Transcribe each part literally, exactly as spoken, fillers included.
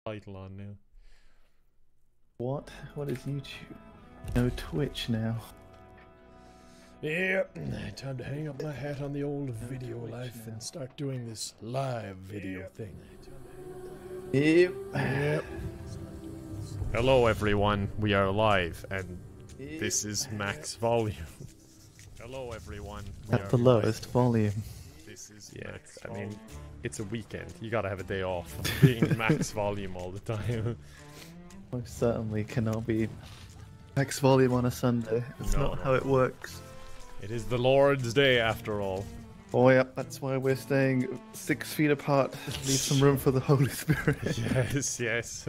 title on now. What? What is YouTube? No Twitch now. Yeah, time to hang up my hat on the old video life and start doing this live video thing. Yep. Yep. Hello everyone, we are live and this is max volume. Hello everyone. We At the lowest live. volume. This is yeah, max I volume. mean, it's a weekend. You gotta have a day off of being max volume all the time. Most certainly cannot be max volume on a Sunday. It's no, not no. how it works. It is the Lord's Day after all. Oh yeah, that's why we're staying six feet apart. Leave some room for the Holy Spirit. Yes, yes.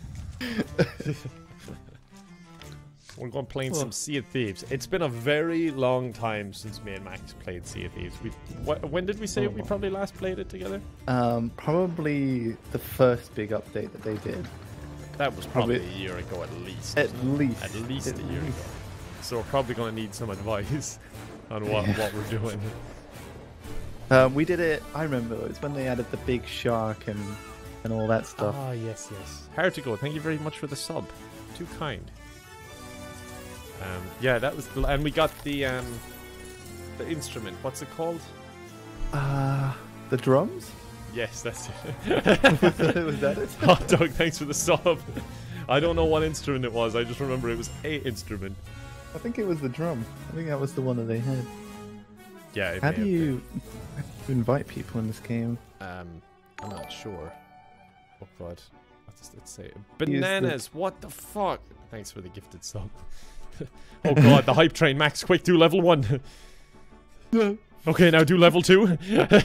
We're going playing oh. some Sea of Thieves. It's been a very long time since me and Max played Sea of Thieves. We, wh when did we say oh. we probably last played it together? Um, probably the first big update that they did. That was probably, probably a year ago at least. At least. At least at a year least. ago. So we're probably going to need some advice on what, yeah. what we're doing. Um, we did it, I remember, it was when they added the big shark and, and all that stuff. Ah, yes, yes. Hard to go. Thank you very much for the sub. Too kind. Um, yeah, that was, the, and we got the um, the instrument. What's it called? Uh, the drums? Yes, that's it. Was that it? Hot Dog, thanks for the sub. I don't know what instrument it was. I just remember it was a instrument. I think it was the drum. I think that was the one that they had. Yeah. How do you invite people in this game? Um, I'm not sure. Oh god. Let's, let's say bananas. The... What the fuck? Thanks for the gifted sub. Oh god, the hype train. Max, quick, do level one. Okay, now do level two.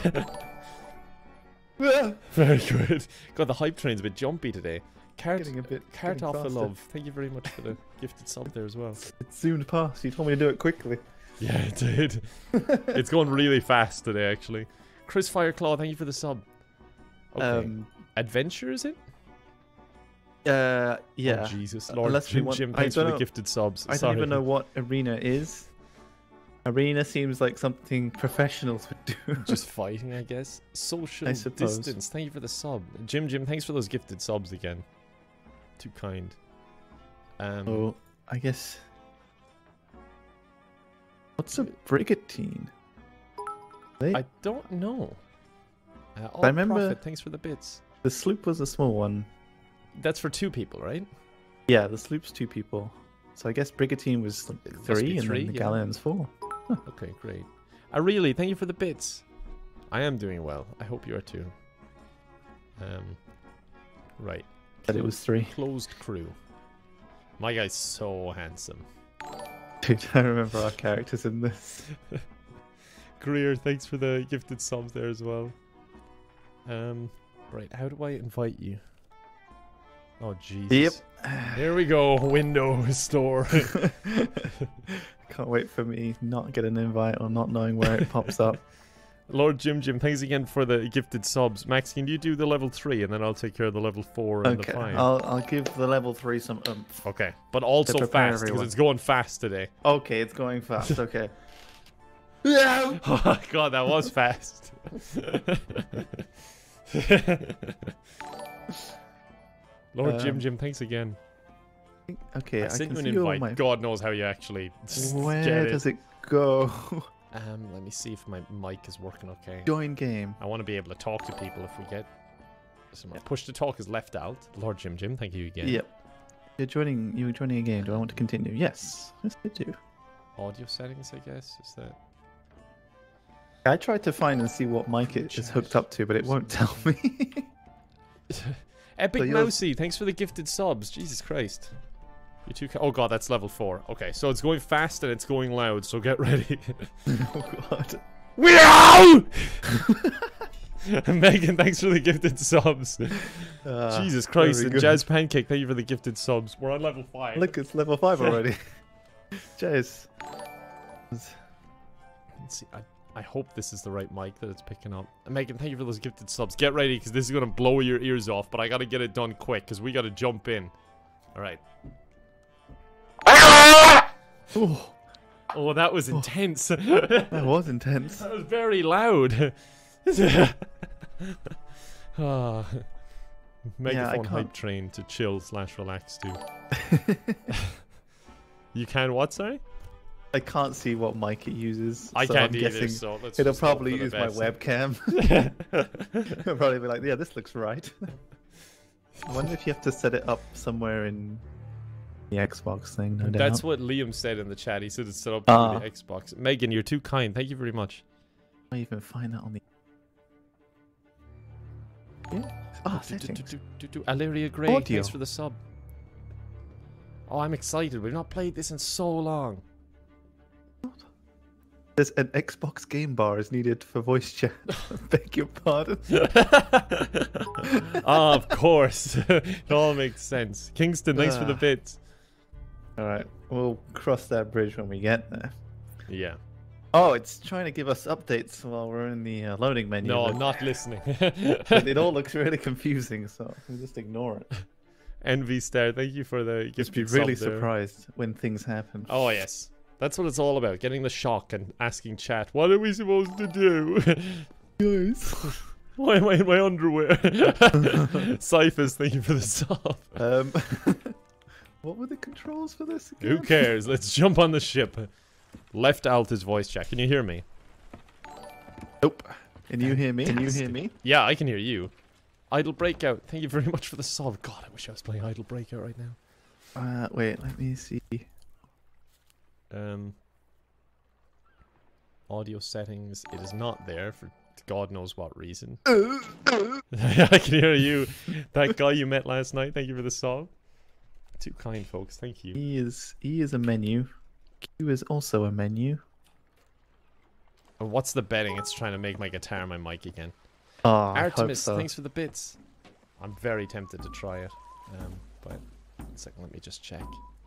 Very good. God, the hype train's a bit jumpy today. Cart, getting a bit cart off the love. Thank you very much for the gifted sub there as well. It zoomed past. You told me to do it quickly. Yeah, it did. It's going really fast today, actually. Chris Fireclaw, thank you for the sub. Okay. Um, Adventure, is it? Uh, yeah. Oh, Jesus, Lord Unless Jim, want, Jim, thanks for the know, gifted subs. I Sorry. don't even know what Arena is. Arena seems like something professionals would do. Just fighting, I guess. Social I suppose. distance. Thank you for the sub. Jim, Jim, thanks for those gifted subs again. Too kind. Um, oh, I guess... What's a brigantine? They... I don't know. Uh, I remember... Profit, thanks for the bits. The sloop was a small one. That's for two people, right? Yeah, the sloop's two people. So I guess brigantine was like three, and three, then the yeah. galleon's four. Huh. Okay, great. I uh, really, thank you for the bits. I am doing well. I hope you are too. Um, right. But it was three. Closed crew. My guy's so handsome. Dude, I remember our characters in this. Greer, thanks for the gifted subs there as well. Um, right, how do I invite you? Oh, Jesus. Yep. Here we go, Windows Store. Can't wait for me not get an invite or not knowing where it pops up. Lord Jim Jim, thanks again for the gifted subs. Max, can you do the level three and then I'll take care of the level four and okay, the five? I'll, I'll give the level three some oomph. Okay, but also fast, because it's going fast today. Okay, it's going fast, okay. Yeah. Oh god, that was fast. Lord um, Jim Jim, thanks again. Okay, I, I sent can you an see invite. My... God knows how you actually Where get it. does it go? Um, let me see if my mic is working okay. Join game. I want to be able to talk to people if we get some. Yep. Push to talk is left out. Lord Jim Jim, thank you again. Yep. You're joining. You're joining a game. Do I want to continue? Yes. Yes, I do. Audio settings, I guess. Is that? I tried to find and see what mic it is hooked up to, but it won't tell me. Epic so Mousy, thanks for the gifted subs. Jesus Christ. You two oh god, that's level four. Okay, so it's going fast and it's going loud, so get ready. Oh god. Meow! Megan, thanks for the gifted subs. Uh, Jesus Christ, and Jazz Pancake, thank you for the gifted subs. We're on level five. Look, it's level five already. Jazz. Let's see, I I hope this is the right mic that it's picking up. Megan, thank you for those gifted subs. Get ready, because this is going to blow your ears off, but I got to get it done quick, because we got to jump in. Alright. Oh. Oh, that was intense. Oh, that was intense. That was very loud. Oh. Megaphone yeah, hype train to chill slash relax to. You can what, sorry? I can't see what mic it uses. I so can't I'm either, guessing so let's it'll just hope probably for the use my best. webcam. It'll probably be like, yeah, this looks right. I wonder if you have to set it up somewhere in the Xbox thing. No That's doubt. what Liam said in the chat. He said it's set up Ah. through the Xbox. Megan, you're too kind. Thank you very much. I even find that on the. Yeah. Ah, settings. Aleria Gray, Audio. thanks for the sub. Oh, I'm excited. We've not played this in so long. There's an Xbox game bar is needed for voice chat. Beg your pardon. Ah, of course. It all makes sense. Kingston, thanks for the Ah. bits. All right, we'll cross that bridge when we get there. Yeah. Oh, it's trying to give us updates while we're in the uh, loading menu. No, but- I'm not listening. but it all looks really confusing, so we'll just ignore it. Envy Star, thank you for the Just be gifted really sub there. surprised when things happen. Oh, yes. That's what it's all about. Getting the shock and asking chat, what are we supposed to do? Guys. Why am I in my underwear? Cyphers, thank you for the sub. Um, what were the controls for this again? Who cares? Let's jump on the ship. Left alt is voice chat. Can you hear me? Nope. Can you hear me? Can you hear me? Yeah, I can hear you. Idle Breakout, thank you very much for the sub. God, I wish I was playing Idle Breakout right now. Uh, wait, let me see. Um, audio settings, it is not there for God knows what reason. I can hear you. That guy you met last night, thank you for the sub. Too kind, folks, thank you. E is E is a menu. Q is also a menu. Oh, what's the betting? It's trying to make my guitar my mic again. Oh, I hope Artemis, so. thanks for the bits. I'm very tempted to try it. Um, but one second, let me just check.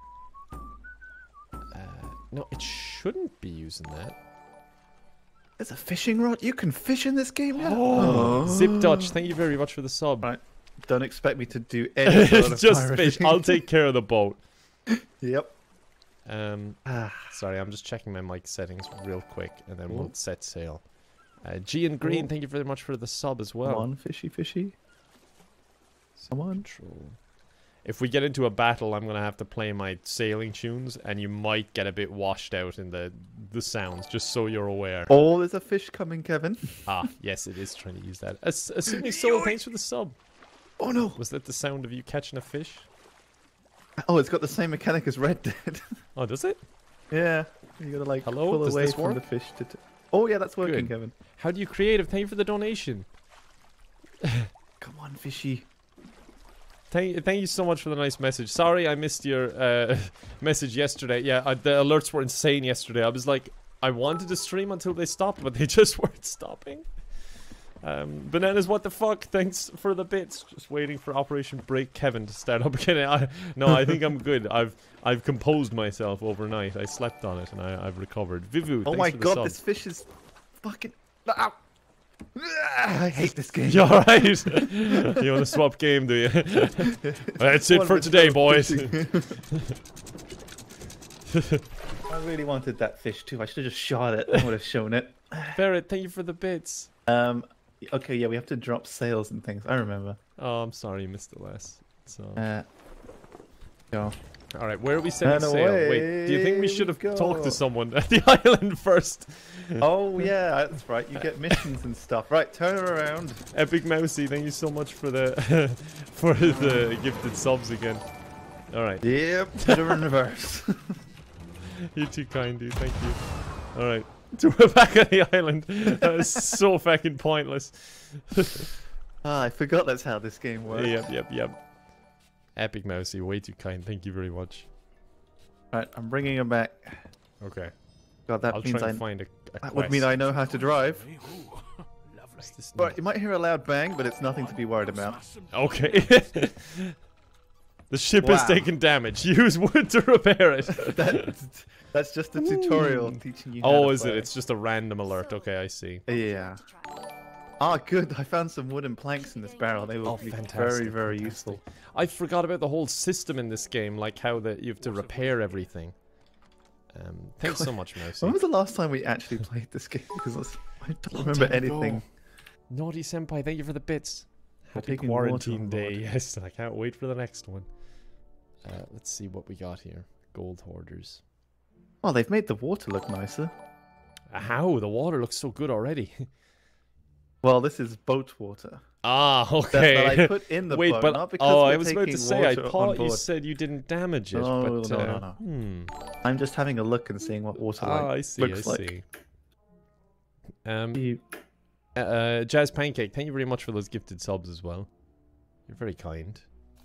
Uh, no, it shouldn't be using that. There's a fishing rod. You can fish in this game now. Oh, Zip Dutch, thank you very much for the sub. Right. Don't expect me to do any sort of Just pirating. fish. I'll take care of the boat. Yep. Um, Ah, sorry, I'm just checking my mic settings real quick, and then Cool. we'll set sail. Uh, G and Green, Cool. thank you very much for the sub as come well. on, fishy, fishy. Come on. Control. If we get into a battle, I'm gonna have to play my sailing tunes, and you might get a bit washed out in the the sounds, just so you're aware. Oh, there's a fish coming, Kevin. Ah, yes, it is trying to use that. As Sydney Soul, thanks for the sub. Oh no. Was that the sound of you catching a fish? Oh, it's got the same mechanic as Red Dead. Oh, does it? Yeah. You gotta like Hello? pull Does away this from work? the fish to. T oh yeah, that's working, Good. Kevin. How do you creative? Thank you for the donation. Come on, fishy. Thank, thank you so much for the nice message. Sorry I missed your uh, message yesterday. Yeah, I, the alerts were insane yesterday. I was like, I wanted to stream until they stopped, but they just weren't stopping. Um, Bananas, what the fuck? Thanks for the bits. Just waiting for Operation Break Kevin to start up again. I, no, I think I'm good. I've I've composed myself overnight. I slept on it and I, I've recovered. Vivu, Oh thanks my for the god, sub. this fish is fucking. Ow. I hate this game. You alright? You want to swap game, do you? That's it One for with today, no boys. fishing. I really wanted that fish too. I should have just shot it. I would have shown it. Barrett, thank you for the bits. Um. Okay, yeah, we have to drop sails and things. I remember. Oh, I'm sorry you missed it last. So, Uh. Go. all right, where are we setting And sail? Wait, do you think we away should we have talked go. to someone at the island first? Oh yeah, that's right. You get missions and stuff. Right, turn around. Epic Mousy, thank you so much for the for the gifted subs again. All right, Yep, put her in reverse. you're too kind, dude. Thank you. All right, we're back on the island. That was so fucking pointless. Ah, I forgot that's how this game works. Yep, yep, yep. Epic Mousy, way too kind. Thank you very much. Right, I'm bringing her back. Okay, God, that I'll means try I. and find a, a That would mean quest. I know how to drive. What's this Right, you might hear a loud bang, but it's nothing to be worried about. Okay. The ship has Wow. taken damage. Use wood to repair it. That, that's just a tutorial teaching you. How Oh, to is it? play. It's just a random alert. Okay, I see. Yeah. Ah, good. I found some wooden planks in this barrel. They will Oh, be fantastic, very, very fantastic. useful. I forgot about the whole system in this game, like how that you have to repair everything. Um, thanks so much, Mousy. When was the last time we actually played this game? Because I don't Long remember time ago. anything. Naughty Senpai, thank you for the bits. Happy taking water quarantine on day, board. yes, and I can't wait for the next one. Uh, let's see what we got here. Gold hoarders. Well, they've made the water look nicer. How? The water looks so good already. Well, this is boat water. Ah, That, okay. that I put in the Wait, boat, but not because oh, we're I was about to taking say, I water on thought you board. said you didn't damage it, No, but no, uh, no, no. hmm. I'm just having a look and seeing what water Ah, like I see, looks I like. see. Um, You- uh, uh, Jazz Pancake, thank you very much for those gifted subs as well. You're very kind.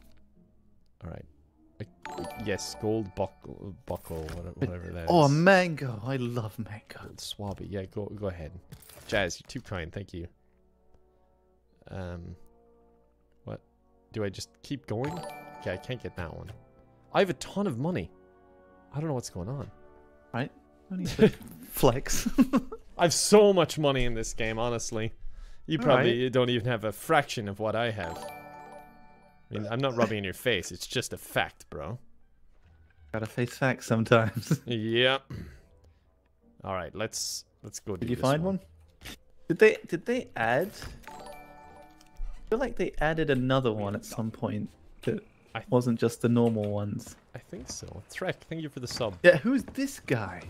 All right. Uh, yes, gold buckle, buckle, whatever, whatever that Oh, is. mango! I love mango. Gold swabby. Yeah, go go ahead. Jazz, you're too kind. Thank you. Um, what? Do I just keep going? Okay, I can't get that one. I have a ton of money. I don't know what's going on. Right? I need to flex. I have so much money in this game, honestly. You probably Alright. don't even have a fraction of what I have. I mean, I'm not rubbing in your face. It's just a fact, bro. Gotta face facts sometimes. Yep. All right, let's let's go. Did do you this find one? Did they did they add? I feel like they added another one at some point that I- wasn't just the normal ones. I think so. Trek, thank you for the sub. Yeah, who's this guy?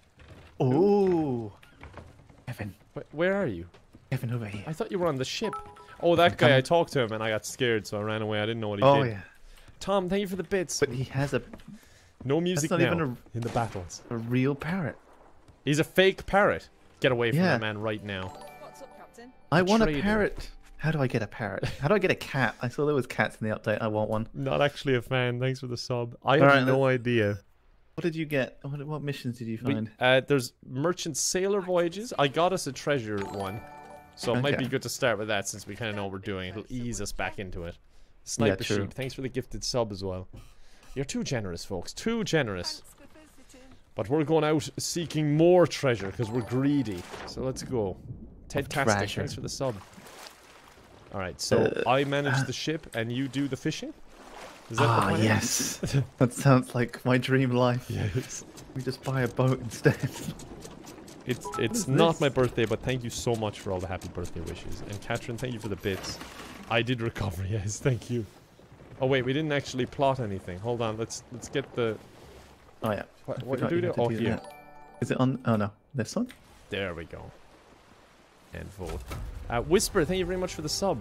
Oh, Kevin, Wh- Where are you? Kevin over here. I thought you were on the ship. Oh, that I'm guy, I coming. talked to him and I got scared, so I ran away. I didn't know what he Oh did. yeah, Tom, thank you for the bits. but he has a No music not now even in the battles. a real parrot. He's a fake parrot. Get away from Yeah. that man right now. What's up, Captain? I A want trader. a parrot. How do I get a parrot? How do I get a cat? I saw there was cats in the update. I want one. Not actually a fan. Thanks for the sub. I have Alright, no idea. What did you get? What, what missions did you We, find? uh, there's merchant sailor voyages. I got us a treasure one, so it might be Okay. good to start with that since we kind of know what we're doing. It'll ease us back into it. Sniper true. sheep. Thanks for the gifted sub as well. You're too generous, folks. Too generous. But we're going out seeking more treasure because we're greedy. So let's go. Ted Tastic, treasure. thanks for the sub. Alright, so Uh, I manage the ship and you do the fishing? Is that the Ah, plan? yes. That sounds like my dream life. Yes. We just buy a boat instead. It's it's is not this? my birthday, but thank you so much for all the happy birthday wishes. And Catherine, thank you for the bits. I did recover, yes, thank you. Oh wait, we didn't actually plot anything. Hold on, let's let's get the Oh yeah. what, I what you forgot do you there? had to Oh do here. that. Is it on? Oh no, this one. There we go. And vote. Uh, Whisper, thank you very much for the sub.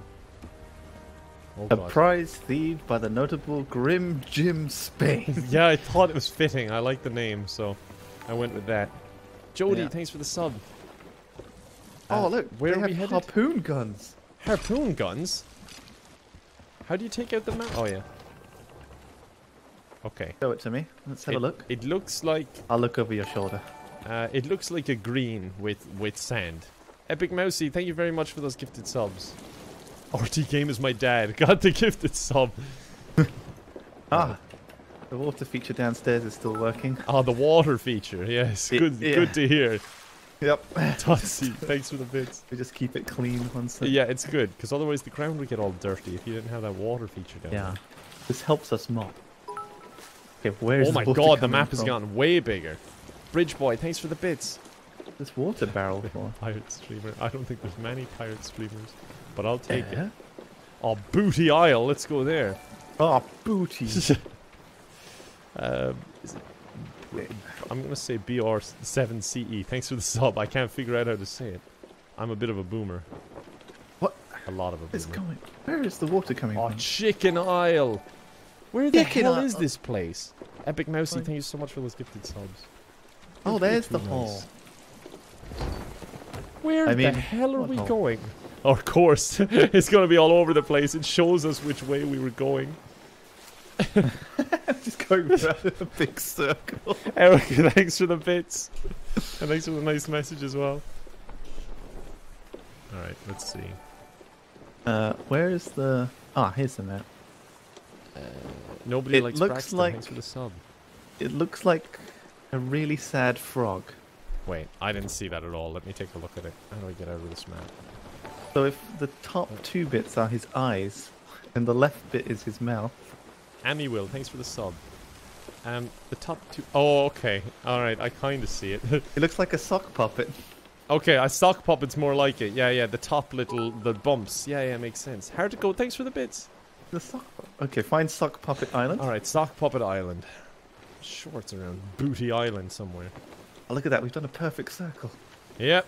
Oh A god. prize thieved by the notable Grim Jim Spain. Yeah, I thought it was fitting. I like the name, so I went with that. Jody, Yeah. thanks for the sub. Oh Uh, look, where they are have we headed? harpoon guns. Harpoon guns? How do you take out the map? Oh yeah. Okay. Show it to me. Let's have it, a look. It looks like I'll look over your shoulder. uh, it looks like a green with with sand. Epic Mousy, thank you very much for those gifted subs. R T Game is my dad. Got the gifted sub. Ah, the water feature downstairs is still working. Oh, the water feature. Yes, It- good. yeah. Good to hear. Yep. Totsy, thanks for the bits. We just keep it clean once. a- Yeah, it's good because otherwise the ground would get all dirty if you didn't have that water feature down Yeah. there. This helps us mop. Okay, where's Oh the my water god, the coming map has from? gotten way bigger. Bridge Boy, thanks for the bits. This water barrel for. Pirate streamer. I don't think there's many pirate streamers, but I'll take Yeah. it. Oh, Booty Isle. Let's go there. Oh, booty. um, is it- I'm gonna say B R seven C E. Thanks for the sub. I can't figure out how to say it. I'm a bit of a boomer. What? A lot of a It's boomer. going. Where is the water coming Oh, from? Chicken Isle. Where the Chicken hell Isle. is this place? Epic Mousy, Fine. thank you so much for those gifted subs. Oh, That's way there's too the nice. hole. Where I the mean, hell are what we hole? going? Oh, of course, it's gonna be all over the place. It shows us which way we were going. Just going around a big circle. Eric, thanks for the bits. And thanks for the nice message as well. Alright, let's see. Uh, where is the? Ah, here's the map. Uh, nobody It likes looks Braxton. like- Thanks for the sub. It looks like a really sad frog. Wait, I didn't see that at all. Let me take a look at it. How do I get out of this map? So if the top two bits are his eyes, and the left bit is his mouth. Amy Will, thanks for the sub. Um, the top two. Oh, okay. Alright, I kind of see it. It looks like a sock puppet. Okay, a sock puppet's more like it. Yeah, yeah, the top little, the bumps. Yeah, yeah, makes sense. Hard to go. Thanks for the bits. The sock. Okay, find sock puppet island. All right, sock puppet island. Sure, it's around Booty Island somewhere. Oh, look at that. We've done a perfect circle. Yep.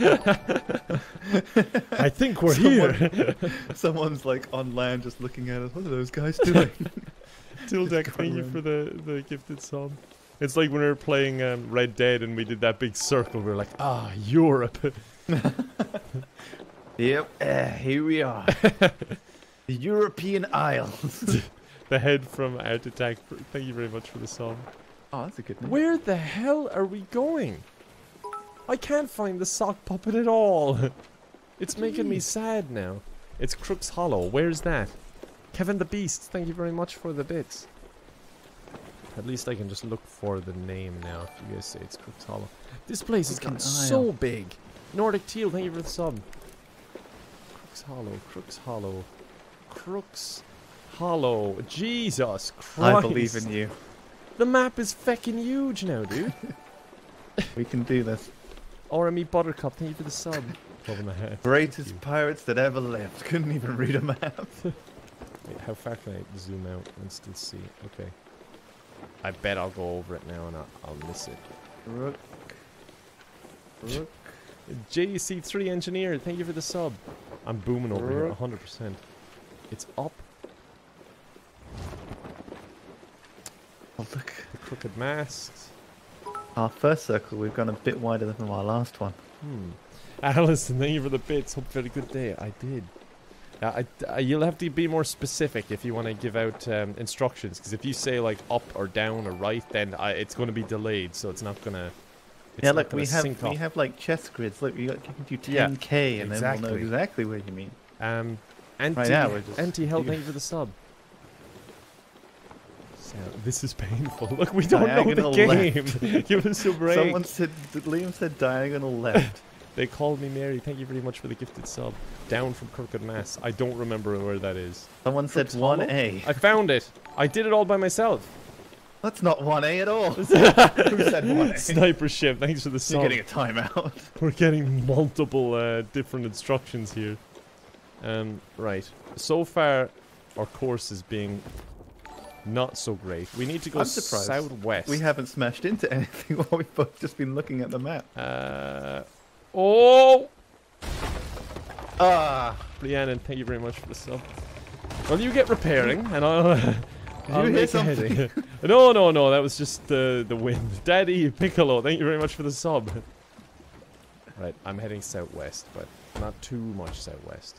I think we're Someone, here. Someone's like on land just looking at us. What are those guys doing? Tildek, thank you for the, the gifted song. It's like when we were playing um, Red Dead and we did that big circle. We were like, ah, Europe. Yep, uh, here we are. The European Isles. The head from Art Attack. Thank you very much for the song. Oh, that's a good name. Where the hell are we going? I can't find the sock puppet at all. It's making me sad now. It's Crooks Hollow. Where's that? Kevin the Beast, thank you very much for the bits. At least I can just look for the name now if you guys say it's Crooks Hollow. This place has gotten so big. Nordic Teal, thank you for the sub. Crooks Hollow, Crooks Hollow, Crooks Hollow. Jesus Christ. I believe in you. The map is feckin' huge now, dude. We can do this. R M E Buttercup, thank you for the sub. Over my head. Greatest pirates that ever lived. Couldn't even read a map. Wait, how far can I zoom out and still see? Okay. I bet I'll go over it now and I'll, I'll miss it. Rook. Rook. J C three Engineer, thank you for the sub. I'm booming over here, Rook. one hundred percent. It's up. Oh, look. The Crooked Masks. Our first circle, we've gone a bit wider than our last one. Hmm. Alison, thank you for the bits. Hope you had a good day. I did. Uh, I, I, you'll have to be more specific if you want to give out um, instructions, because if you say like up or down or right, then I, it's going to be delayed, so it's not going to. Yeah, look, we have we off. have like chess grids. Look, we got you can do ten K, yeah, and exactly. then we'll know exactly what you mean. Um, anti, right now, we're just anti help. Thank you for the sub. So, this is painful. Look, we don't diagonal know the game. Give us a break. Someone said Liam said diagonal left. They called me Mary. Thank you very much for the gifted sub. Down from Crooked Mass. I don't remember where that is. Someone Crooks said one A. I found it. I did it all by myself. That's not one A at all. Who said one A? Sniper ship. Thanks for the sub. You're getting a timeout. We're getting multiple uh, different instructions here. Um, right. So far, our course is being not so great. We need to go southwest. We haven't smashed into anything while we've both just been looking at the map. Uh, oh! Ah! Rhiannon, thank you very much for the sub. Well, you get repairing, and I'll... Uh, Did I'll you hear something? no, no, no, that was just uh, the wind. Daddy Piccolo, thank you very much for the sub. Right, I'm heading southwest, but not too much southwest.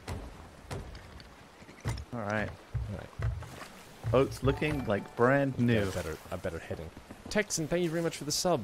Alright. Alright. Boat's looking like brand new. Yeah, better, a better heading. Texan, thank you very much for the sub.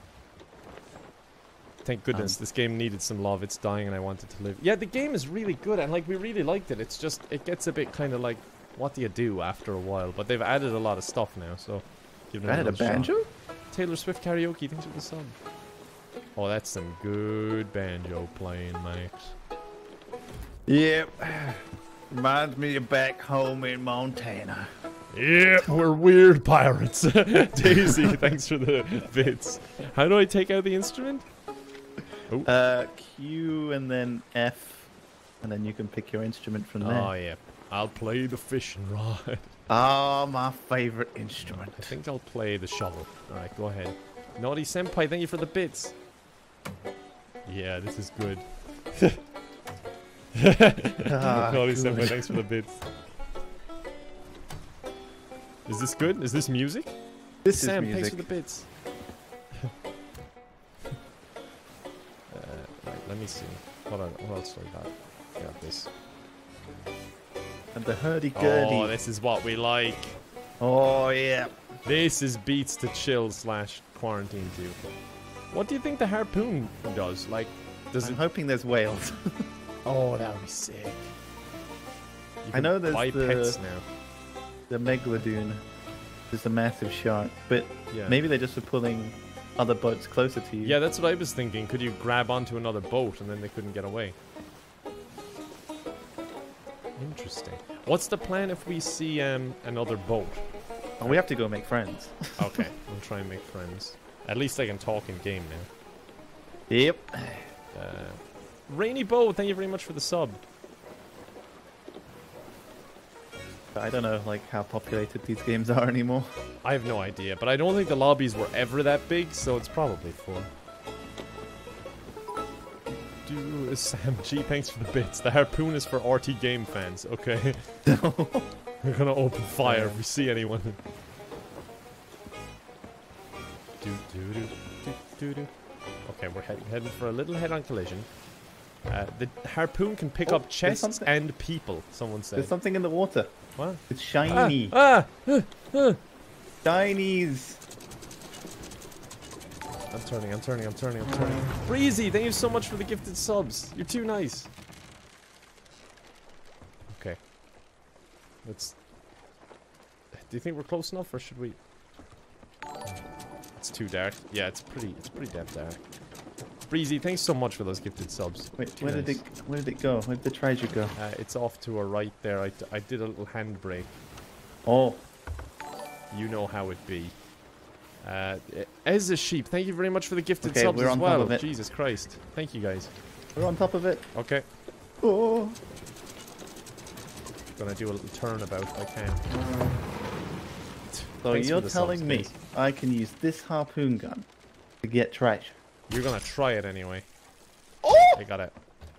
Thank goodness, um, this game needed some love. It's dying and I want it to live. Yeah, the game is really good and like we really liked it. It's just, it gets a bit kind of like, what do you do after a while? But they've added a lot of stuff now, so... Give it added a banjo? Shot. Taylor Swift Karaoke, thanks for the sub. Oh, that's some good banjo playing, Max. Yep. Reminds me of back home in Montana. Yep, we're weird pirates. Daisy, thanks for the bits. How do I take out the instrument? Oh. Uh, Q and then F, and then you can pick your instrument from there. Oh, yeah. I'll play the fishing rod. Oh, my favorite instrument. I think I'll play the shovel. Alright, go ahead. Naughty Senpai, thank you for the bits. Yeah, this is good. ah, Naughty good. Senpai, thanks for the bits. Is this good? Is this music? This Sam, is music. thanks for the bits. uh, right, let me see. What, are, what else do I got? I got this. And the hurdy-gurdy. Oh, this is what we like. Oh, yeah. This is beats to chill slash quarantine too. What do you think the harpoon does? Like, does I'm it... hoping there's whales. Oh, that would be sick. I know there's buy the, pets now. the Megalodon. There's a massive shark, but yeah. maybe they're just for pulling other boats closer to you. Yeah, that's what I was thinking. Could you grab onto another boat and then they couldn't get away? Interesting. What's the plan if we see um, another boat? Oh, we have to go make friends. Okay, we'll try and make friends. At least I can talk in game now. Yep. Uh, Rainy Bow, thank you very much for the sub. I don't know, like, how populated these games are anymore. I have no idea, but I don't think the lobbies were ever that big, so it's probably full. Do Sam G, thanks for the bits. The harpoon is for R T game fans, okay? We're gonna open fire if we see anyone. Do, do, do, do, do, do. Okay, we're heading, heading for a little head-on collision. Uh, the harpoon can pick Oh, up there's chests something- and people, someone said. There's something in the water. What? It's shiny. Ah! ah, ah. Shinies. I'm turning, I'm turning, I'm turning, I'm turning. Breezy, thank you so much for the gifted subs. You're too nice. Okay. Let's... Do you think we're close enough, or should we... It's too dark. Yeah, it's pretty, it's pretty damn dark. Breezy, thanks so much for those gifted subs. Wait, Too where nice. did it? Where did it go? Where did the treasure go? Uh, it's off to our right there. I, I did a little handbrake. Oh, You know how it be. Uh, as a sheep, thank you very much for the gifted Okay, subs we're as on top well. of it. Jesus Christ. Thank you guys. we're on top of it. Okay. Oh. Gonna do a little turnabout if I can. So Thanks for you're the telling subs, me guys. I can use this harpoon gun to get treasure? You're gonna try it anyway. Oh! I got it.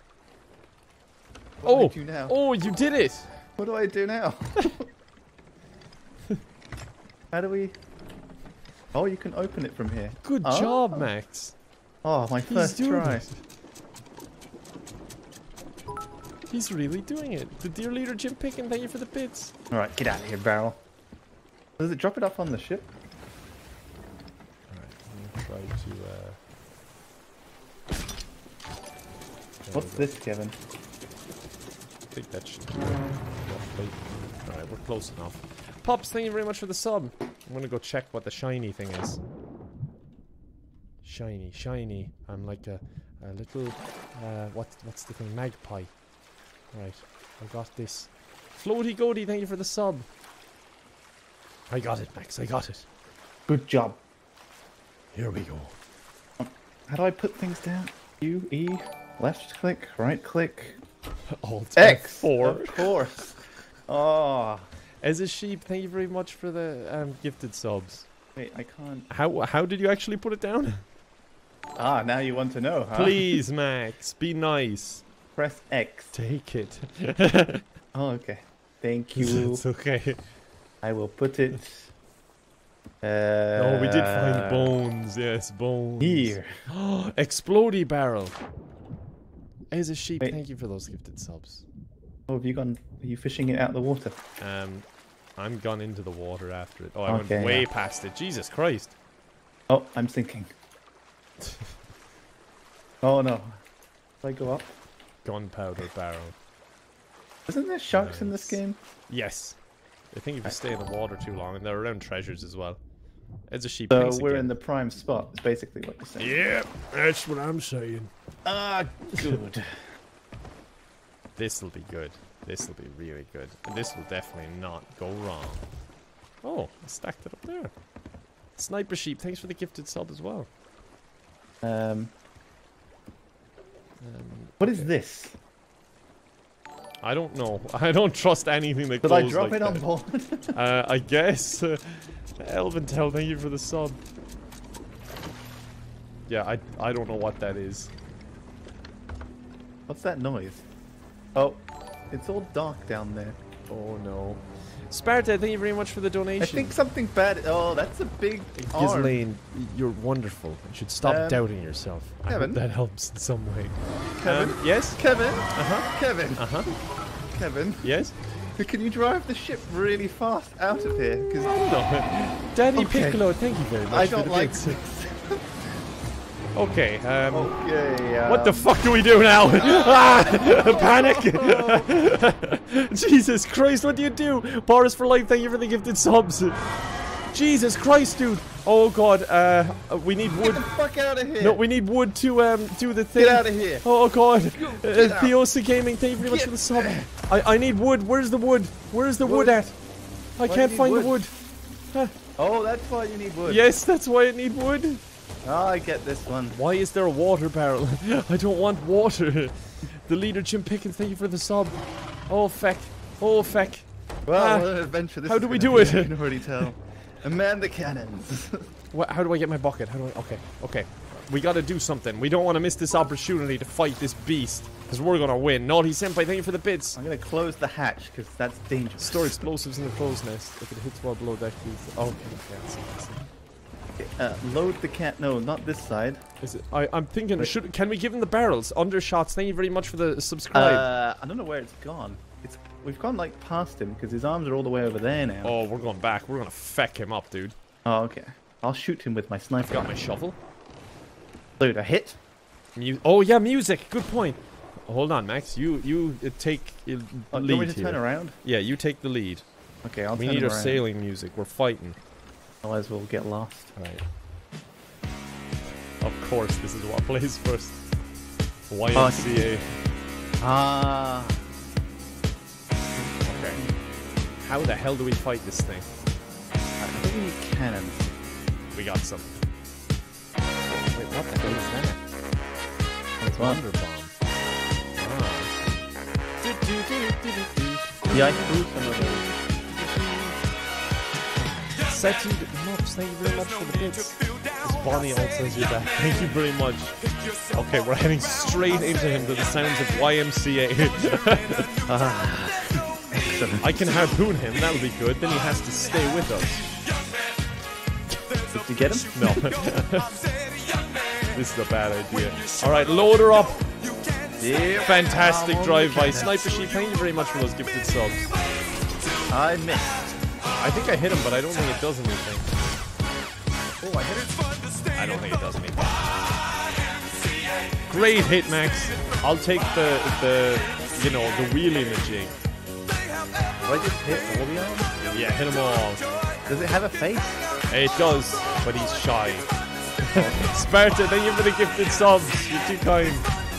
What Oh! do I do now? Oh, you did it! What do I do now? How do we? Oh, you can open it from here. Good Oh. job, Max. Oh, my He's first doing try. it. He's really doing it. The dear leader Jim Pickin, thank you for the bits. All right, get out of here, barrel. Does it drop it off on the ship? Alright, I'm gonna try to uh there What's we go. this, Kevin? I think that should do it. Roughly. Alright, we're close enough. Pops, thank you very much for the sub. I'm gonna go check what the shiny thing is. Shiny, shiny. I'm like a, a little, uh, what, what's the thing? Magpie. Right, I got this. Floaty Goaty, thank you for the sub. I got it, Max, I got it. Good job. Here we go. How do I put things down? U, E, left click, right click, Alt X. four. Of course. Oh. As a sheep, thank you very much for the um, gifted subs. Wait, I can't. How how did you actually put it down? Ah, now you want to know, huh? Please, Max, be nice. Press X. Take it. Oh, okay. Thank you. It's okay. I will put it. Uh, Oh, we did find bones. Yes, bones. Here. Explodey barrel. As a sheep, Wait. thank you for those gifted subs. Oh, have you gone? Are you fishing it out of the water? Um, I'm gone into the water after it. Oh, I Okay, went way yeah. past it. Jesus Christ. Oh, I'm sinking. Oh no. Did I go up? Gunpowder barrel. Isn't there sharks in this Nice. game? Yes. I think if you stay in the water too long, and they're around treasures as well. As a sheep, So thanks we're again. in the prime spot. Is basically what you're saying. Yeah, that's what I'm saying. Ah, good. This'll be good. This'll be really good. And this will definitely not go wrong. Oh, I stacked it up there. Sniper Sheep, thanks for the gifted sub as well. Um, Um, what is this? I don't know. I don't trust anything that Did goes I drop like it on that. board? Uh, I guess. Uh, Elventel, thank you for the sub. Yeah, I, I don't know what that is. What's that noise? Oh, it's all dark down there. Oh no. Sparta, thank you very much for the donation. I think something bad. Oh, that's a big arm. Ghislaine, you're wonderful. You should stop Um, doubting yourself. I hope Kevin? that helps in some way. Kevin? Um, yes? Kevin? Uh-huh. Kevin? Uh-huh. Kevin? Yes? Can you drive the ship really fast out of here? Because No. Daddy Okay. Piccolo, thank you very much I for don't the like bits. this. Okay, um... Okay, um, what the fuck do we do now? ah! Panic! Jesus Christ, what do you do? Boris for life, thank you for the gifted subs. Jesus Christ, dude. Oh god, uh, we need Get wood. the fuck out of here! No, we need wood to um do the thing. Get out of here! Oh god. Uh, Get out. Theosa Gaming, thank you very much Get- for the sub. I, I need wood. Where's the wood? Where's the wood, Wood. at? I do can't you find need the wood. Oh, that's why you need wood. Yes, that's why I need wood. Oh, I get this one. Why is there a water barrel? I don't want water. The leader, Jim Pickens, thank you for the sub. Oh, feck. Oh, feck. Well, Ah, what an adventure this how is do we gonna do be, it? I can already tell. And man the cannons. What, how do I get my bucket? How do I... Okay, okay. We gotta do something. We don't want to miss this opportunity to fight this beast. Because we're gonna win. Naughty Senpai, thank you for the bits. I'm gonna close the hatch, because that's dangerous. Store explosives in the crow's nest. If it hits while below deck, please... Oh, okay, okay, I see, I see. Uh, load the can. No, not this side. Is it? I, I'm thinking, Wait. should can we give him the barrels? Undershots, thank you very much for the subscribe. Uh, I don't know where it's gone. It's We've gone, like, past him, because his arms are all the way over there now. Oh, we're going back. We're gonna feck him up, dude. Oh, okay. I'll shoot him with my sniper. I've got my shovel. Load a hit. Mu oh, yeah, music. Good point. Hold on, Max. You you uh, take uh, Oh, lead do you want me to here. turn around? Yeah, you take the lead. Okay, I'll we turn need him our around. sailing music. We're fighting. Otherwise we'll get lost. Right. Of course, this is what plays first. Y M C A. Ah. Okay. How the hell do we fight this thing? I think we need cannons. We got some. Wait, what the hell is that? It's Wonder bomb. Oh. Yeah, I threw some of those. Seti Mops, thank you very much for the bits. This Bonnie also says you're back. Thank you very much. Okay, we're heading straight into him to the sounds of Y M C A. Ah. I can harpoon him, that'll be good. Then he has to stay with us. Did you get him? No. This is a bad idea. Alright, load her up. Yeah. Fantastic drive-by. Sniper Sheep, thank you very much for those gifted subs. I missed. I think I hit him, but I don't think it does anything. Oh, I hit it. I don't think it does anything. Great hit, Max. I'll take the, the you know, the wheelie majig. Did I just hit all the arms? Yeah, hit them all. Does it have a face? It does, but he's shy. Sparta, thank you for the gifted subs. You're too kind.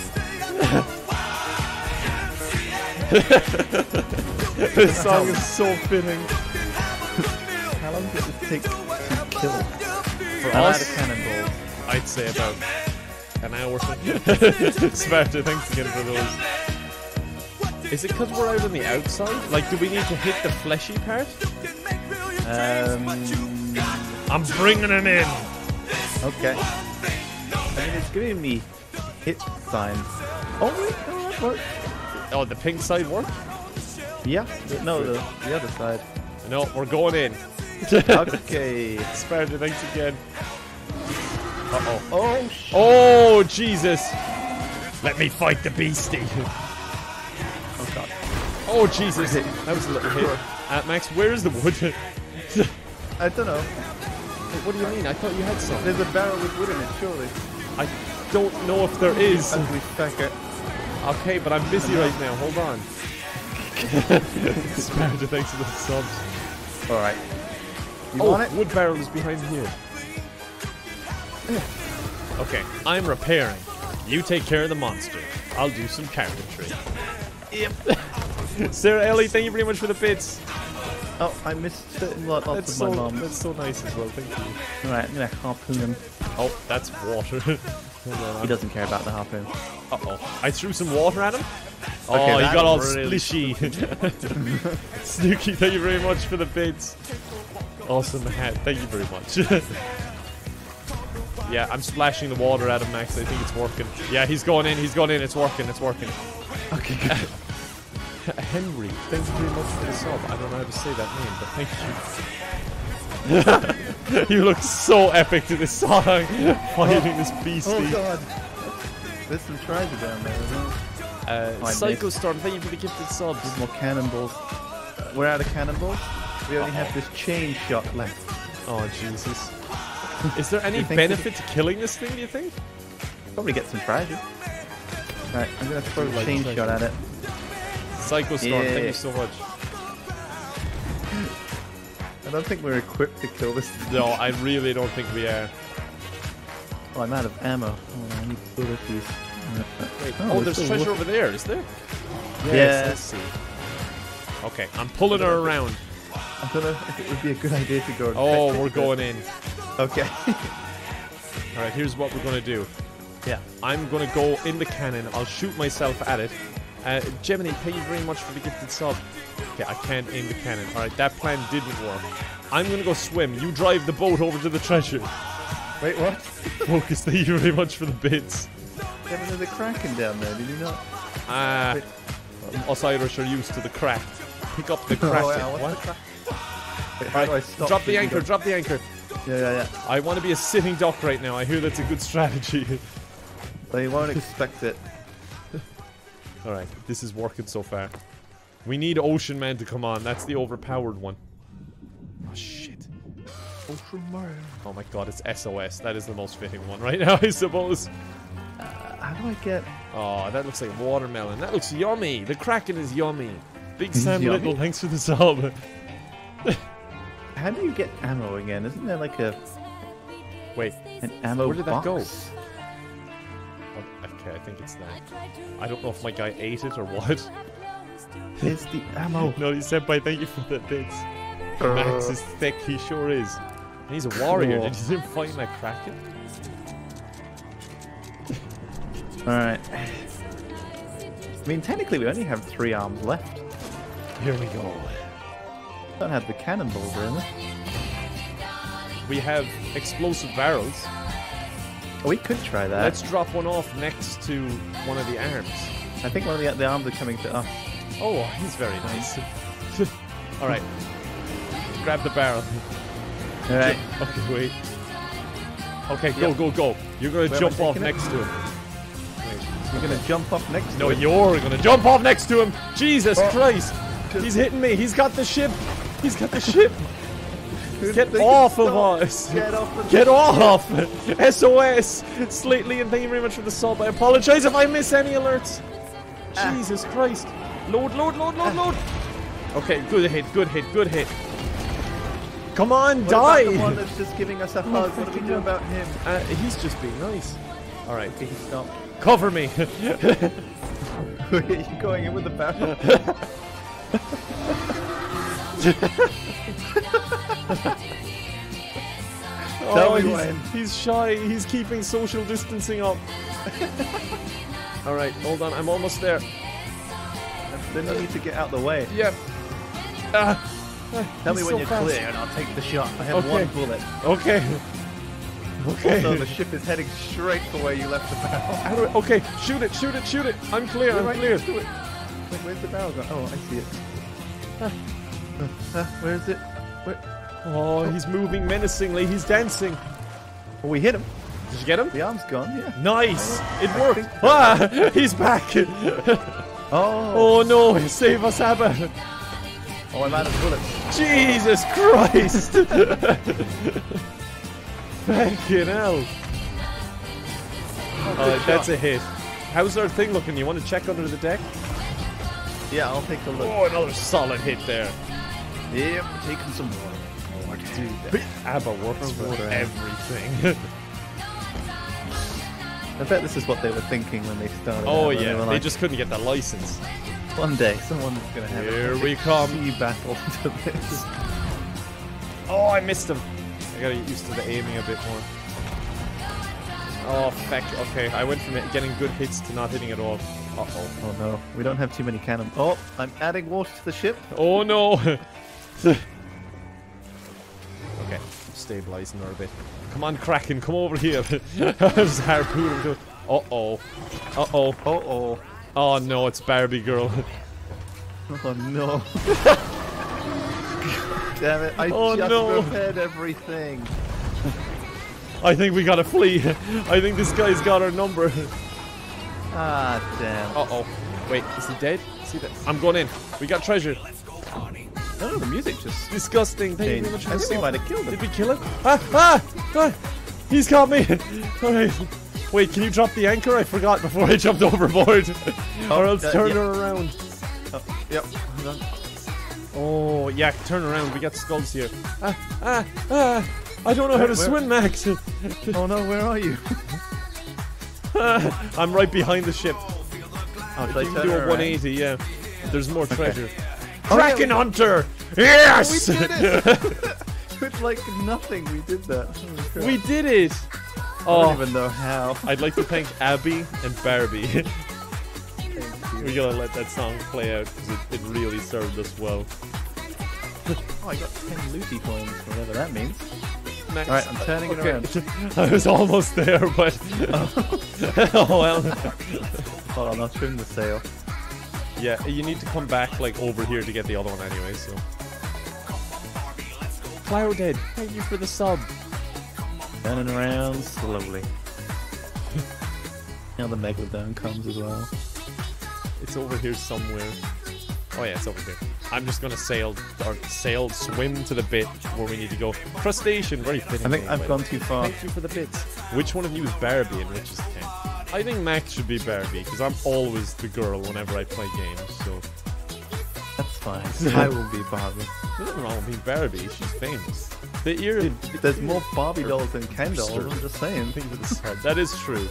This song is so fitting. How long does it take to kill? For I'm out us, of cannonballs. I'd say about an hour. Sparta, thanks again for those. Is it because we're out on the outside? Like, do we need to hit the fleshy part? Um. I'm bringing him in. Okay. I mean, it's giving me hit signs. Oh wait, no, that worked. Oh, the pink side worked? Yeah. the- No, the the other side. No, we're going in. Okay. Sparta, thanks again. Uh-oh. Oh sh. Oh, Jesus. Let me fight the beastie. Oh god. Oh, Jesus. That was a little hit. Uh, Max, where is the wood? I don't know. What do you mean? I thought you had some. There's a barrel with wood in it, surely. I don't know if there is. Ugly fecker. Okay, but I'm busy right now. Hold on. Sparta, thanks for the subs. All right. You Oh, want it? wood barrel is behind here. Okay, I'm repairing. You take care of the monster. I'll do some carpentry. Yep. Sarah Ellie, thank you very much for the bits. Oh, I missed certain lot lots That's of so, my mom. that's so nice as well, thank you. All right, I'm gonna harpoon him. Oh, that's water. Hold on, He doesn't care about the harpoon. Uh-oh. I threw some water at him. Oh, Okay, he that got all really- splishy. Snooky, thank you very much for the bits. Awesome hat, thank you very much. Yeah, I'm splashing the water at him, Max. I think it's working. Yeah, he's going in, he's going in. It's working, it's working. Okay, good. Henry, thank you very much for the sub. I don't know how to say that name, but thank you. You look so epic to this song. Fighting this beastie. Oh god. There's some treasure down there as well. Uh, I Psycho missed. Storm, thank you for the gifted subs. There's more cannonballs. We're out of cannonballs. We only have this chain shot left. Oh, Jesus. Is there any You think benefit to killing this thing, do you think? Probably get some treasure. Right, I'm gonna throw a Like chain treasure. shot at it. Psycho Storm, thank Yeah. you so much. I don't think we're equipped to kill this thing. No, I really don't think we are. Oh, I'm out of ammo. Oh, I need bullet piece. Wait, Oh, oh, there's still treasure work- over there, is there? Yes. Let's see. Okay, I'm pulling her around. I don't know if it would be a good idea to go. and Oh, fetch it, we're but- going in. Okay. Alright, here's what we're gonna do. Yeah. I'm gonna go in the cannon. I'll shoot myself at it. Uh, Gemini, thank you very much for the gifted sub. Okay, I can't aim the cannon. Alright, that plan didn't work. I'm gonna go swim. You drive the boat over to the treasure. Wait, what? Focus, thank you very much for the bits. Yeah, but there's a Kraken down there, did you not? Ah, uh, us Irish are used to the crack. Pick up the crack. Oh, yeah, what's what? the crack? Wait, how do I stop Drop the shooting anchor, them? drop the anchor. Yeah, yeah, yeah. I want to be a sitting duck right now. I hear that's a good strategy. They won't expect it. Alright, this is working so far. We need Ocean Man to come on. That's the overpowered one. Oh, shit. Ocean Man. Oh my god, it's S O S. That is the most fitting one right now, I suppose. Uh, how do I get... Oh, that looks like watermelon. That looks yummy. The Kraken is yummy. Big He's Sam yummy. Little, thanks for the sub. How do you get ammo again? Isn't there like a... Wait, an ammo where did that go? box? oh, okay, I think it's that. I don't know if my guy ate it or what. Here's the ammo. No, he's senpai, thank you for the bits. Uh. Max is thick, he sure is. And he's a warrior. Cool. Did you see him fighting that Kraken? Alright. I mean, technically we only have three arms left. Here we go. Don't have the cannonballs, really. We have explosive barrels. Oh, we could try that. Let's drop one off next to one of the arms. I think one of the, the arms are coming to us. Oh, he's very nice. Alright. Grab the barrel. Alright. Okay, wait. Okay, go, Yep. go, go. You're gonna Where am I jump off taking it? next to him. You're gonna jump off next No, to it. you're gonna jump off next to him! Jesus Oh. Christ! Just- He's hitting me! He's got the ship! He's got the ship! Who's Get thinking off of stop? us! Get off the Get off! S O S! Slightly, and thank you very much for the sub. I apologize if I miss any alerts. Ah. Jesus Christ! Load, load, load, load, load! Okay, good hit, good hit, good hit. Come on, What die! about the one that's just giving us a hug? What do we do about him? Uh, he's just being nice. Alright, Okay, he stopped. cover me! Are you going in with the barrel? Tell oh, me he's, when. he's shy. He's keeping social distancing up. Alright, hold on. I'm almost there. Then you need to get out the way. Yep. Ah, Tell me he's when so you're fast. clear and I'll take the shot. I have Okay. one bullet. Okay. Okay. So the ship is heading straight for where you left the barrel. How do I, okay, shoot it, shoot it, shoot it. I'm clear, You're I'm right clear. next to it. Wait, where's the barrel gone? Oh, I see it. Ah. Uh, uh, where is it? Where? Oh, he's moving menacingly. He's dancing. Oh, we hit him. Did you get him? The arm's gone, yeah. Nice. It I worked. think so. Ah, he's back. Oh. Oh no, save us, Abba. Oh, I'm out of bullets. Jesus Christ. Fucking hell. Oh, that's a hit. How's our thing looking? You want to check under the deck? Yeah, I'll take a look. Oh, another solid hit there. Yep, taking some water. Dude, ABBA works for water. everything. I bet this is what they were thinking when they started. Oh out, when yeah, were they like, just couldn't get the license. one day someone's gonna have Here a we come. sea battle to this. Oh, I missed him. I gotta get used to the aiming a bit more. Oh, feck. Okay, I went from it getting good hits to not hitting at all. Uh-oh. Oh no, we don't have too many cannons. Oh, I'm adding water to the ship. Oh no! Okay, stabilizing her a bit. Come on, Kraken, come over here. Just harpoon him to it. Uh-oh. Uh-oh. Uh-oh. Oh no, it's Barbie girl. Oh no. Damn it, I Oh, just no. repaired everything. I think we gotta flee. I think this guy's got our number. Ah, damn. Uh-oh. Wait, is he dead? Is he dead? I'm going in. We got treasure. Oh, the music just... Disgusting. Thank you very changed. much for I the think we sub. might have killed him. Did we kill him? Ah! Ah! Ah! He's got me! Alright. Wait, can you drop the anchor? I forgot before I jumped overboard. or else uh, turn yeah. her around. Oh, yep. Hold on. Oh, yeah, turn around. We got skulls here. Ah! Ah! Ah! I don't know how Where- to where? swim, Max. Oh no, where are you? I'm right behind the ship. Oh, If should I you can turn do her a around? one eighty, yeah. There's more treasure. Oh, yeah, Kraken we- Hunter! Yes! We did it! With like nothing, we did that. Holy crap. We did it! Oh, I don't even know how. I'd like to thank Abby and Barbie. We gotta let that song play out because it, it really served us well. Oh, I got ten looty coins, whatever that means. Next. Alright, I'm turning it Okay. around. I was almost there, but oh well. Hold on, I'll trim the sail. Yeah, you need to come back like over here to get the other one anyway. So. Clouded, thank you for the sub. Turning around slowly. Now the Megalodon comes as well. It's over here somewhere. Oh yeah, it's over here. I'm just gonna sail, or sail, swim to the bit where we need to go. Crustacean, very fitting. I think name, I've by gone the way. too far. Thank you for the bits. Which one of you is Barbie and which is Ken? I think Max should be Barbie, because I'm always the girl whenever I play games, so... That's fine. I will be Barbie. There's nothing wrong with being Barbie, she's famous. The ear... Dude, there's more Barbie dolls than Ken dolls, I'm just saying. Think of the sub. That is true.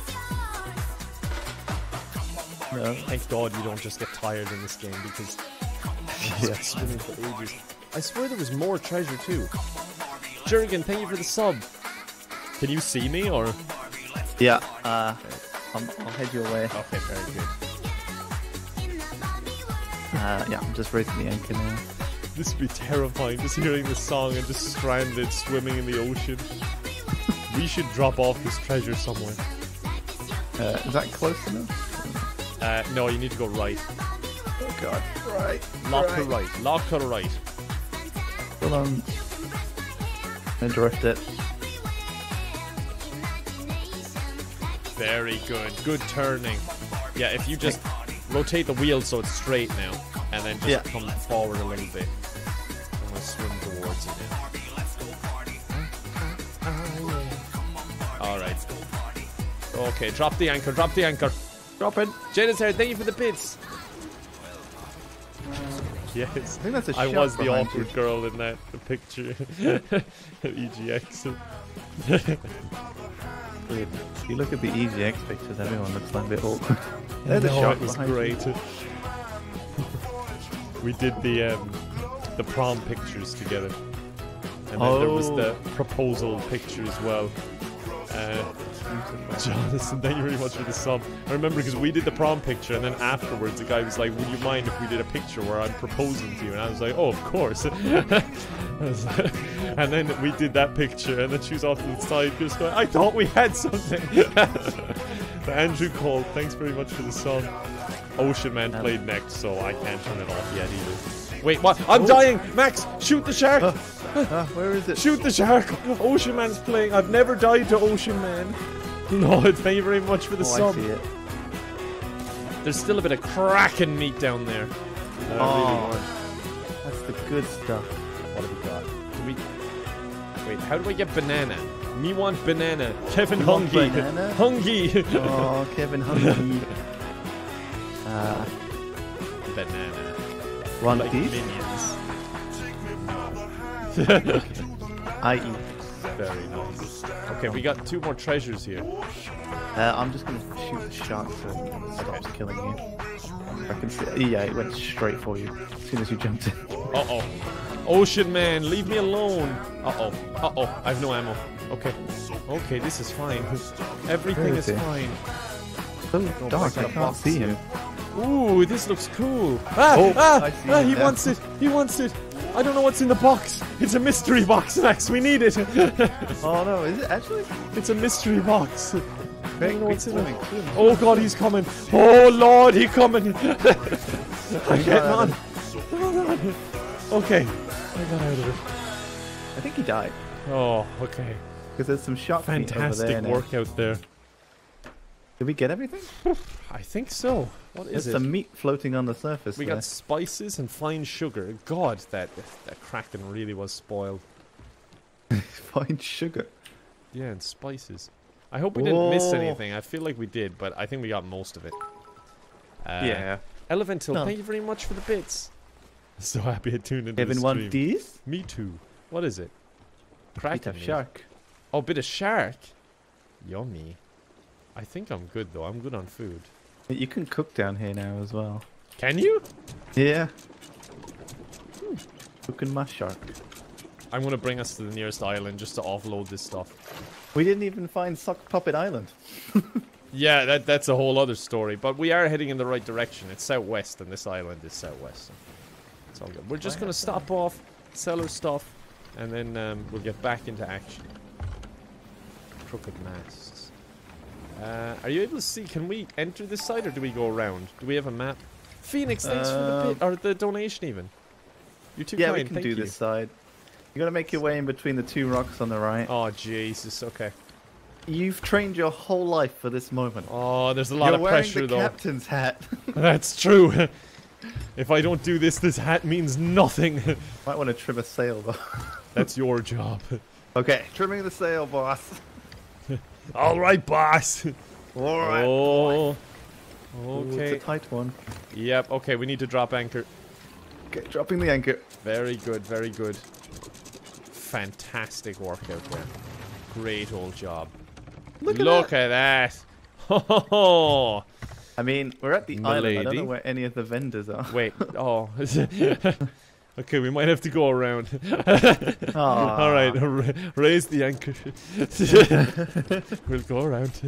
No. Thank God you don't just get tired in this game, because... Yeah. Swimming for ages. I swear there was more treasure too. Jurgen, thank you for the sub. Can you see me or? Yeah, uh, I'm, I'll head your way. Okay, very good. Uh, yeah, I'm just raising the anchor now. This would be terrifying, just hearing this song and just stranded, swimming in the ocean. We should drop off this treasure somewhere. Uh, is that close enough? Uh, no, you need to go right. Oh god. Right. Lock right. to right. Lock to right. Hold on. I drift it. Very good. Good turning. Yeah, if you just rotate the wheel so it's straight now, and then just Yeah. come forward a little bit. I'm gonna swim towards it now. Alright. Okay, drop the anchor, drop the anchor. Drop it. Jada's here, thank you for the bits. Yes. I think that's a I shot was the behind awkward you. girl in that picture. E G X. Dude, if you look at the E G X pictures, everyone looks like a bit awkward. There's a No, shot it was behind you. great. We did the um, the prom pictures together, and then there was Oh. the proposal picture as well. Uh, Jonathan, thank you very much for the sub. I remember because we did the prom picture, and then afterwards the guy was like, "Would you mind if we did a picture where I'm proposing to you?" And I was like, "Oh, of course." I was like- and then we did that picture, and then she was off to the side, just going, "I thought we had something." The Andrew Cole, thanks very much for the song. Ocean Man played next, so I can't turn it off yet either. Wait, what? I'm Oh. dying! Max, shoot the shark! Uh, uh, where is it? Shoot the shark! Ocean Man's playing. I've never died to Ocean Man. Lord, thank you very much for the Oh, sub. I see it. There's still a bit of Kraken meat down there. that I really Oh. want. That's the good stuff. What have we got? Do we... Wait, how do I get banana? Me want banana. Kevin You want Hungy. banana? Hungy. Oh, Kevin Hungy. uh, Banana. one Like piece? minions. I eat. Very nice. Okay, we got two more treasures here. Uh, I'm just gonna shoot the shark so it stops killing you. I can see. Yeah, it went straight for you as soon as you jumped in. Uh oh. Ocean Man, leave me alone. Uh oh. Uh oh. I have no ammo. Okay. Okay, this is fine. Everything Where is is he? fine. So No, dark, back I in a can't box see here. him. Ooh, this looks cool. Ah, Oh, ah, I see ah, it he now. wants it. He wants it. I don't know what's in the box. It's a mystery box, Max. We need it. Oh no, is it actually? It's a mystery box. I Quick, don't know quick, what's in it. swimming, swimming. Oh god, he's coming. Oh lord, he's coming. I'm getting on. Hold on. Okay. I got out of it. I think he died Oh, okay. because there's some shark meat over Fantastic there now. work out there. Did we get everything? I think so. What There's is it? some meat floating on the surface. We there. got spices and fine sugar. God, that that Kraken really was spoiled. fine sugar. Yeah, and spices. I hope we didn't miss Whoa. anything. I feel like we did, but I think we got most of it. Uh, Yeah. Elemental, No. thank you very much for the bits. So happy I tuned into Kevin the want stream. these? Me too. What is it? Bit Kraken of meat. shark. Oh, bit of shark. Yummy. I think I'm good though. I'm good on food. You can cook down here now as well. Can you? Yeah. Hmm. Cooking my shark. I'm gonna bring us to the nearest island just to offload this stuff. We didn't even find Sock Puppet Island. Yeah, that that's a whole other story. But we are heading in the right direction. It's southwest, and this island is southwest. So it's all good. We're just gonna stop off, sell our stuff, and then um, we'll get back into action. Crooked masts. Uh, are you able to see? Can we enter this side, or do we go around? Do we have a map? Phoenix, thanks uh, for the bit, or the donation even. You're too yeah, kind. we can Thank do you. this side. You gotta make your way in between the two rocks on the right. Oh Jesus, okay. You've trained your whole life for this moment. Oh, there's a lot You're of wearing pressure the though. captain's hat. That's true. If I don't do this, this hat means nothing. Might want to trim a sail though. That's your job. Okay, trimming the sail, boss. All right, boss. All right. Oh. Ooh, Okay. it's a tight one. Yep. Okay, we need to drop anchor. Okay, dropping the anchor. Very good. Very good. Fantastic work out there. Great old job. Look at Look that. at that. Ho ho ho. I mean, we're at the My island. I don't lady. know where any of the vendors are. Wait. Oh. Okay, we might have to go around. Aw. All right, ra- raise the anchor. We'll go around.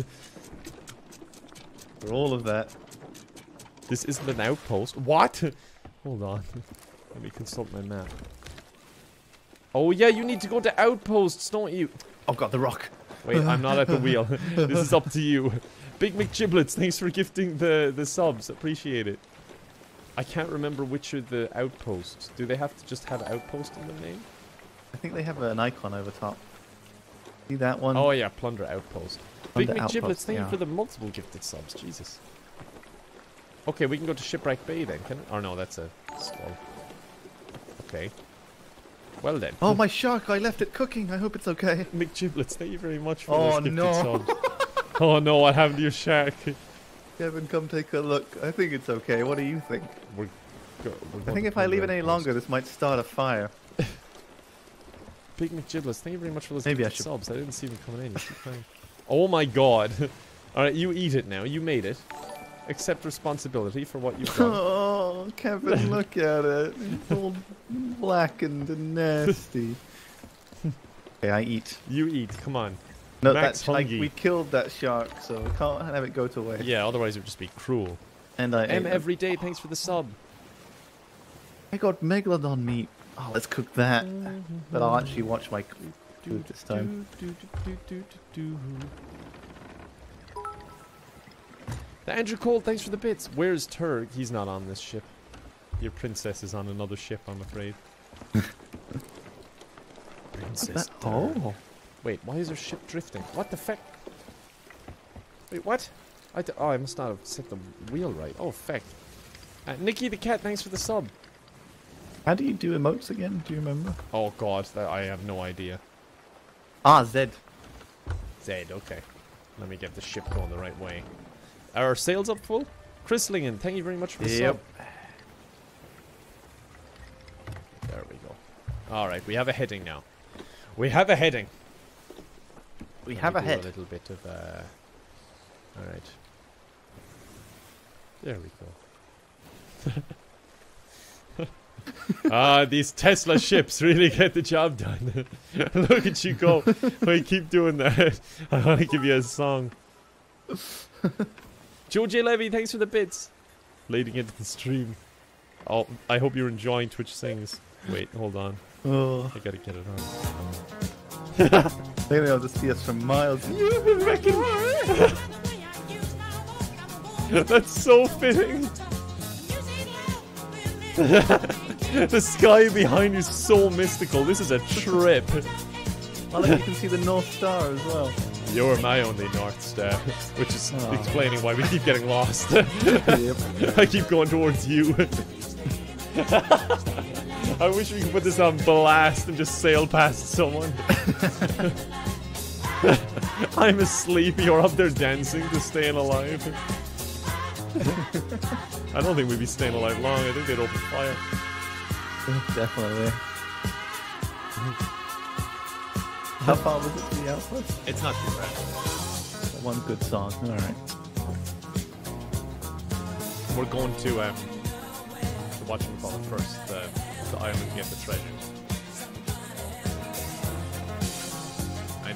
For all of that. This isn't an outpost. What? Hold on. Let me consult my map. Oh yeah, you need to go to outposts, don't you? Oh god, the rock. Wait, I'm not at the wheel. This is up to you. Big McGiblets, thanks for gifting the, the subs. Appreciate it. I can't remember which are the outposts. Do they have to just have outpost in the name? I think they have an icon over top. See that one? Oh yeah, plunder outpost. Big Plunder McGiblets, outpost, thank you yeah. for the multiple gifted subs. Jesus. Okay, we can go to Shipwreck Bay then, can Or no, that's a skull. Okay. Well then. Oh, my shark! I left it cooking. I hope it's okay. McGiblets, thank you very much for Oh, those gifted no. subs. Oh no, what happened to your shark? Kevin, come take a look. I think it's okay. What do you think? We're go, we're I going think to if I leave it plunder any outpost. longer, this might start a fire. Big McGiblets, thank you very much for those Maybe I gifted should- subs. I didn't see them coming in. You keep trying. Oh my god. Alright, you eat it now. You made it. Accept responsibility for what you've done. Oh, Kevin, look at it. It's all blackened and nasty. Okay, I eat. You eat, come on. No, Max that, like, Hungy. we killed that shark, so we can't have it go to waste. Yeah, otherwise it would just be cruel. And I ate M them. every day, thanks for the sub. I got megalodon meat. Oh, let's cook that. But I'll actually watch my food this time. The Andrew Cole, thanks for the bits. Where's Turg? He's not on this ship. Your princess is on another ship, I'm afraid. Princess That- Turg. oh. Wait, why is her ship drifting? What the feck? Wait, what? I d oh, I must not have set the wheel right. Oh, feck. Uh, Nikki the cat, thanks for the sub. How do you do emotes again? Do you remember? Oh god, that, I have no idea. Ah, Z. Zed, okay. Let me get the ship going the right way. Are our sails up full? Chris Lingen, thank you very much for the Yep. sub. There we go. Alright, we have a heading now. We have a heading. We Let have me a do head. A little bit of uh Alright. There we go. Ah, these Tesla ships really get the job done. Look at you go. I keep doing that. I want to give you a song. Joe J. Levy, thanks for the bits. Leading into the stream. Oh, I hope you're enjoying Twitch Sings. Wait, hold on. Oh, I gotta get it on. maybe I'll just see us from miles. You've been wrecking. That's so fitting. The sky behind you is so mystical. This is a trip. Oh, look, you can see the North Star as well. You're my only North Star, which is Aw. explaining why we keep getting lost. Yep. I keep going towards you. I wish we could put this on blast and just sail past someone. I'm asleep, you're up there dancing to staying alive. I don't think we'd be staying alive long, I think they'd open fire. Definitely. How far was it to the outpost? It's not too bad. One good song. Alright. We're going to, um, to whatchamacallit first, the, the island to get the treasures.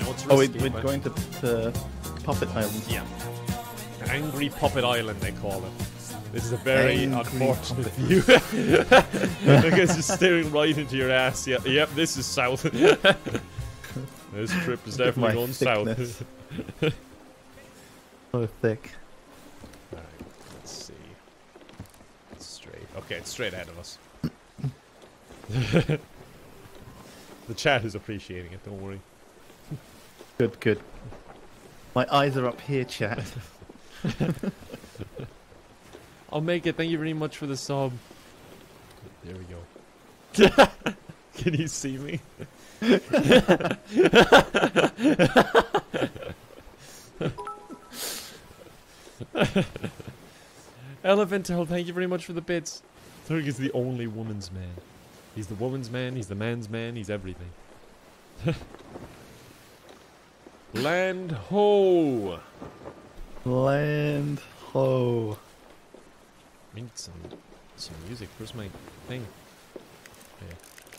What's Oh, wait, risky we're about- going to the Puppet Island. Yeah. Angry Puppet Island, they call it. This is a very Angry unfortunate Puppet. view. The guy's just staring right into your ass. Yeah, yep, this is south. This trip is Look at definitely my going thickness. south. So thick. Alright, let's see. It's straight. Okay, it's straight ahead of us. The chat is appreciating it, don't worry. Good, good. My eyes are up here, chat. I'll make it. Thank you very much for the sub. There we go. Can you see me? Elemental, thank you very much for the bits. Turk is the only woman's man. He's the woman's man, he's the man's man, he's everything. Land ho! Land ho. I need some some music. Where's my thing? There.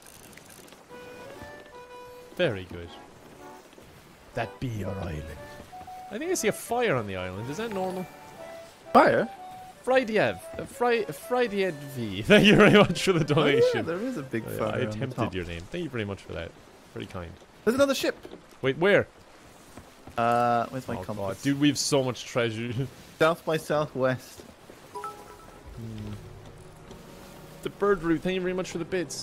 Very good. That be your island. I think I see a fire on the island. Is that normal? Fire? Friedev. Uh, Fri Friedev V. Thank you very much for the Oh, yeah, donation. there is a big I- fire. I on the attempted top. your name. Thank you very much for that. Very kind. There's another ship. Wait, where? Uh, where's my Oh, compass? God. Dude, we have so much treasure. South by southwest. Hmm. The bird route. Thank you very much for the bits.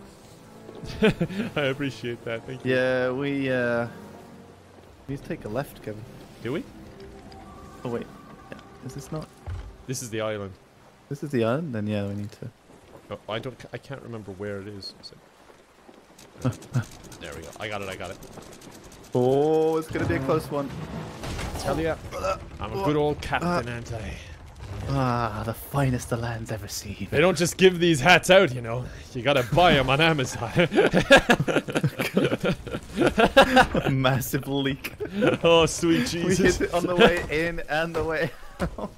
I appreciate that. Thank you. Yeah, we uh, we need to take a left, Kevin. Do we? Oh wait, yeah. Is this not? This is the island. This is the island. Then yeah, we need to. Oh, I don't. I can't remember where it is. Is it? There we go. I got it. I got it. Oh, it's gonna be a close one. Tell ya, I'm a good old captain, aren't I? Ah, the finest the land's ever seen. They don't just give these hats out, you know. You gotta buy them on Amazon. Massive leak. Oh, sweet We Jesus! hit it on the way in and the way out.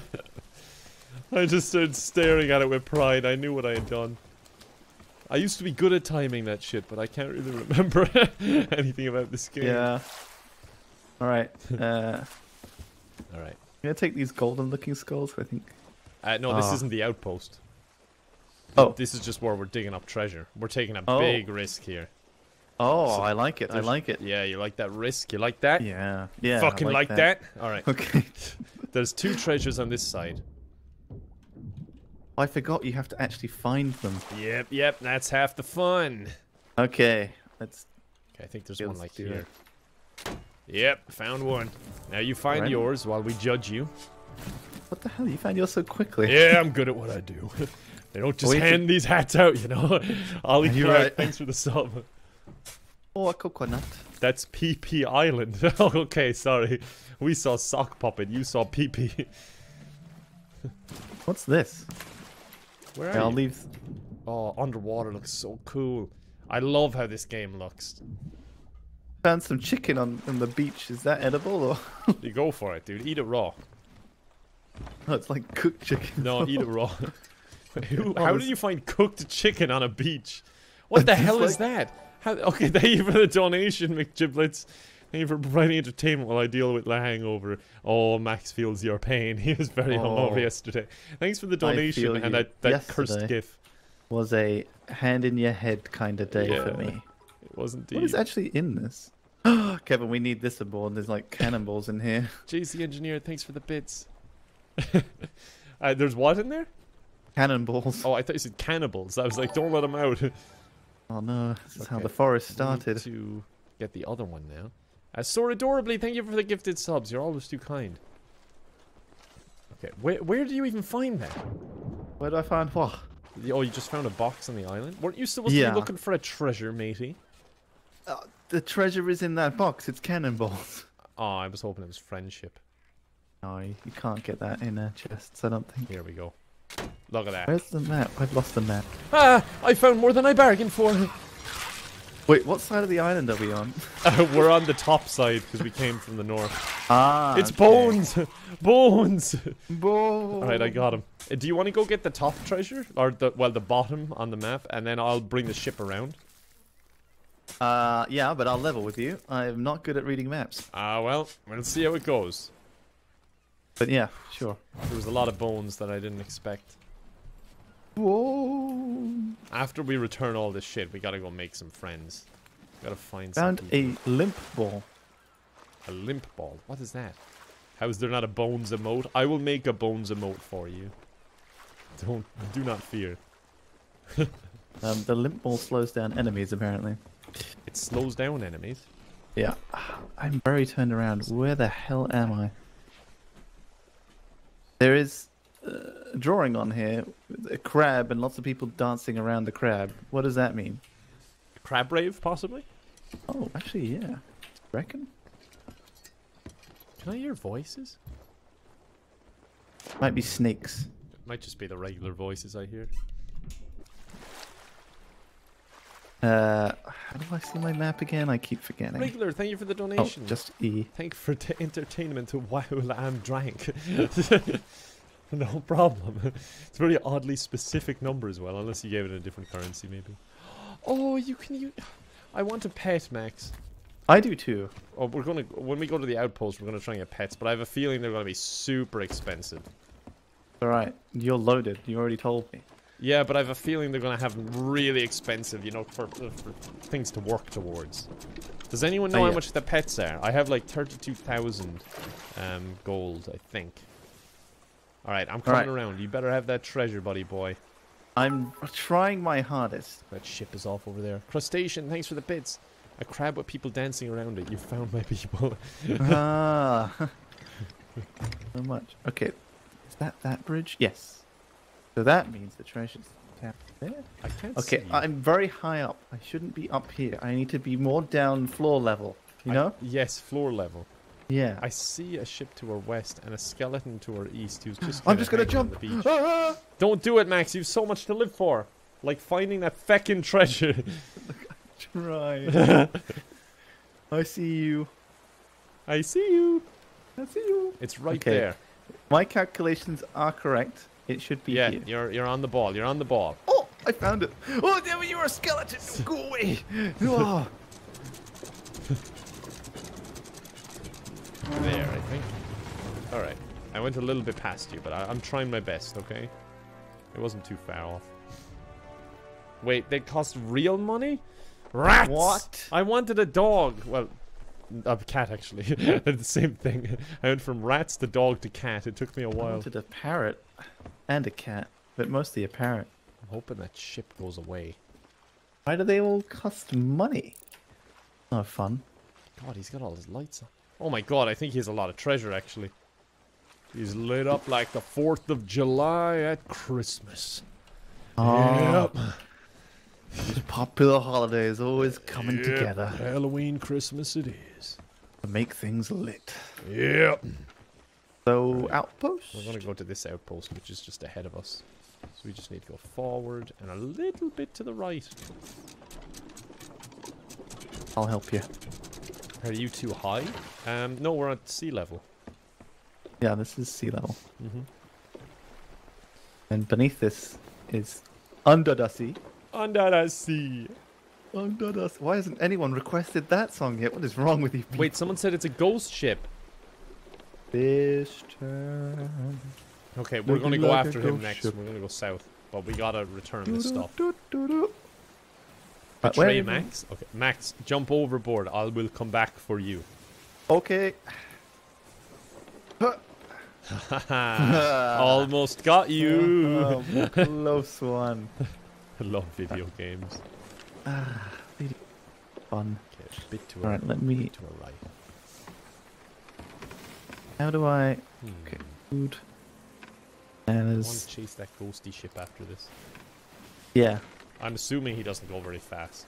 I just started staring at it with pride. I knew what I had done. I used to be good at timing that shit, but I can't really remember anything about this game. Yeah. All right. Uh, All right. I'm gonna take these golden-looking skulls. I think. Uh, no, this Ah. isn't the outpost. Oh. This is just where we're digging up treasure. We're taking a Oh. big risk here. Oh, So I like it. I There's- like it. Yeah, you like that risk? You like that? Yeah. Yeah. I Fucking like, that. All right. Okay. There's two treasures on this side. I forgot you have to actually find them. Yep, yep. That's half the fun. Okay. Let's. Okay, I think there's Yeah, one let's like do here. Yep, found one. Now you find Right. yours while we judge you. What the hell? You found yours so quickly. Yeah, I'm good at what I do. They don't just Wait, hand these hats out, you know. Ollie You're Clark, right. thanks for the sub. Oh, a coconut. That's P P Island. Oh, okay, sorry. We saw Sock Puppet. You saw P P. What's this? Where Okay, are I'll you? leave. Oh, underwater looks so cool. I love how this game looks. Found some chicken on, on the beach. Is that edible or? You go for it, dude. Eat it raw. No, it's like cooked chicken. No, eat it raw. Who, Oh, how this- did you find cooked chicken on a beach? What the It's hell is like- that? How, okay, thank you for the donation, McGiblets. Thank you for providing entertainment while I deal with the hangover. Oh, Max feels your pain. He was very Oh. hungover yesterday. Thanks for the donation feel and you. that, that cursed Yesterday gif. Was a hand in your head kind of day Yeah. for me. It was indeed. What is actually in this? Kevin, we need this aboard. There's like cannonballs in here. J C Engineer, thanks for the bits. uh, there's what in there? Cannonballs. Oh, I thought you said cannibals. I was like, don't let them out. Oh no, this is how Okay. the forest Need started. to get the other one now. Uh, so adorably, thank you for the gifted subs. You're always too kind. Okay, where where do you even find that? Where do I find what? Y- Oh, you just found a box on the island? Weren't you supposed to Yeah. be looking for a treasure, matey? Uh, the treasure is in that box. It's cannonballs. Oh, I was hoping it was friendship. No, you you can't get that in uh, chests. I don't think. Here we go. Look at that. Where's the map? I've lost the map. Ah, I found more than I bargained for. Wait, what side of the island are we on? Uh, we're on the top side because we came from the north. Ah, It's okay. bones! Bones! Bones. Alright, I got him. Uh, do you want to go get the top treasure? Or the, well, the bottom on the map, and then I'll bring the ship around? Uh, yeah, but I'll level with you. I'm not good at reading maps. Ah, uh, well, we'll see how it goes. But yeah, sure. There was a lot of bones that I didn't expect. Whoa! After we return all this shit, we gotta go make some friends. Gotta find Found some a limp ball. A limp ball? What is that? How is there not a bones emote? I will make a bones emote for you. Don't, do not fear. um, the limp ball slows down enemies, apparently. It slows down enemies? Yeah. I'm very turned around. Where the hell am I? There is uh, a drawing on here. A crab and lots of people dancing around the crab. What does that mean? Crab rave, possibly? Oh, actually, yeah. Reckon? Can I hear voices? Might be snakes. It might just be the regular voices I hear. Uh, how do I see my map again? I keep forgetting. Regular, thank you for the Oh, donation. just E. Thank you for t entertainment while I'm drank. No problem. It's a very oddly specific number as well, unless you gave it a different currency, maybe. Oh, you can use... I want a pet, Max. I do too. Oh, we're gonna... When we go to the outpost, we're gonna try and get pets, but I have a feeling they're gonna be super expensive. Alright, you're loaded. You already told me. Yeah, but I have a feeling they're gonna have really expensive, you know, for, for things to work towards. Does anyone know Oh, how yeah. much the pets are? I have like thirty-two thousand um, gold, I think. Alright, I'm coming Alright. around. You better have that treasure, buddy boy. I'm trying my hardest. That ship is off over there. Crustacean, thanks for the bits. A crab with people dancing around it. You found my people. ah. So much. Okay. Is that that bridge? Yes. So that means the treasure's down there. I can't Okay, see you. I'm very high up. I shouldn't be up here. I need to be more down floor level. You know? I, yes, floor level. Yeah. I see a ship to our west and a skeleton to our east who's just I'm kinda just gonna hanging on jump. the beach. Ah! Don't do it, Max. You've so much to live for. Like finding that feckin' treasure. Try. I see you. I see you. I see you. It's right Okay. there. My calculations are correct. It should be Yeah, here. you're you're on the ball. You're on the ball. Oh, I found it. Oh, damn it, you're a skeleton. Go away. Oh. There, I think. All right. I went a little bit past you, but I, I'm trying my best. Okay. It wasn't too far off. Wait, they cost real money? Rats! What? I wanted a dog. Well, a cat actually. The same thing. I went from rats to dog to cat. It took me a I while. wanted a parrot and a cat, but mostly a parrot. I'm hoping that ship goes away. Why do they all cost money? Not fun. God, he's got all his lights on. Oh my god, I think he has a lot of treasure actually. He's lit up like the fourth of July at Christmas. Oh, Yep. these popular holidays always coming Yep. together Halloween, Christmas it is. to make things lit. Yep. So, outpost? We're gonna go to this outpost, which is just ahead of us. So we just need to go forward and a little bit to the right. I'll help you. Are you too high? Um, no, we're at sea level. Yeah, this is sea level. Mm-hmm. And beneath this is under the sea. Under the sea. Under the sea. Why hasn't anyone requested that song yet? What is wrong with you people? Wait, someone said it's a ghost ship. This turn. Okay, we're Looking gonna go like a after him ghost next. ship. We're gonna go south, but we gotta return this stuff. Doo-doo-doo-doo-doo. Uh, Betray where- Max. Okay, Max, jump overboard. I will come back for you. Okay. Almost got you. Oh, close one. I love video games. Ah, really fun. Okay, a bit to All our, right, let me. to our right. How do I? Hmm. Okay, food. I And want there's to chase that ghosty ship after this. yeah. I'm assuming he doesn't go very fast.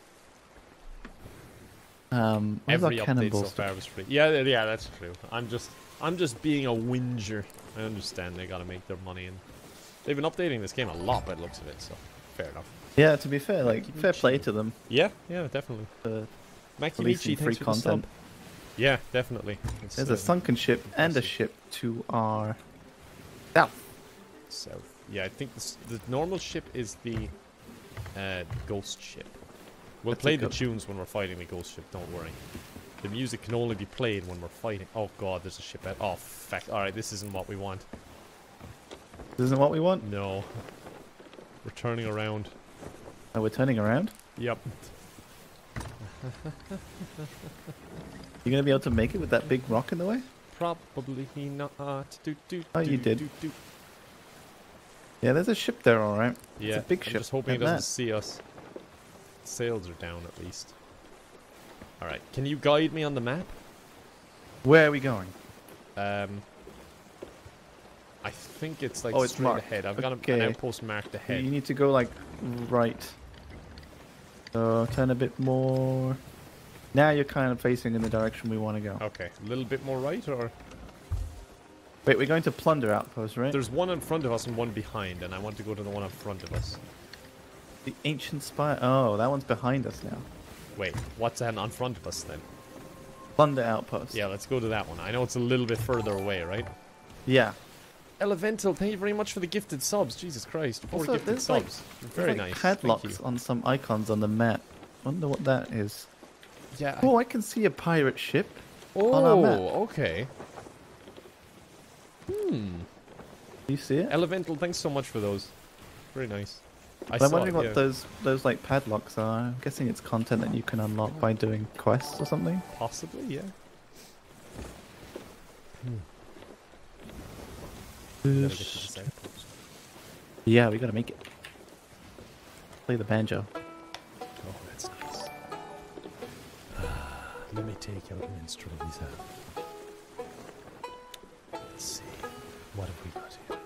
Um, what Every about update cannonball so stuff? far was free. Yeah, yeah, yeah, that's true. I'm just, I'm just being a whinger. I understand they gotta make their money, and they've been updating this game a lot by the looks of it. So, fair enough. Yeah, to be fair, like Keep it fair play cheap. to them Yeah, yeah, definitely. for Makimichi, releasing free thanks for the sub. content. Yeah, definitely. It's, There's uh, a sunken ship and a impressive. ship to our south. south. Yeah, I think this, the normal ship is the uh, ghost ship. We'll That's play a the good- tunes when we're fighting the ghost ship, don't worry. The music can only be played when we're fighting. Oh god, there's a ship out. Oh, fuck. Alright, this isn't what we want. This isn't what we want? No. We're turning around. Oh, we're turning around? Yep. You gonna be able to make it with that big rock in the way? Probably not. Do, do, Oh, do, you did. Do, do. Yeah, there's a ship there, alright. Yeah, a big I'm ship, just hoping it like doesn't that. see us. Sails are down at least. Alright, can you guide me on the map? Where are we going? Um, I think it's like Oh, it's straight marked. ahead. I've got a, an Okay. outpost marked ahead. You need to go, like, right. So, turn a bit more... Now you're kind of facing in the direction we want to go. Okay, a little bit more right, or? Wait, we're going to Plunder Outpost, right? There's one in front of us and one behind, and I want to go to the one in front of us. The Ancient Spire... Oh, that one's behind us now. Wait, what's that on front of us then? Plunder Outpost. Yeah, let's go to that one. I know it's a little bit further away, right? Yeah. Elemental, thank you very much for the gifted subs. Jesus Christ, four Also, gifted there's like, subs. there's Very like nice. Thank you. padlocks on some icons on the map. Wonder what that is. Yeah. I- Oh, I can see a pirate ship. oh, on our map. okay. Hmm. Do you see it? Elemental, thanks so much for those. Very nice. I But I'm saw wondering it, what yeah. those those like padlocks are. I'm guessing it's content that you can unlock by doing quests or something. Possibly, yeah. Hmm. Gotta get to this outpost. Yeah, we gotta make it. Play the banjo. Oh, that's nice. Let me take out an instrument we have. Let's see. What have we got here?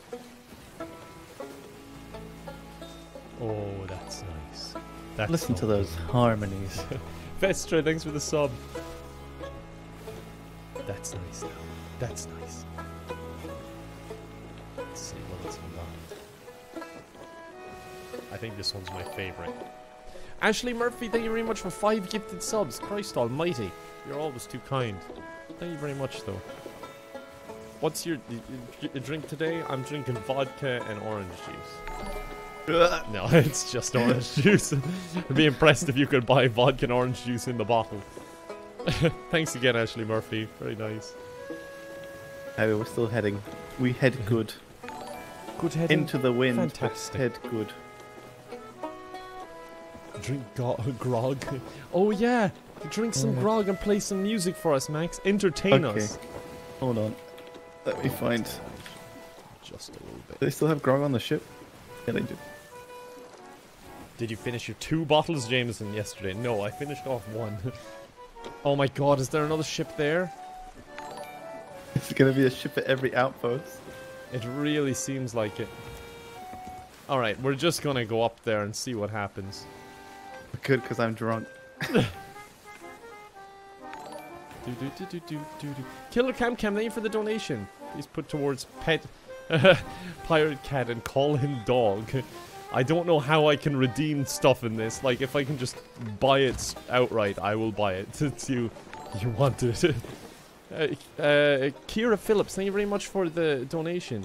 Oh, that's nice. That's Listen to so those good. harmonies. Vestra, thanks for the sub. That's nice now. That's nice. Let's see what else we got. I think this one's my favorite. Ashley Murphy, thank you very much for five gifted subs. Christ almighty. You're always too kind. Thank you very much, though. What's your y- y- y- drink today? I'm drinking vodka and orange juice. No, it's just orange juice. I'd be impressed if you could buy vodka and orange juice in the bottle. Thanks again, Ashley Murphy. Very nice. Hey, we're still heading. We head good. Good heading. Into the wind. but Fantastic. Head good. Drink go- grog. Oh yeah, drink some Oh. grog and play some music for us, Max. Entertain Okay. us. Hold on. Let me find. Just a little bit. Do they still have grog on the ship? Yeah, they do. Did you finish your two bottles, Jameson, yesterday? No, I finished off one. Oh my god, is there another ship there? It's gonna be a ship at every outpost. It really seems like it. Alright, we're just gonna go up there and see what happens. Good, because I'm drunk. Do, do, do, do, do, do, do. Killer Cam Cam, thank you for the donation. Please put towards pet pirate cat and call him dog. I don't know how I can redeem stuff in this. Like, if I can just buy it s- outright, I will buy it. Since you, you wanted it. uh, uh, Kira Phillips, thank you very much for the donation.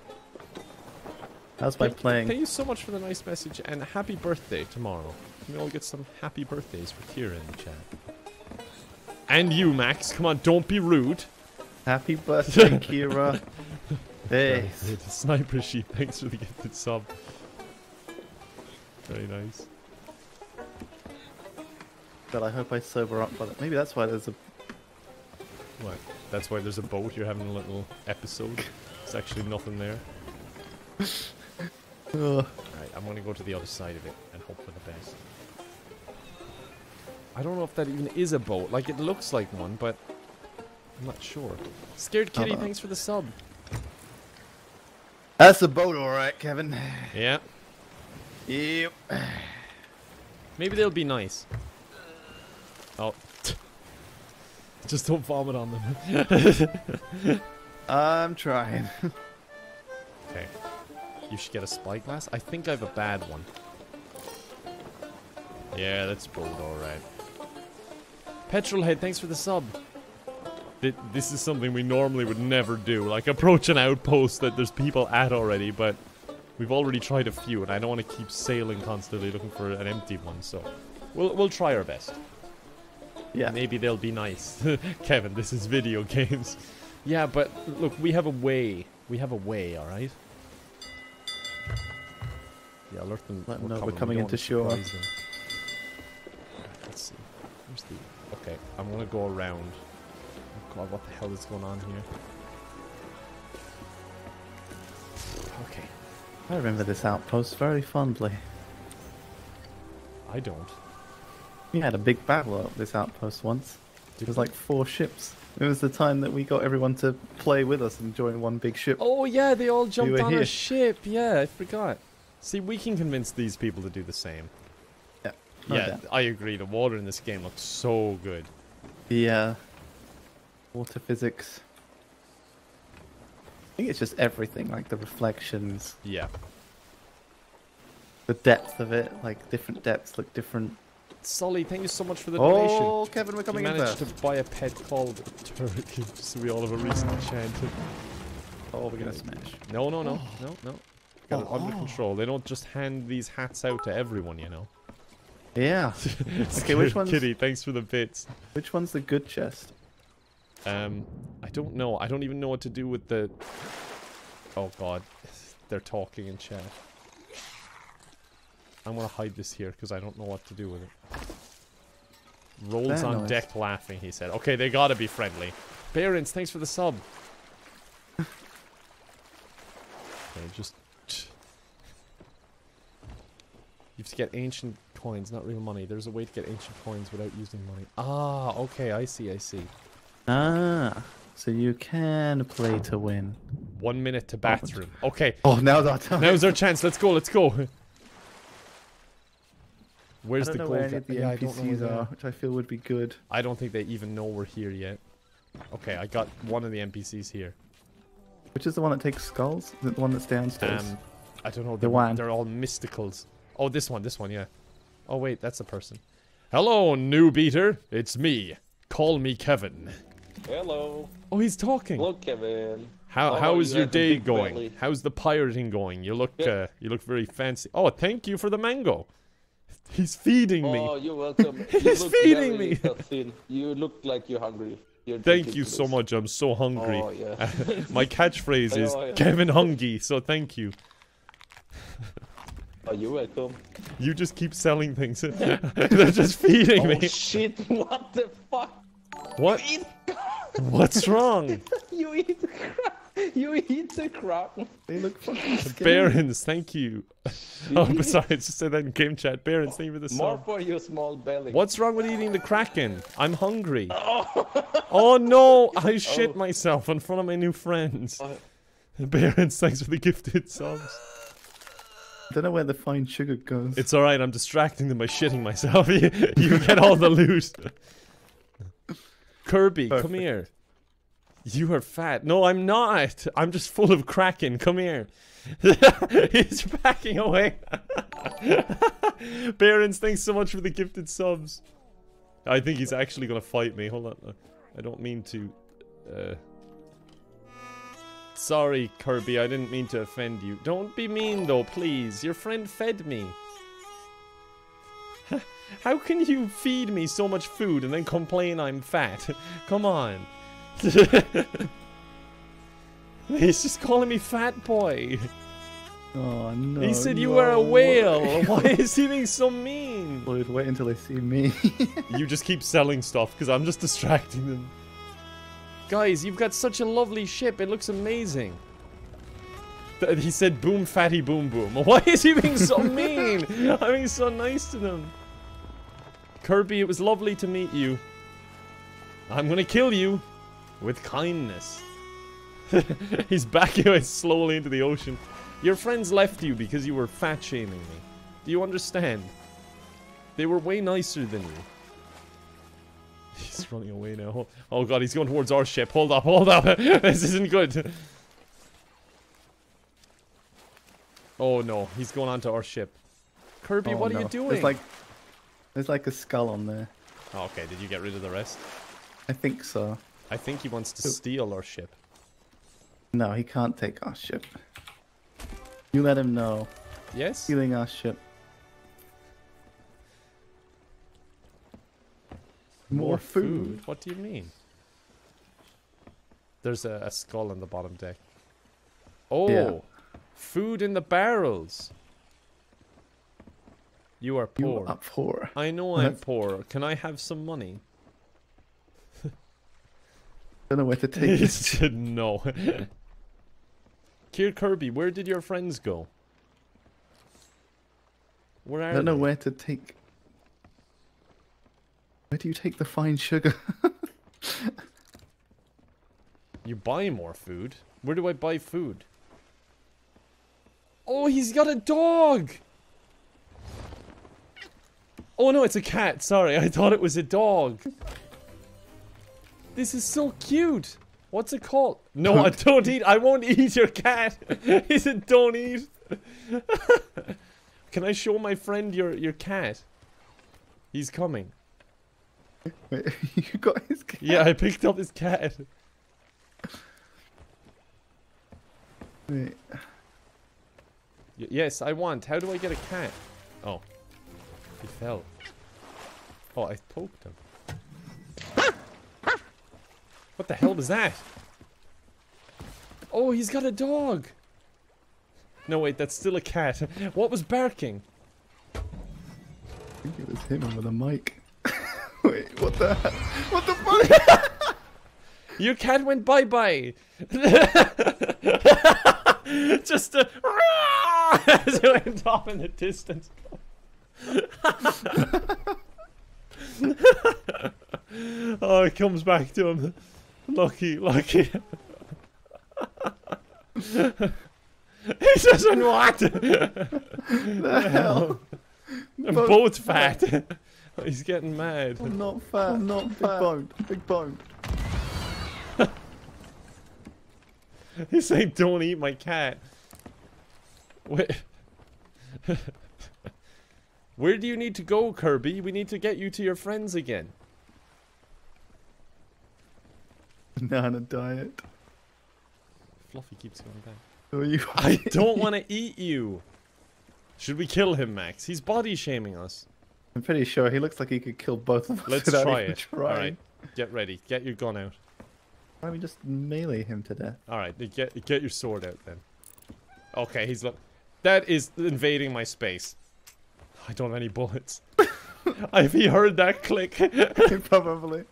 How's my Thank, playing? thank you so much for the nice message and happy birthday tomorrow. Can we all get some happy birthdays for Kira in the chat? And you, Max. Come on, don't be rude. Happy birthday, Kira. Hey. Very good. Sniper Sheep, thanks for the gifted sub. Very nice. But I hope I sober up by that. Maybe that's why there's a... What? That's why there's a boat. You're having a little episode. There's actually nothing there. Ugh. Alright, I'm gonna go to the other side of it and hope for the best. I don't know if that even is a boat. Like, it looks like one, but I'm not sure. Scared Kitty, Hold on. thanks for the sub. That's a boat, alright, Kevin. Yeah. Yep. Maybe they'll be nice. Oh. Just don't vomit on them. I'm trying. Okay. You should get a spyglass. I think I have a bad one. Yeah, that's bold, alright. Petrolhead, thanks for the sub. Th this is something we normally would never do. Like, approach an outpost that there's people at already, but we've already tried a few, and I don't want to keep sailing constantly looking for an empty one, so We'll we'll try our best. Yeah. Maybe they'll be nice. Kevin, this is video games. Yeah, but look, we have a way. We have a way, all right. Yeah, alert them. Let them we're know we're coming, coming we into don't shore. surprise them. Let's see. Where's the? Okay, I'm gonna go around. Oh God, what the hell is going on here? Okay. I remember this outpost very fondly. I don't. We had a big battle at this outpost once. It was like four ships. It was the time that we got everyone to play with us and join one big ship. Oh yeah, they all jumped were on a here. ship. Yeah, I forgot. See, we can convince these people to do the same. Yeah. no Yeah, doubt. I agree. The water in this game looks so good. The uh, water physics. I think it's just everything, like the reflections, Yeah. the depth of it, like different depths look different. Sully, thank you so much for the donation. Oh, Kevin, we're You coming in managed first. to buy a pet called Turkey, so we all have a recent enchant. Oh, we're gonna smash. No, no, no, no, no. Got it under Oh. control. They don't just hand these hats out to everyone, you know. Yeah. Okay, which one's Kitty, thanks for the bits. which one's the good chest? Um, I don't know. I don't even know what to do with the... Oh god. They're talking in chat. I'm gonna hide this here because I don't know what to do with it. Rolls Very on nice. deck laughing, he said. Okay, they gotta be friendly. Barons, thanks for the sub. Okay, just... You have to get ancient coins, not real money. There's a way to get ancient coins without using money. Ah, okay, I see, I see. Ah, so you can play to win. One minute to bathroom. Okay, Oh, now's our time. now's our chance. Let's go, let's go. I Where's don't the know gold? where any of the yeah, I N P don't know where Cs they are, which I feel would be good. I don't think they even know we're here yet. Okay, I got one of the N P Cs here. Which is the one that takes skulls? Is it the one that's downstairs? Um, I don't know. The They're, one. they're all mysticals. Oh, this one, this one, yeah. Oh wait, that's a person. Hello, new beater. It's me. Call me Kevin. Hello. Oh, he's talking. Hello, Kevin. How Oh, how is you your have a day big going? belly. How's the pirating going? You look Yeah. uh, you look very fancy. Oh, thank you for the mango. He's feeding me. Oh, you're welcome. You He's look feeding very me. thin. You look like you're hungry. You're Thank you ridiculous. so much. I'm so hungry. Oh, yeah. My catchphrase is Oh, yeah. Kevin Hungry, so thank you. Oh, you're welcome. You just keep selling things. They're just feeding Oh, me. shit. What the fuck? What? You eat, What's wrong? you eat the crap. You eat the crap. They look fucking scary. Barons, thank you. Oh, besides, just say that in game chat. Barons, thank you for the More sub. for your small belly. What's wrong with eating the Kraken? I'm hungry. Oh no, I shit Oh. myself in front of my new friends. Oh. Barons, thanks for the gifted subs. I don't know where the fine sugar goes. It's alright, I'm distracting them by shitting myself. you, you get all the loot. Kirby, come Perfect. here. You are fat. No, I'm not. I'm just full of Kraken. Come here. He's backing away. Barons, thanks so much for the gifted subs. I think he's actually gonna fight me. Hold on. I don't mean to. Uh... Sorry, Kirby. I didn't mean to offend you. Don't be mean, though, please. Your friend fed me. How can you feed me so much food and then complain I'm fat? Come on. He's just calling me fat boy. Oh no. He said you no were a whale. way. Why is he being so mean? Lloyd, wait until they see me. You just keep selling stuff because I'm just distracting them. Guys, you've got such a lovely ship. It looks amazing. Th- He said boom fatty boom boom. Why is he being so mean? I'm being so nice to them. Kirby, it was lovely to meet you. I'm gonna kill you with kindness. He's backing away slowly into the ocean. Your friends left you because you were fat shaming me. Do you understand? They were way nicer than you. He's running away now. Oh god, he's going towards our ship. Hold up, hold up. This isn't good. Oh no, he's going onto our ship. Kirby, Oh, what are no. you doing? There's like, there's like a skull on there. Oh, okay, did you get rid of the rest? I think so. I think he wants to Who? steal our ship. No, he can't take our ship. You let him know. Yes? Stealing our ship. More food? What do you mean? There's a, a skull on the bottom deck. Oh, Yeah. food in the barrels. You are You poor. are poor. I know I'm poor. Can I have some money? Don't know where to take He this. said no. Kier Kirby, where did your friends go? Where are I don't know they? where to take. Where do you take the fine sugar? You buy more food? Where do I buy food? Oh, he's got a dog! Oh no, it's a cat. Sorry, I thought it was a dog. This is so cute. What's it called? No, I don't eat. I won't eat your cat. He said, don't eat. Can I show my friend your, your cat? He's coming. Wait, you got his cat? Yeah, I picked up his cat. Wait. Y yes, I want. How do I get a cat? Oh. He fell. Oh, I poked him. What the hell was that? Oh, he's got a dog. No, wait, that's still a cat. What was barking? I think it was him with a mic. Wait, what the hell? What the fuck? Your cat went bye-bye. Just a... as it went off in the distance. Oh, it comes back to him. Lucky, lucky. He doesn't what? The hell? They're Both both fat. He's getting mad. I'm not fat. I'm not big boned. Big boned. He's saying, don't eat my cat. Wait. Where do you need to go, Kirby? We need to get you to your friends again. Banana diet. Fluffy keeps going back. Who are you? I don't want to eat you. Should we kill him, Max? He's body shaming us. I'm pretty sure he looks like he could kill both of us. Let's without try even it. trying. Alright, get ready. Get your gun out. Why don't we just melee him to death? Alright, get get your sword out then. Okay, he's look. That is invading my space. I don't have any bullets. Have he heard that click? Probably.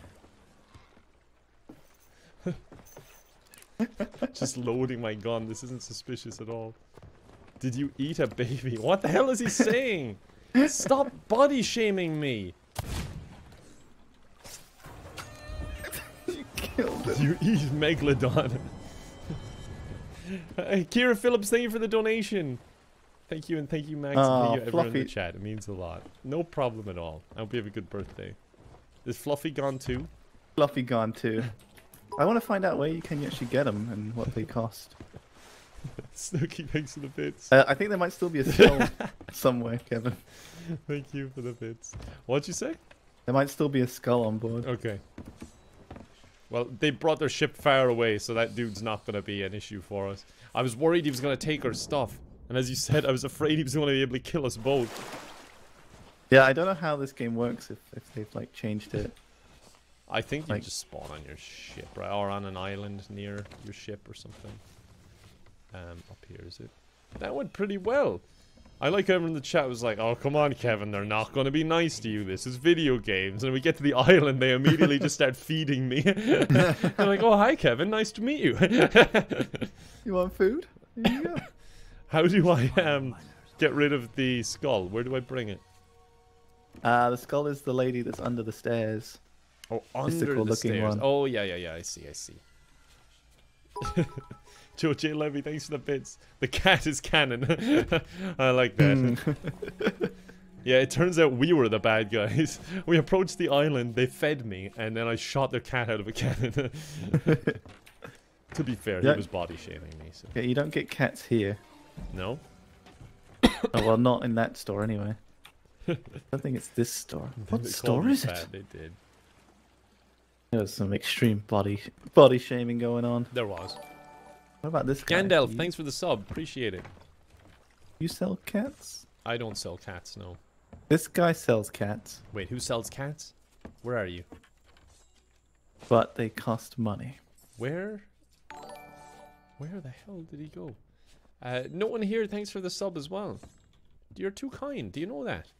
Just loading my gun. This isn't suspicious at all. Did you eat a baby? What the hell is he saying? Stop body shaming me. You killed him. You eat Megalodon. Hey, Kira Phillips, thank you for the donation. Thank you, and thank you, Max. And Aw, thank you, everyone in the Fluffy. chat. It means a lot. No problem at all. I hope you have a good birthday. Is Fluffy gone too? Fluffy gone too. I want to find out where you can actually get them and what they cost. Snooky, thanks for the bits. Uh, I think there might still be a skull somewhere, Kevin. Thank you for the bits. What'd you say? There might still be a skull on board. Okay. Well, they brought their ship far away, so that dude's not going to be an issue for us. I was worried he was going to take our stuff. And as you said, I was afraid he was going to be able to kill us both. Yeah, I don't know how this game works if, if they've like changed it. I think you Like- just spawn on your ship, right? Or on an island near your ship or something. Um, up here, is it? That went pretty well. I like everyone in the chat was like, oh, come on, Kevin, they're not going to be nice to you. This is video games. And we get to the island, they immediately just start feeding me. They're like, oh, hi, Kevin, nice to meet you. You want food? Here you go. How do I um get rid of the skull? Where do I bring it? Uh, the skull is the lady that's under the stairs. Oh, under Mystical the looking stairs. one. Oh, yeah, yeah, yeah, I see, I see. Joe J. Levy, thanks for the bits. The cat is canon. I like that. Mm. Yeah, it turns out we were the bad guys. We approached the island, they fed me, and then I shot their cat out of a cannon. To be fair, Yeah. he was body shaming me, so. Yeah, you don't get cats here. No? Oh, well, not in that store anyway. I don't think it's this store. What They store called me is it? fat, They did. There's some extreme body body shaming going on. There was. What about this guy? Gandalf, You- thanks for the sub. Appreciate it. You sell cats? I don't sell cats, no. This guy sells cats. Wait, who sells cats? Where are you? But they cost money. Where? Where the hell did he go? Uh, no one here, thanks for the sub as well. You're too kind, do you know that?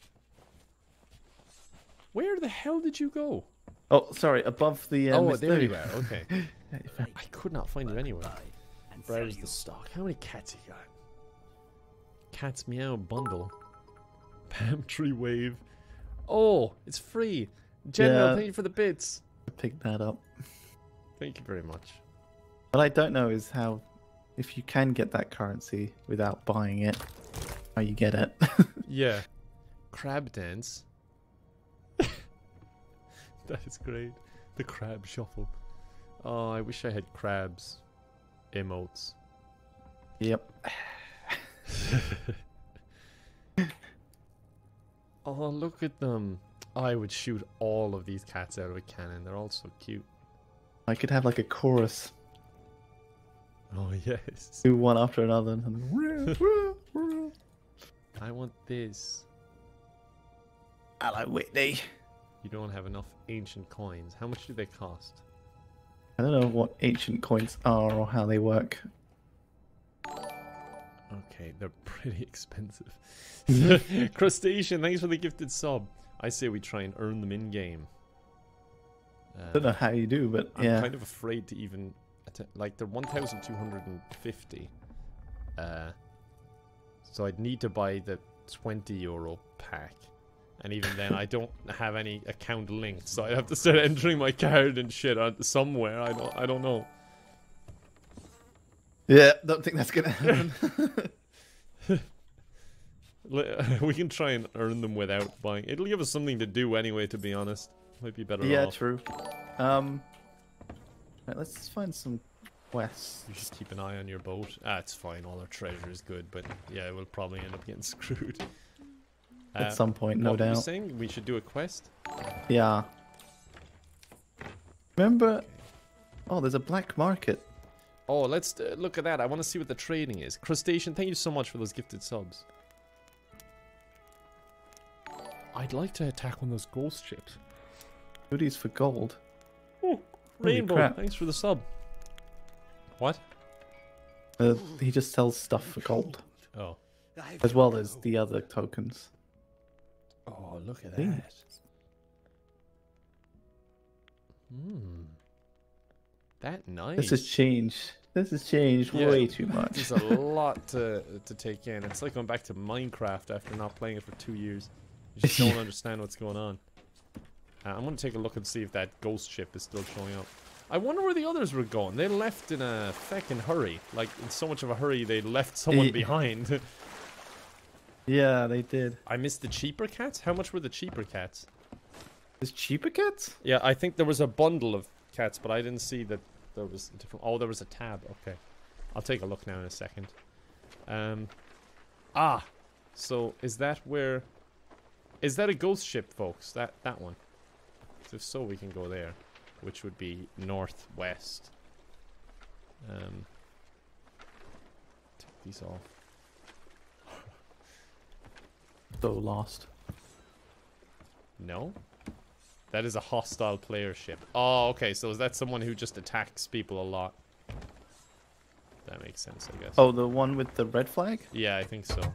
Where the hell did you go? Oh, sorry, above the. Uh, oh, Miss there Lou. you are, okay. I could not find it anywhere. Browse the stock. How many cats you got? Cats Meow bundle. Palm tree wave. Oh, it's free. General, Yeah. thank you for the bits. Pick that up. Thank you very much. What I don't know is how, if you can get that currency without buying it, how you get it. Yeah. Crab dance. That is great. The crab shuffle. Oh, I wish I had crabs. Emotes. Yep. Oh, look at them. I would shoot all of these cats out of a cannon. They're all so cute. I could have like a chorus, Oh, yes. do one after another. And I want this. Hello, Whitney. You don't have enough ancient coins. How much do they cost? I don't know what ancient coins are or how they work. Okay, they're pretty expensive. Crustacean, thanks for the gifted sub. I say we try and earn them in game. I Uh, don't know how you do, but I'm yeah. kind of afraid to even att- like they're one thousand two hundred fifty. Uh, so I'd need to buy the twenty euro pack, and even then I don't have any account linked, so I'd have to start entering my card and shit on somewhere. I don't. I don't know. Yeah, don't think that's gonna happen. Li- We can try and earn them without buying. It'll give us something to do anyway. To be honest, might be better yeah, off. true. Um, right, let's find some quests. You should keep an eye on your boat. Ah, it's fine. All our treasure is good, but yeah, we'll probably end up getting screwed. At Uh, some point, no what were you doubt. saying? We should do a quest? Yeah. Remember? Oh, there's a black market. Oh, let's uh, look at that. I want to see what the trading is. Crustacean, thank you so much for those gifted subs. I'd like to attack one of those ghost ships. Goodies for gold. Oh, Holy Rainbow, crap. thanks for the sub. What? Uh, he just sells stuff for gold, Oh. as well as the other tokens. Oh, look at Hey. that. Hmm. That nice. This has changed. This has changed Yeah, way too much. There's a lot to to take in. It's like going back to Minecraft after not playing it for two years. You just don't understand what's going on. Uh, I'm gonna take a look and see if that ghost ship is still showing up. I wonder where the others were going. They left in a feckin' hurry. Like, in so much of a hurry, they left someone Ye- behind. Yeah, they did. I missed the cheaper cats? How much were the cheaper cats? There's cheaper cats? Yeah, I think there was a bundle of cats, but I didn't see that there was a different... Oh, there was a tab. Okay. I'll take a look now in a second. Um, ah! So, is that where... Is that a ghost ship, folks? That that one? If so, we can go there. Which would be northwest. Um, take these off. So lost. No? That is a hostile player ship. Oh, okay, so is that someone who just attacks people a lot? That makes sense, I guess. Oh, the one with the red flag? Yeah, I think so.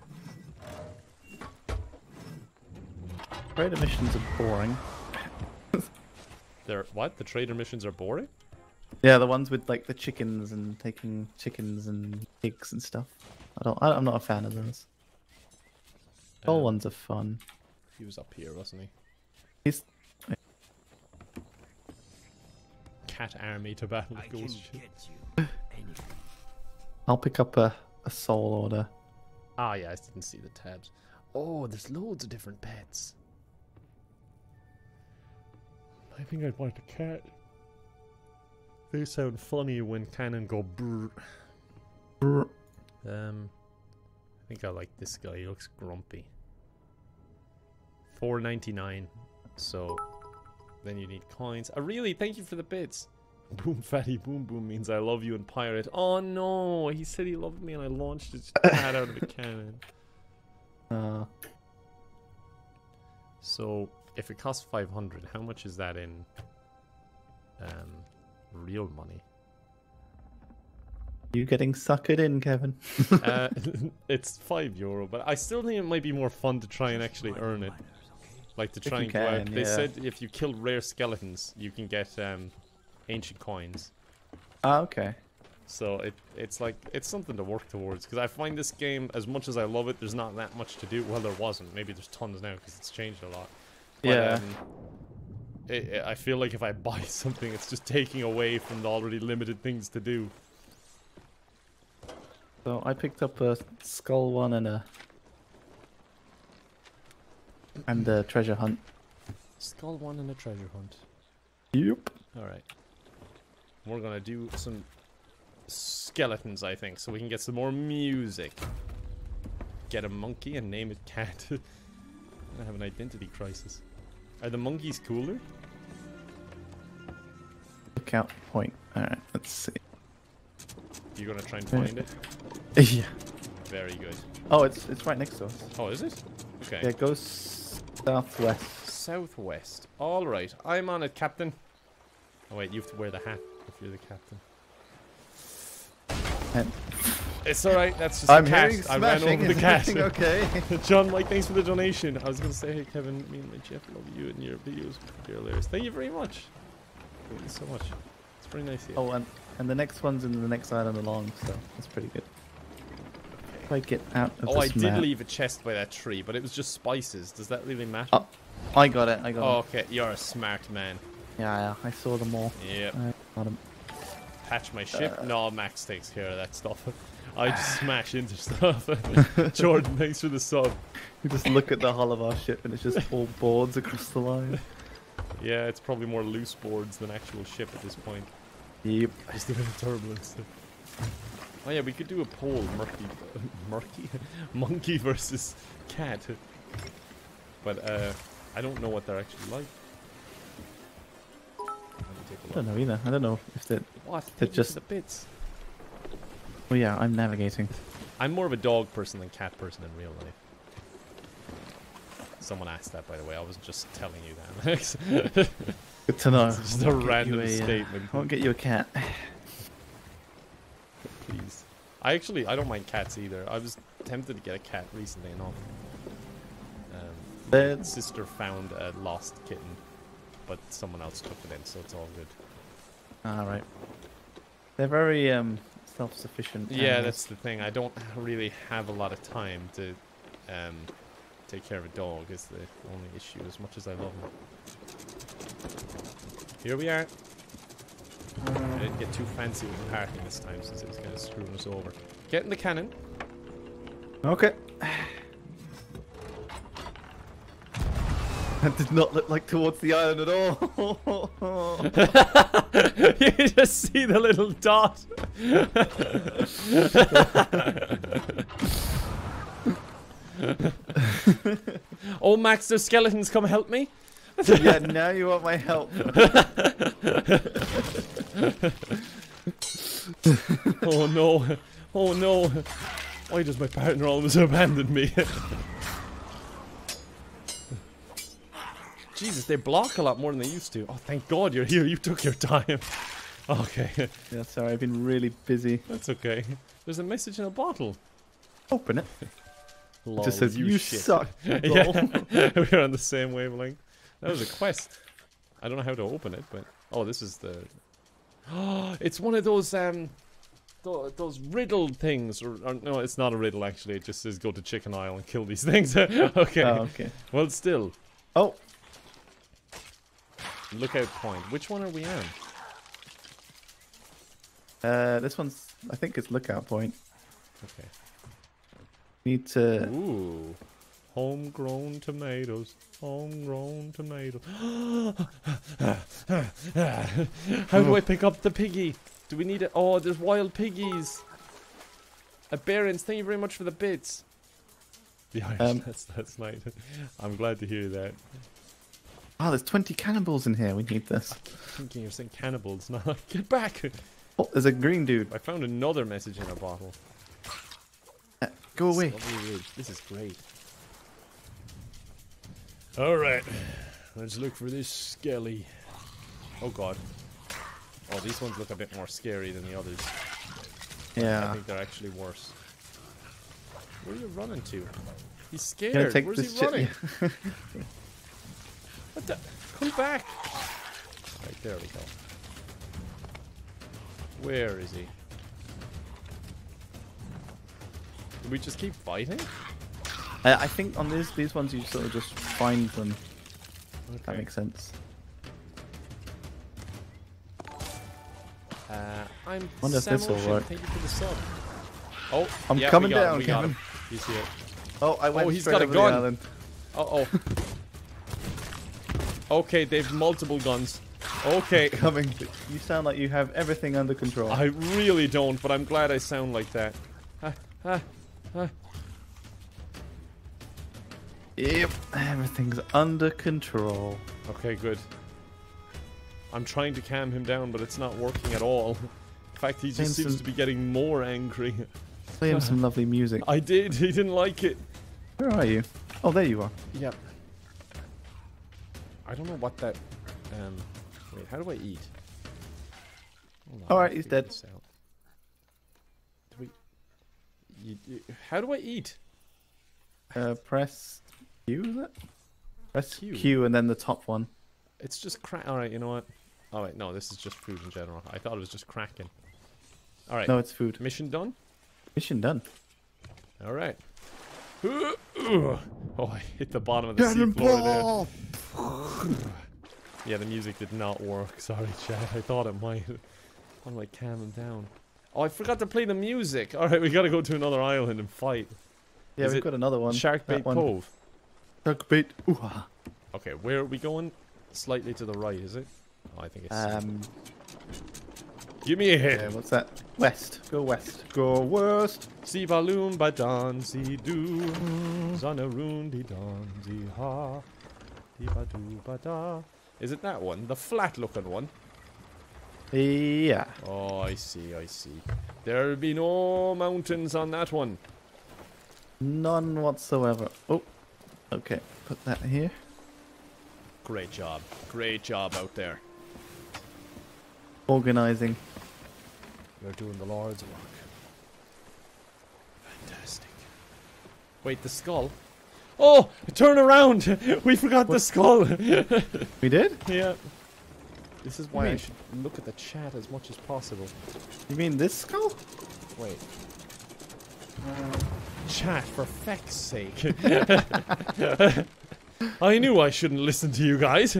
Trader missions are boring. They're, what? The trader missions are boring? Yeah, the ones with like the chickens and taking chickens and pigs and stuff. I don't. I, I'm not a fan of those. All Um, ones are fun. He was up here, wasn't he? He's Cat army to battle with ghost ship. I'll pick up a, a soul order. Ah, yeah, I didn't see the tabs. Oh, there's loads of different pets. I think I'd want a cat. They sound funny when cannon go brr. Brr. Um, I think I like this guy. He looks grumpy. four ninety-nine. So, then you need coins. I really thank you for the bits. Boom fatty boom boom means I love you and pirate. Oh no, he said he loved me and I launched his cat out of a cannon. Uh, So, if it costs five hundred, how much is that in um, real money? You getting suckered in, Kevin? uh, it's five euro, but I still think it might be more fun to try and actually earn it. Like to try you and go out. can, They yeah. said if you kill rare skeletons, you can get um, ancient coins. Ah, okay. So it it's like it's something to work towards. Because I find this game, as much as I love it, there's not that much to do. Well, there wasn't. Maybe there's tons now because it's changed a lot. But, Yeah. Um, it, it, I feel like if I buy something, it's just taking away from the already limited things to do. So I picked up a skull one and a and a treasure hunt. Skull one and a treasure hunt. Yep. Alright. We're gonna do some skeletons, I think, so we can get some more music. Get a monkey and name it Cat. I have an identity crisis. Are the monkeys cooler? Lookout point. Alright, let's see. You're gonna try and find it? Yeah. Very good. Oh, it's it's right next to us. Oh, is it? Okay. Yeah, it goes southwest. Southwest. Alright, I'm on it, Captain. Oh wait, you have to wear the hat if you're the captain. And It's alright, that's just I'm a cat. hearing I ran smashing. over the Is cat. everything okay? John Mike, thanks for the donation. I was gonna say, hey Kevin, me and my Jeff love you and your videos. You're hilarious. Thank you very much. Thank you so much. It's pretty nice of you. Oh, and and the next one's in the next island along, so that's pretty good. If I get out of Oh, I this did map. leave a chest by that tree, but it was just spices. Does that really matter? Oh, I got it. I got Oh, it. okay, you're a smart man. Yeah, yeah. I saw them all. Yep. I got 'em. Patch my ship. Uh. No, Max takes care of that stuff. I just smash into stuff. Jordan, thanks for the sub. You just look at the hull of our ship and it's just all boards across the line. Yeah, it's probably more loose boards than actual ship at this point. Yep. Just a bit of turbulence. Oh yeah, we could do a poll, murky, murky, monkey versus cat. But uh, I don't know what they're actually like. Let me take a I look. don't know either. I don't know if they're. What? They're Take me to just- the bits. Oh yeah, I'm navigating. I'm more of a dog person than cat person in real life. Someone asked that, by the way. I was just telling you that, Max. Good to know. It's just I'll a get you random a, uh, statement. I won't get you a cat. Please. I actually, I don't mind cats either. I was tempted to get a cat recently enough. Um, They're- my sister found a lost kitten, but someone else took it in, so it's all good. Alright. They're very um self-sufficient. Yeah, animals. that's the thing. I don't really have a lot of time to um, take care of a dog is the only issue, as much as I love them. Here we are. I didn't get too fancy with the parking this time since it was kind of screwing us over. Get in the cannon. Okay. That did not look like towards the island at all. You just see the little dot. Oh, Max, there's skeletons. Come help me. Yeah, now you want my help. Oh no. Oh no. Why does my partner always abandon me? Jesus, they block a lot more than they used to. Oh, thank God you're here. You took your time. Okay. Yeah, sorry, I've been really busy. That's okay. There's a message in a bottle. Open it. Lol, It just says, you, shit." suck. Yeah, we're on the same wavelength. That was a quest. I don't know how to open it, but oh, this is the. Oh, it's one of those um, th those riddle things. Or, or no, it's not a riddle actually. It just says go to Chicken Isle and kill these things. Okay. Oh, okay. Well, still, Oh, lookout point. Which one are we on? uh, this one's, I think it's lookout point. Okay. Need to. Ooh. Homegrown tomatoes. Homegrown tomatoes. How do I pick up the piggy? Do we need it? Oh, there's wild piggies. Uh, Barons, thank you very much for the bits. The Irish, Um, that's, that's nice. I'm glad to hear that. Oh, there's twenty cannibals in here. We need this. Thinking you're saying cannibals. No, get back. Oh, there's a green dude. I found another message in a bottle. Uh, go away. Lovely ridge. This is great. Alright. Let's look for this skelly. Oh god. Oh, these ones look a bit more scary than the others. Yeah. I think they're actually worse. Where are you running to? He's Gonna scared. take Where's this he chip- running? What the? Come back! Right, there we go. Where is he? Do we just keep fighting? I, I think on these these ones you sort of just find them. If that Okay. makes sense. Uh, I'm Wonder if this will Samotion. work. Thank you for the sub. Oh, I'm yeah, coming we got him, down, we got Kevin. him. He's here. Oh, I went Oh, he's straight got a over the gun. island. Uh oh. Okay, they've multiple guns. Okay. Coming. You sound like you have everything under control. I really don't, but I'm glad I sound like that. Ah, ah, ah. Yep, everything's under control. Okay, good. I'm trying to calm him down, but it's not working at all. In fact, he just Playing seems some- to be getting more angry. Play him some lovely music. I did, he didn't like it. Where are you? Oh, there you are. Yep. I don't know what that... Um, wait, how do I eat? Hold on, Alright, I'll he's figure dead. this out. Do we... You, you, how do I eat? Uh, press Q, is it? Press Q. Q. and then the top one. It's just crack... Alright, you know what? Oh wait, no, this is just food in general. I thought it was just cracking. Alright, No, it's food. mission done? Mission done. Alright. Oh, I hit the bottom of the seafloor there. Yeah, the music did not work. Sorry, Chad. I thought it might. How do I calm him down? Oh, I forgot to play the music. Alright, we gotta go to another island and fight. Yeah, Is we've it got another one. Sharkbait That one. Cove. Sharkbait. Ooh. ah. Okay, where are we going? Slightly to the right, is it? Oh, I think it's... Um. Give me a Yeah, hit. what's that? West. Go west. Go west. Si balloon ba don si do. Zanaroon di don di ha. Di ba do ba da. Is it that one? The flat looking one? Yeah. Oh, I see, I see. There'll be no mountains on that one. None whatsoever. Oh. Okay. Put that here. Great job. Great job out there. Organizing. You're doing the Lord's work. Fantastic. Wait, the skull? Oh! Turn around! We forgot the skull! We did? Yeah. This is why I mean? should look at the chat as much as possible. You mean this skull? Wait. Chat, for feck's sake. I knew I shouldn't listen to you guys.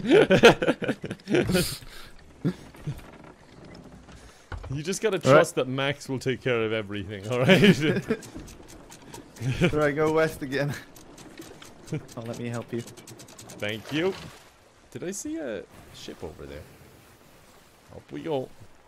You just gotta trust that Max will take care of everything, alright? Right, go west again. Oh, let me help you. Thank you. Did I see a ship over there? Up we go.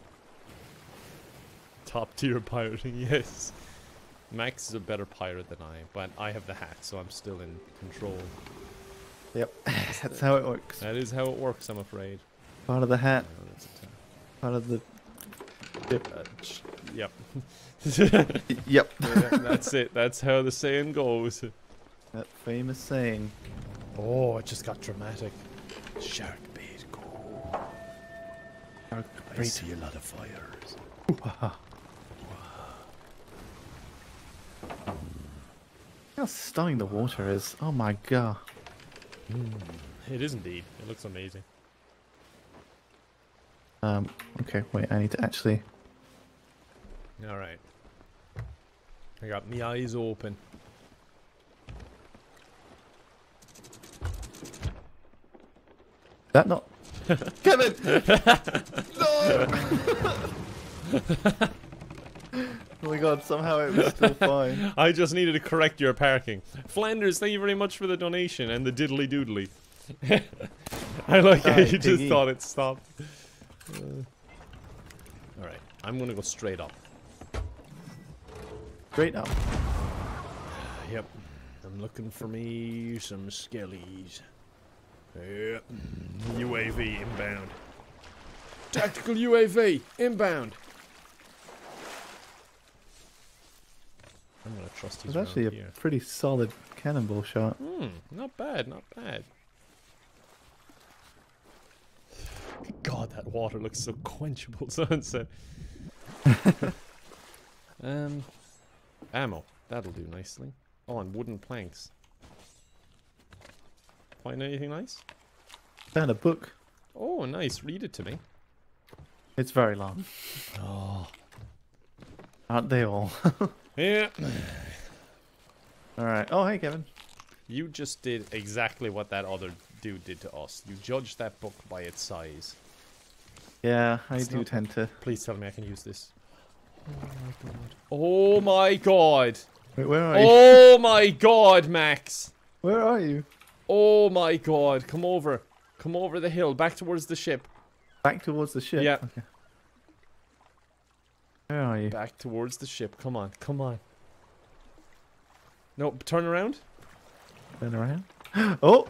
Top tier pirating, yes. Max is a better pirate than I, but I have the hat, so I'm still in control. Yep. That's how it works. That is how it works, I'm afraid. Part of the hat. Oh, that's a t- Part of the. uh, ch- yep. Yep. Yeah, that's it. That's how the saying goes. That famous saying. Oh, it just got dramatic. Shark bait, go. I see a lot of fires. How stunning the water is. Oh my god. It is indeed. It looks amazing. Um, okay, wait, I need to actually. Alright. I got my eyes open. That not. Kevin! No! Oh my god, somehow it was still fine. I just needed to correct your parking. Flanders, thank you very much for the donation and the diddly doodly. I like how Sorry, you just Piggy. thought it stopped. Uh, Alright, I'm gonna go straight up. Straight up. Yep. I'm looking for me some skellies. Yep. U A V inbound. Tactical U A V inbound. I'm gonna trust It he's was actually around a here. pretty solid cannonball shot. Hmm, not bad, not bad. God, that water looks so quenchable, sunset. um, ammo. That'll do nicely. Oh, and wooden planks. Find anything nice? Found a book. Oh, nice. Read it to me. It's very long. Oh. Aren't they all? Yeah. Alright. Oh, hey, Kevin. You just did exactly what that other dude did to us. You judged that book by its size. Yeah, I It's do not- tend to. Please tell me I can use this. Oh my god. Oh my god. Wait, where are you? Oh my god, Max. Where are you? Oh my god. Come over. Come over the hill. Back towards the ship. Back towards the ship? Yeah. Okay. Where are you? Back towards the ship. Come on. Come on. No, turn around. Turn around. Oh!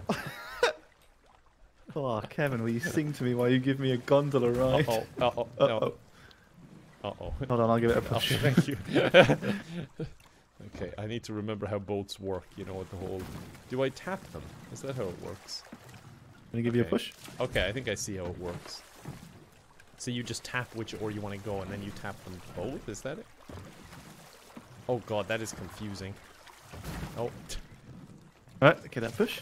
Oh, Kevin, will you sing to me while you give me a gondola ride? Uh-oh. Uh-oh. Uh-oh. No. Uh-oh. Hold on, I'll give it a Oh, push. thank you. Okay, I need to remember how boats work, you know, the whole... Do I tap them? Is that how it works? Can I give you a Okay. push? Okay, I think I see how it works. So you just tap which oar you want to go, and then you tap them both? Is that it? Oh god, that is confusing. Oh. Alright, okay, that push.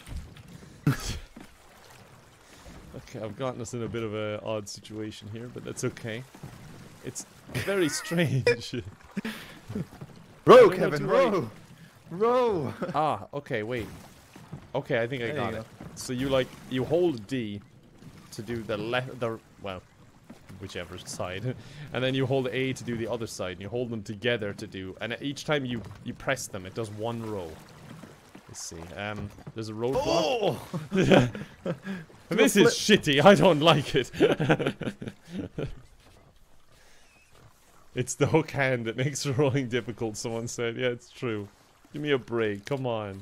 Okay, I've gotten us in a bit of an odd situation here, but that's okay. It's very strange. Row, don't know Kevin, what to row! Row! Ah, okay, wait. Okay, I think I There got you it. So you like you hold D to do the left, the well, whichever side, and then you hold A to do the other side, and you hold them together to do. And each time you you press them, it does one row. Let's see. Um, there's a roadblock. Oh! This is shitty. I don't like it. It's the hook hand that makes rowing difficult. Someone said, "Yeah, it's true." Give me a break. Come on.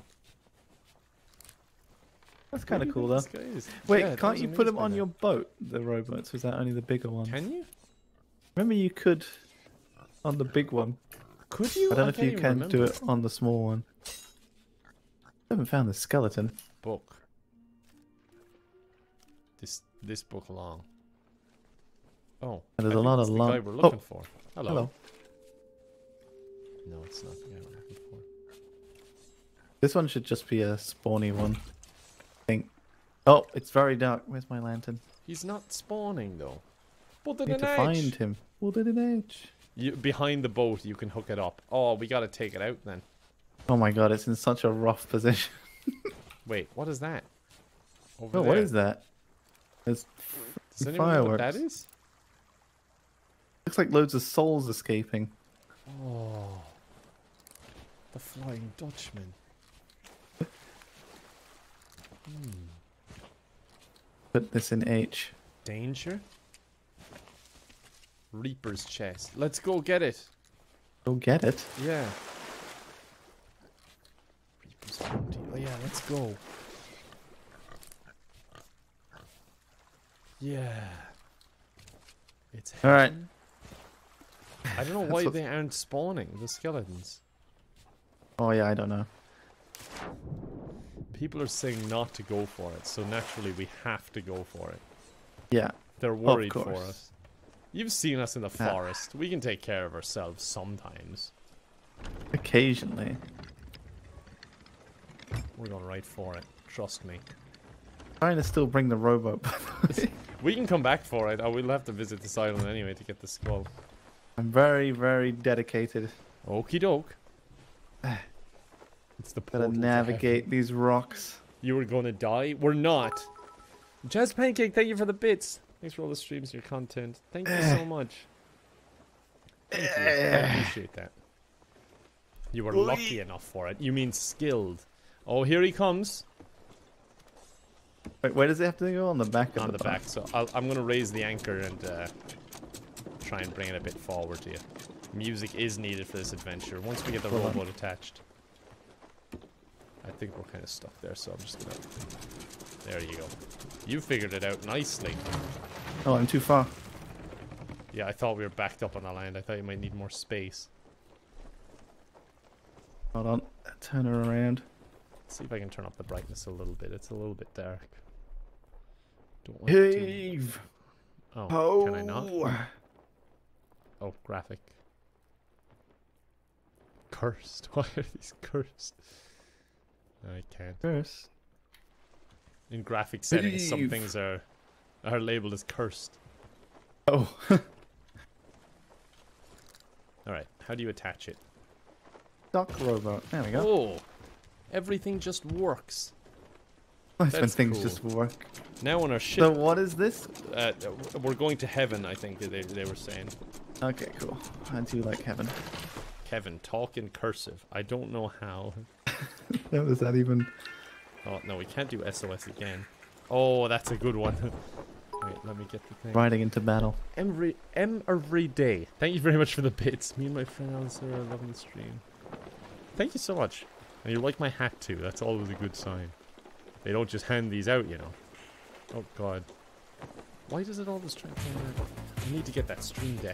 That's kind of What do cool, you though. think this guy is? Wait, Yeah, I can't was you put amazed them by on that. your boat, the rowboats? Was that only the bigger ones? Can you? Remember you could on the big one. Could you? I don't know if can't you even can do remember. it on the small one. I haven't found the skeleton. Book. This this book long. Oh. And there's I a think lot it's of the long- guy we're looking Oh. for. Hello. Hello. No, it's not the guy we're looking for. This one should just be a spawny one. I think. Oh, it's very dark. Where's my lantern? He's not spawning though. But I in need an to edge. find him. What did an edge? You, behind the boat, you can hook it up. Oh, we gotta take it out then. Oh my god, it's in such a rough position. Wait, what is that? Over Oh, there. what is that? There's Does anyone know what that fireworks. is? Looks like loads of souls escaping. Oh. The Flying Dutchman. Hmm. Put this in H. Danger? Reaper's chest. Let's go get it. Go get it. Yeah. Reaper's bounty. Oh yeah, let's go. Yeah. It's All right. heaven. I don't know That's why what- they aren't spawning the skeletons. Oh yeah, I don't know. People are saying not to go for it, so naturally we have to go for it. Yeah. They're worried for course. us. You've seen us in the Ah. forest. We can take care of ourselves sometimes. Occasionally. We're going right for it. Trust me. Trying to still bring the rowboat. We can come back for it. I will have to visit this island anyway to get the skull. I'm very, very dedicated. Okie doke. It's the Gotta portal to navigate heaven. these rocks. You were gonna die? We're not. Jazz Pancake, thank you for the bits. Thanks for all the streams and your content. Thank you so much. Thank you. I appreciate that. You were lucky enough for it. You mean skilled. Oh, here he comes. Wait, where does it have to go? On the back of On the the back. So I'll, I'm gonna raise the anchor and uh, try and bring it a bit forward to you. Music is needed for this adventure. Once we get the Hold on. rowboat attached. I think we're kind of stuck there, so I'm just gonna... There you go. You figured it out nicely. Oh, I'm too far. Yeah, I thought we were backed up on the land. I thought you might need more space. Hold on. Turn her around. Let's see if I can turn up the brightness a little bit. It's a little bit dark. Don't want to... Heave! Oh, Oh. can I not? Oh, graphic. Cursed. Why are these cursed? I can't. Curse. In graphic settings, some Leave. things are are labeled as cursed. Oh. Alright, how do you attach it? Dock robot. There we go. Oh! Everything just works. Nice when that's things cool. just work. Now on our ship, So what is this? uh, we're going to heaven, I think they, they were saying. Okay, cool. I do like heaven. Kevin, talk in cursive. I don't know how. How is that even? Oh, no, we can't do S O S again. Oh, that's a good one. Wait, let me get the thing. Riding into battle. Every, M every day. Thank you very much for the bits. Me and my friend Alice are loving the stream. Thank you so much. And you like my hat too. That's always a good sign. They don't just hand these out, you know. Oh god. Why does it always try to... I need to get that stream deck.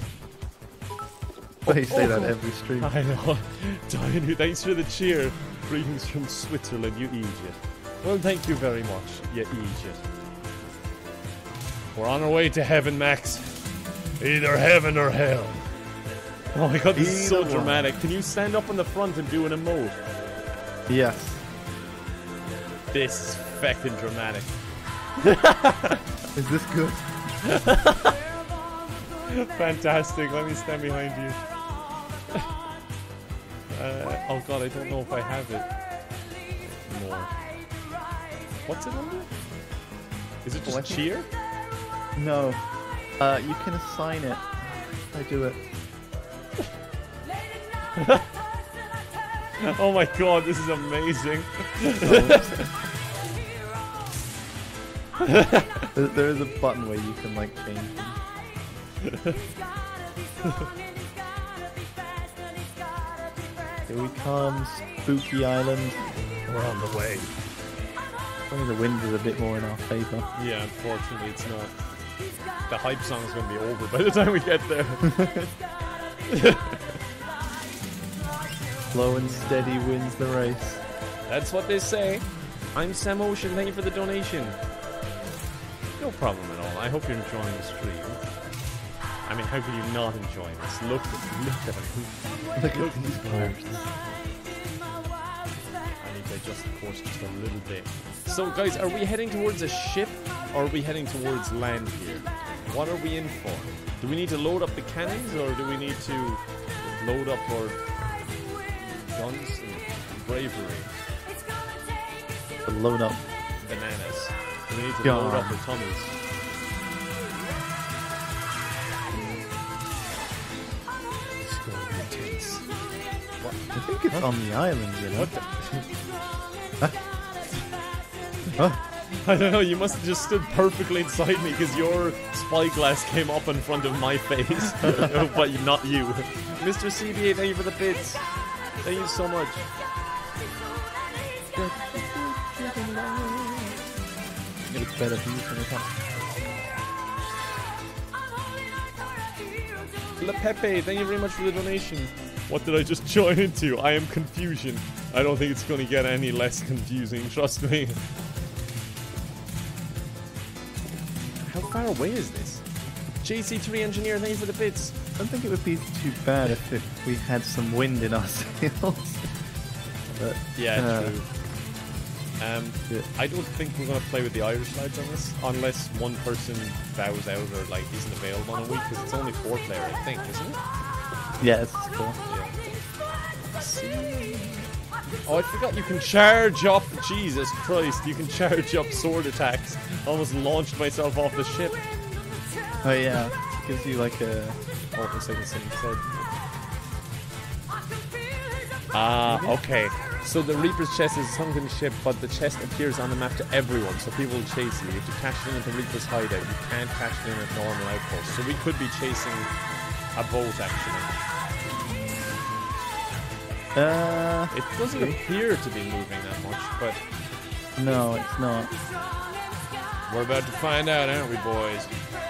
They say oh. that every stream. I know. Dianu, thanks for the cheer. Greetings from Switzerland, you Egypt. Well, thank you very much, you Egypt. We're on our way to heaven, Max. Either heaven or hell. Oh my god, this is so Either one. dramatic. Can you stand up in the front and do an emote? Yes. This is feckin' dramatic. Is this good? Fantastic. Let me stand behind you. Uh, oh god, I don't know if I have it. More. What's it under? Is it Oh, I just think- cheer? No. Uh, you can assign it. I do it. Oh my god, this is amazing. There, there is a button where you can like change them. Here we come, Spooky Island. We're on the way. Only the wind is a bit more in our favor. Yeah, unfortunately it's not. The hype song is going to be over by the time we get there. Slow and steady wins the race. That's what they say. I'm Sam Ocean, thank you for the donation. No problem at all. I hope you're enjoying the stream. I mean, how could you not enjoy this? Look at look at it. Look at these birds. I need to adjust the course just a little bit. So, guys, are we heading towards a ship or are we heading towards land here? What are we in for? Do we need to load up the cannons or do we need to load up our guns and bravery? To load up. Bananas. Do we need to God. load up our tummies? It's going to be intense. What? I think it's on the island, you know. What the? Huh? I don't know, you must have just stood perfectly inside me because your spyglass came up in front of my face. But not you. Mister C B A, thank you for the bits. Thank you so much. It's better view from the top. Le Pepe, thank you very much for the donation. What did I just join into? I am confusion. I don't think it's going to get any less confusing, trust me. How far away is this? J C three Engineer, thank you for the bits. I don't think it would be too bad if it, we had some wind in our sails. But, Yeah, uh, true. Um, Yeah. I don't think we're going to play with the Irish lads on this, unless one person bows out or like isn't available on a week, because it's only four player, I think, isn't it? yeah, it's cool. Oh, I forgot you can charge up. Jesus Christ, you can charge up sword attacks. I almost launched myself off the ship. Oh yeah, gives you like a. Oh, for a second, something said. Ah, okay. So the Reaper's chest is a sunken ship, but the chest appears on the map to everyone, so people will chase you. If you cash it in at the Reaper's hideout, you can't cash it in at normal outposts. So we could be chasing a boat, actually. Uh, It doesn't appear to be moving that much, but no, it's not. we're about to find out, aren't we, boys?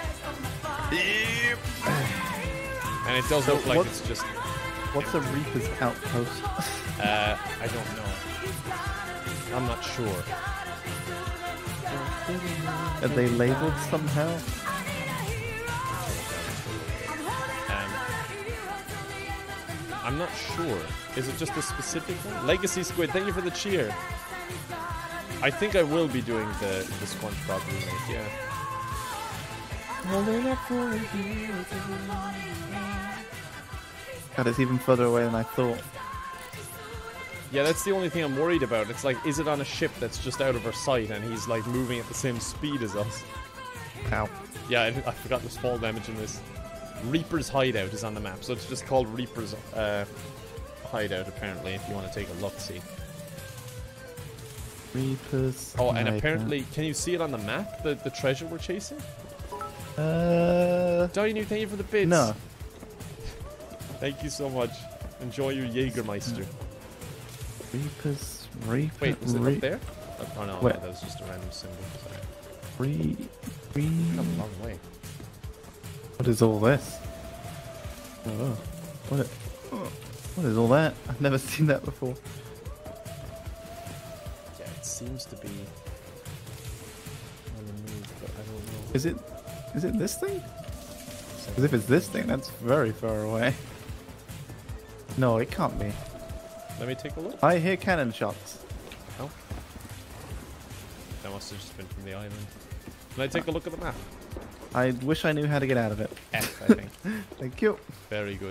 And it does So look like what- it's just... What's a Reaper's outpost? Uh, I don't know. I'm not sure. Are they labeled somehow? I'm not sure. Is it just a specific one? Legacy Squid, thank you for the cheer. I think I will be doing the, the SpongeBob remake, yeah. God, it's even further away than I thought. Yeah, that's the only thing I'm worried about. It's like, is it on a ship that's just out of our sight and he's like moving at the same speed as us? Ow. Yeah, I, I forgot there's fall damage in this. Reaper's Hideout is on the map, so it's just called Reaper's uh, Hideout, apparently, if you want to take a look, see. Reaper's Oh, and Hideout. apparently, can you see it on the map, the, the treasure we're chasing? Uh... Dinu, thank you for the bits. No. Thank you so much. Enjoy your Jägermeister. Reaper's... Reaper... Wait, was it Re up there? Oh, oh no, Wait. no, that was just a random symbol. Sorry. Re... Re... Come a long way. What is all this? Oh, what? It, oh, what is all that? I've never seen that before. Yeah, it seems to be on the move, but I don't know. Is it? Is it this thing? Because if it's this thing, that's very far away. No, it can't be. Let me take a look. I hear cannon shots. Oh. That must have just been from the island. Can I take a look at the map? I wish I knew how to get out of it. F, I think. Thank you. Very good.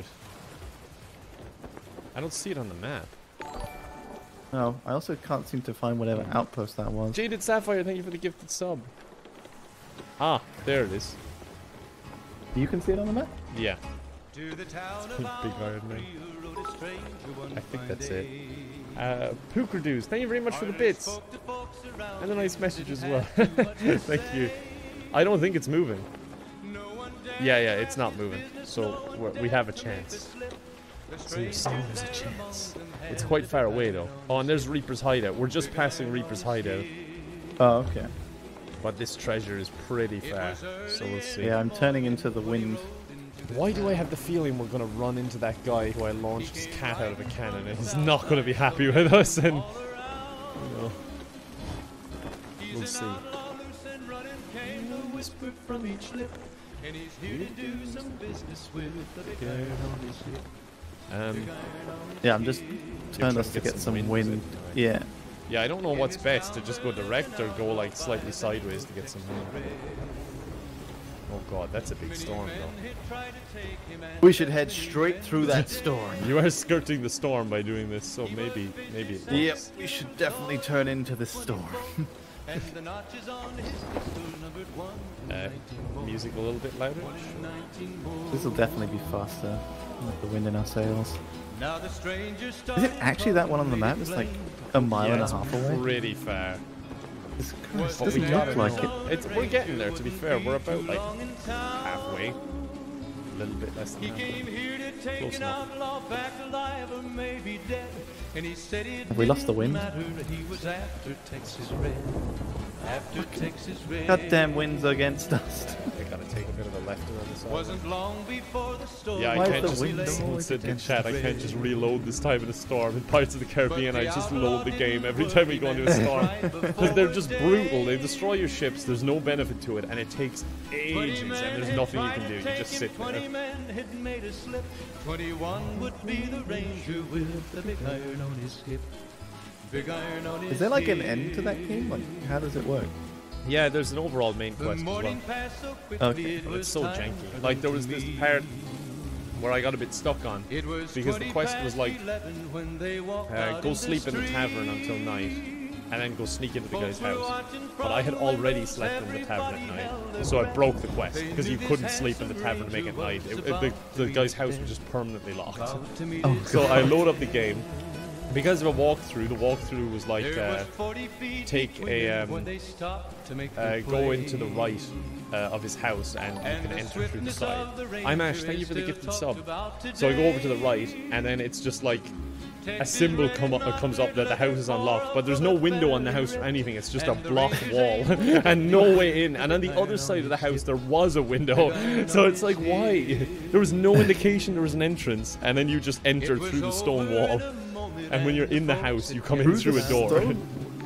I don't see it on the map. No, I also can't seem to find whatever outpost that was. Jaded Sapphire, thank you for the gifted sub. Ah, there it is. You can see it on the map? Yeah. Big Iron Man. I think that's it. Uh, Pookerdoos, thank you very much for the bits. And a nice message as well. Thank you. I don't think it's moving. Yeah, yeah, it's not moving. So we're, we have a chance. So you're saying there's a chance. It's quite far away though. Oh, and there's Reaper's Hideout. We're just passing Reaper's Hideout. Oh, okay. But this treasure is pretty far. So we'll see. Yeah, I'm turning into the wind. Why do I have the feeling we're going to run into that guy who I launched his cat out of a cannon and he's not going to be happy with us and... You know, we'll see. Um, Yeah, I'm just trying trying us to to get get some some wind, wind. is it? Yeah. yeah, I don't know what's best, to just go direct or go like slightly sideways to get some wind. Oh god, that's a big storm though. We should head straight through that storm. You are skirting the storm by doing this, so maybe, maybe it works. Yep, we should definitely turn into the storm. Uh, music a little bit louder? This will definitely be faster with the wind in our sails. Is it actually that one on the map? It's like a mile Yeah, and a it's half away. pretty far. This Christ, But we doesn't gotta look like know. it. It's, we're getting there, to be fair. We're about like halfway. A little bit less than halfway. Close enough. Have we lost the wind? Goddamn winds against us. I gotta take a bit of a left around the side. Wasn't long before the storm. Yeah, I Why is can't the just wind someone always said in against chat, I can't just reload this time in a storm. In Pirates of the Caribbean, I just load the game every time we go into a storm. Because they're just brutal. They destroy your ships, there's no benefit to it, and it takes ages, and there's nothing you can do. You just sit there. Twenty men had made a slip. Twenty-one would be the ranger with the big iron on his hip. Big iron on his Is there like an end to that game? Like, how does it work? Yeah, there's an overall main The quest as well. morning passed so quickly. Okay. It But was it's so time janky. for Like, there them was to this leave. part where I got a bit stuck on. It was because the quest was like, eleven when they walked Uh, out go in sleep in the street. tavern until night, and then go sneak into the guy's Folks were house. watching But I had from already the slept in the roofs, tavern at everybody night, held so I their broke the breath. quest, They because you knew this couldn't sleep in the handsome tavern to make it ranger night. was It, it, about the, the to guy's be house dead. was just permanently locked. About to meet Oh, his So I death. load up the game. Because of a walkthrough, the walkthrough was like, There was uh, forty feet take between a, them um, when they stopped to make uh, the go play. into the right uh, of his house, and you And can the enter through the swiftness side. of the I'm ranger Ash, thank you is for the still gifted talked sub. about So I go over to the today. right, and then it's just like a symbol come up, uh, comes up that the house is unlocked, but there's no window on the house or anything. It's just a blocked wall and no way in. And on the other side of the house, there was a window. So it's like, why? There was no indication there was an entrance, and then you just enter through the stone wall. And when you're in the house, you come in through a door. Stone?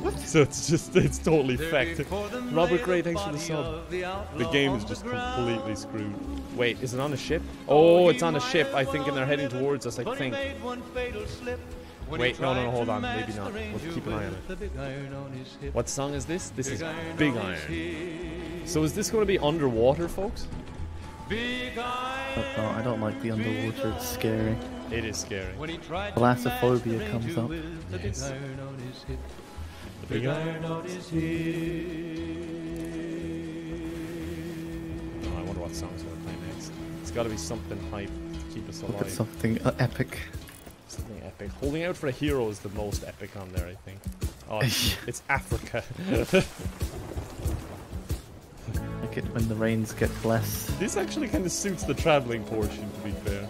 So it's just, it's totally fecked. Robert Gray, thanks for the sub. The game is just completely screwed. Wait, is it on a ship? Oh, it's on a ship, I think, and they're heading towards us, I think. Wait, no, no, no, hold on. Maybe not. We'll keep an eye on it. What song is this? This is Big Iron. So is this going to be underwater, folks? Oh, no, I don't like the underwater. It's scary. It is scary. Thalassophobia comes up. Yes. The big iron on his hip. Oh, I wonder what songs we'll play next. It's got to be something hype to keep us alive. Look at something uh, epic. Something epic. Holding out for a hero is the most epic on there, I think. Oh, it's, it's Africa. Like it when the rains get blessed. This actually kind of suits the traveling portion, to be fair.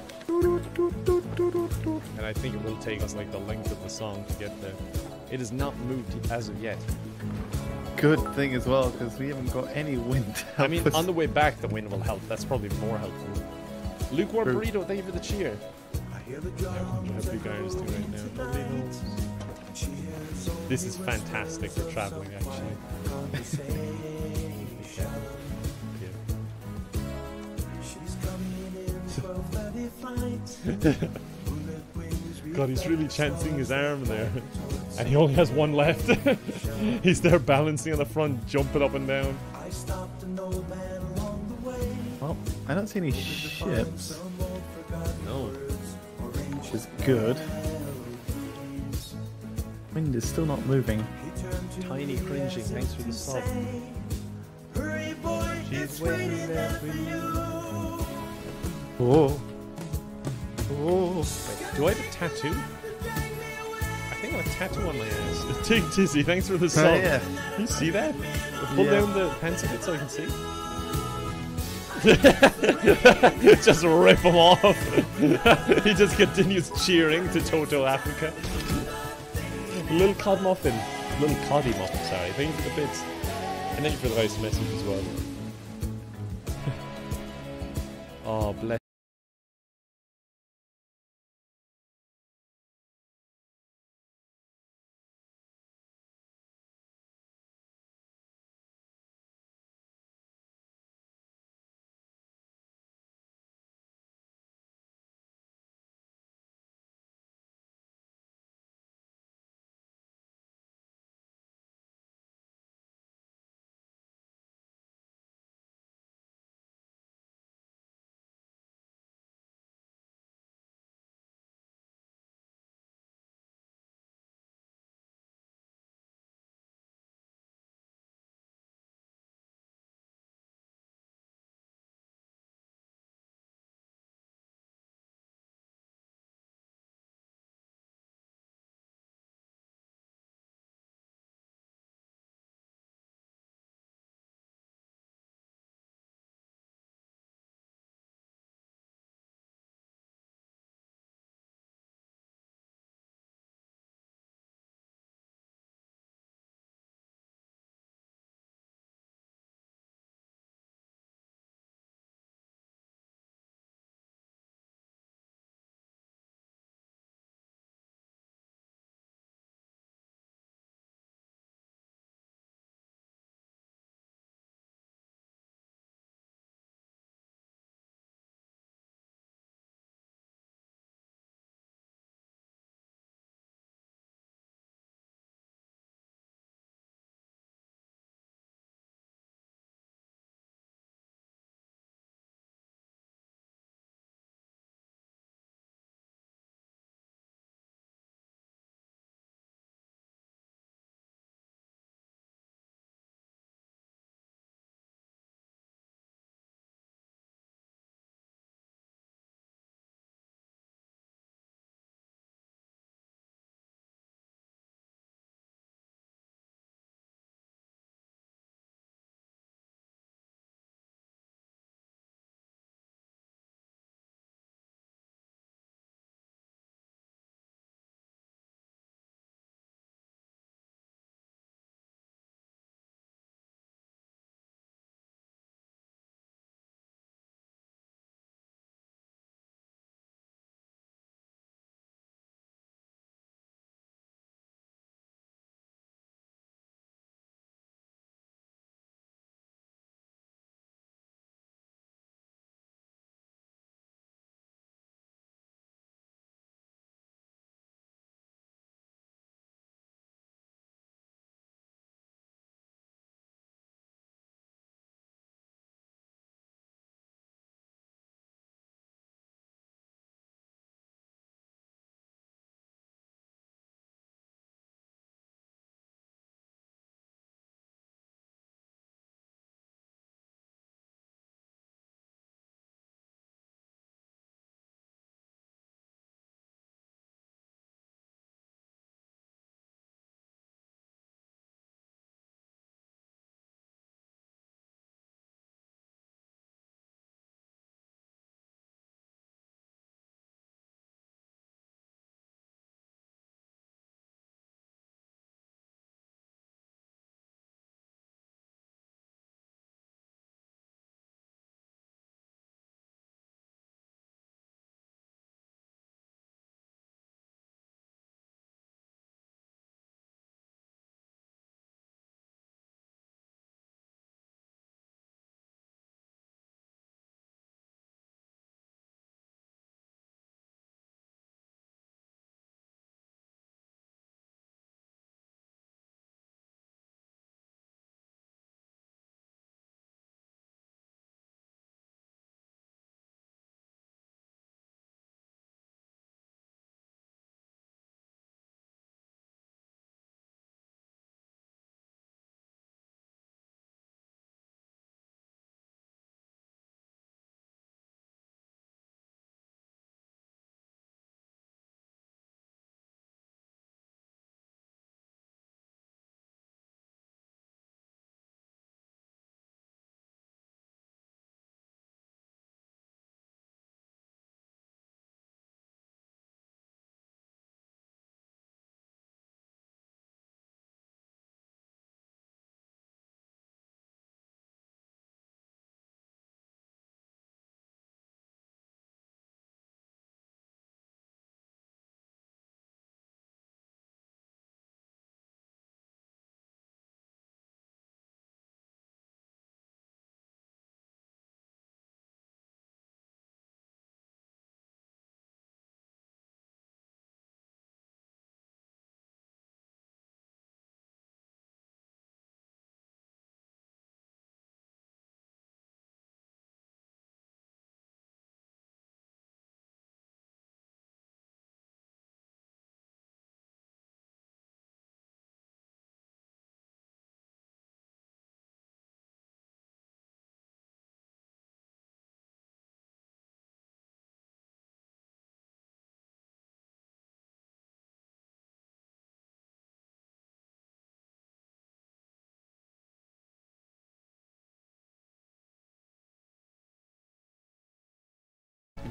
And I think it will take us like the length of the song to get there. It has not moved as of yet. Good thing as well, because we haven't got any wind to help I mean, us. on the way back, the wind will help. That's probably more helpful. Lukewarm True. Burrito, thank you for the cheer. I wonder how Big Iron's doing right now. Nobody knows. This is fantastic for traveling, actually. God, he's really chancing his arm there. And he only has one left. He's there balancing on the front, jumping up and down. Well, I don't see any ships. No. Which is good. Wind is still not moving. Tiny cringing, thanks for the sub. She's waiting there for you. Oh. Oh. Wait, do I have a tattoo? I think I have a tattoo on my ass. Tig Tizzy, thanks for the sub. Oh, yeah. Can you see that? Pull Yeah. down the pencil bit so I can see. Just rip him off. He just continues cheering to Toto Africa. Little cod muffin. Little coddy muffin, sorry. Thank you for the bits. And thank you for the nice message as well. Oh, bless.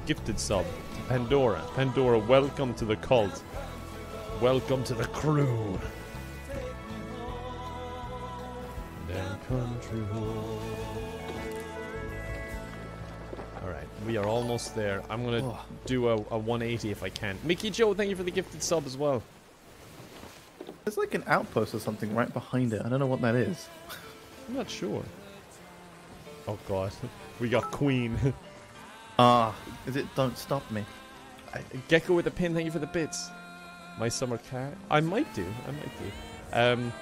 gifted sub. Pandora. Pandora, welcome to the cult. Welcome to the crew. Down country road. Alright, we are almost there. I'm gonna oh. do a, a one eighty if I can. Mickey Joe, thank you for the gifted sub as well. There's like an outpost or something right behind it. I don't know what that is. I'm not sure. Oh god, we got Queen. Ah, is it Don't Stop Me? I, Gecko with the pin, thank you for the bits. My summer car. I might do, I might do. Um,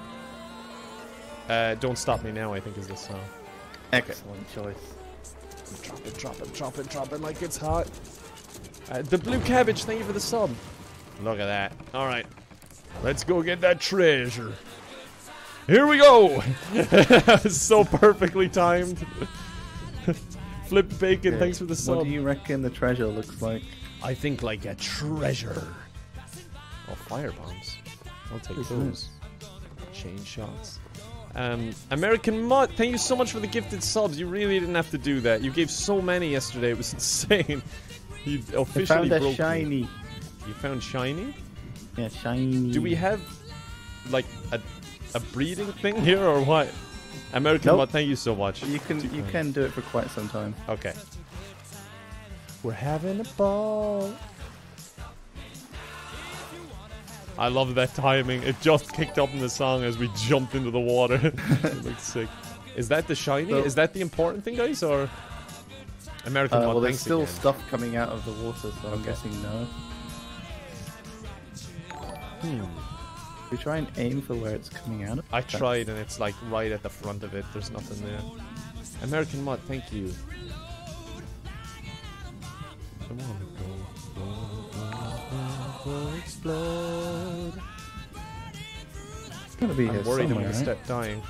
uh, Don't Stop Me Now, I think is the song. Excellent okay. choice. Drop it, drop it, drop it, drop it like it's hot. Uh, the Blue Cabbage, thank you for the sub. Look at that. Alright. Let's go get that treasure. Here we go! So perfectly timed. Flip Bacon, okay. Thanks for the sub. What do you reckon the treasure looks like? I think like a treasure. Oh, fire bombs. I'll take Who's those. This? Chain shots. Um, American Mutt, thank you so much for the gifted subs. You really didn't have to do that. You gave so many yesterday. It was insane. You officially I found broke a shiny. Me. You found shiny? Yeah, shiny. Do we have like a a breeding thing here or what? American nope. Mutt, thank you so much. You can you can do it for quite some time. Okay. We're having a ball. I love that timing. It just kicked up in the song as we jumped into the water. It looks sick. Is that the shiny? So, is that the important thing, guys, or American uh, Mutt? Well, there's still again. stuff coming out of the water, so I'm okay. guessing no. Hmm. We try and aim for where it's coming out of. I tried, and it's like right at the front of it. There's nothing there. American Mutt, thank you. Come on, go, go, go, go, explode. It's gonna be I'm worried I'm gonna right? start dying.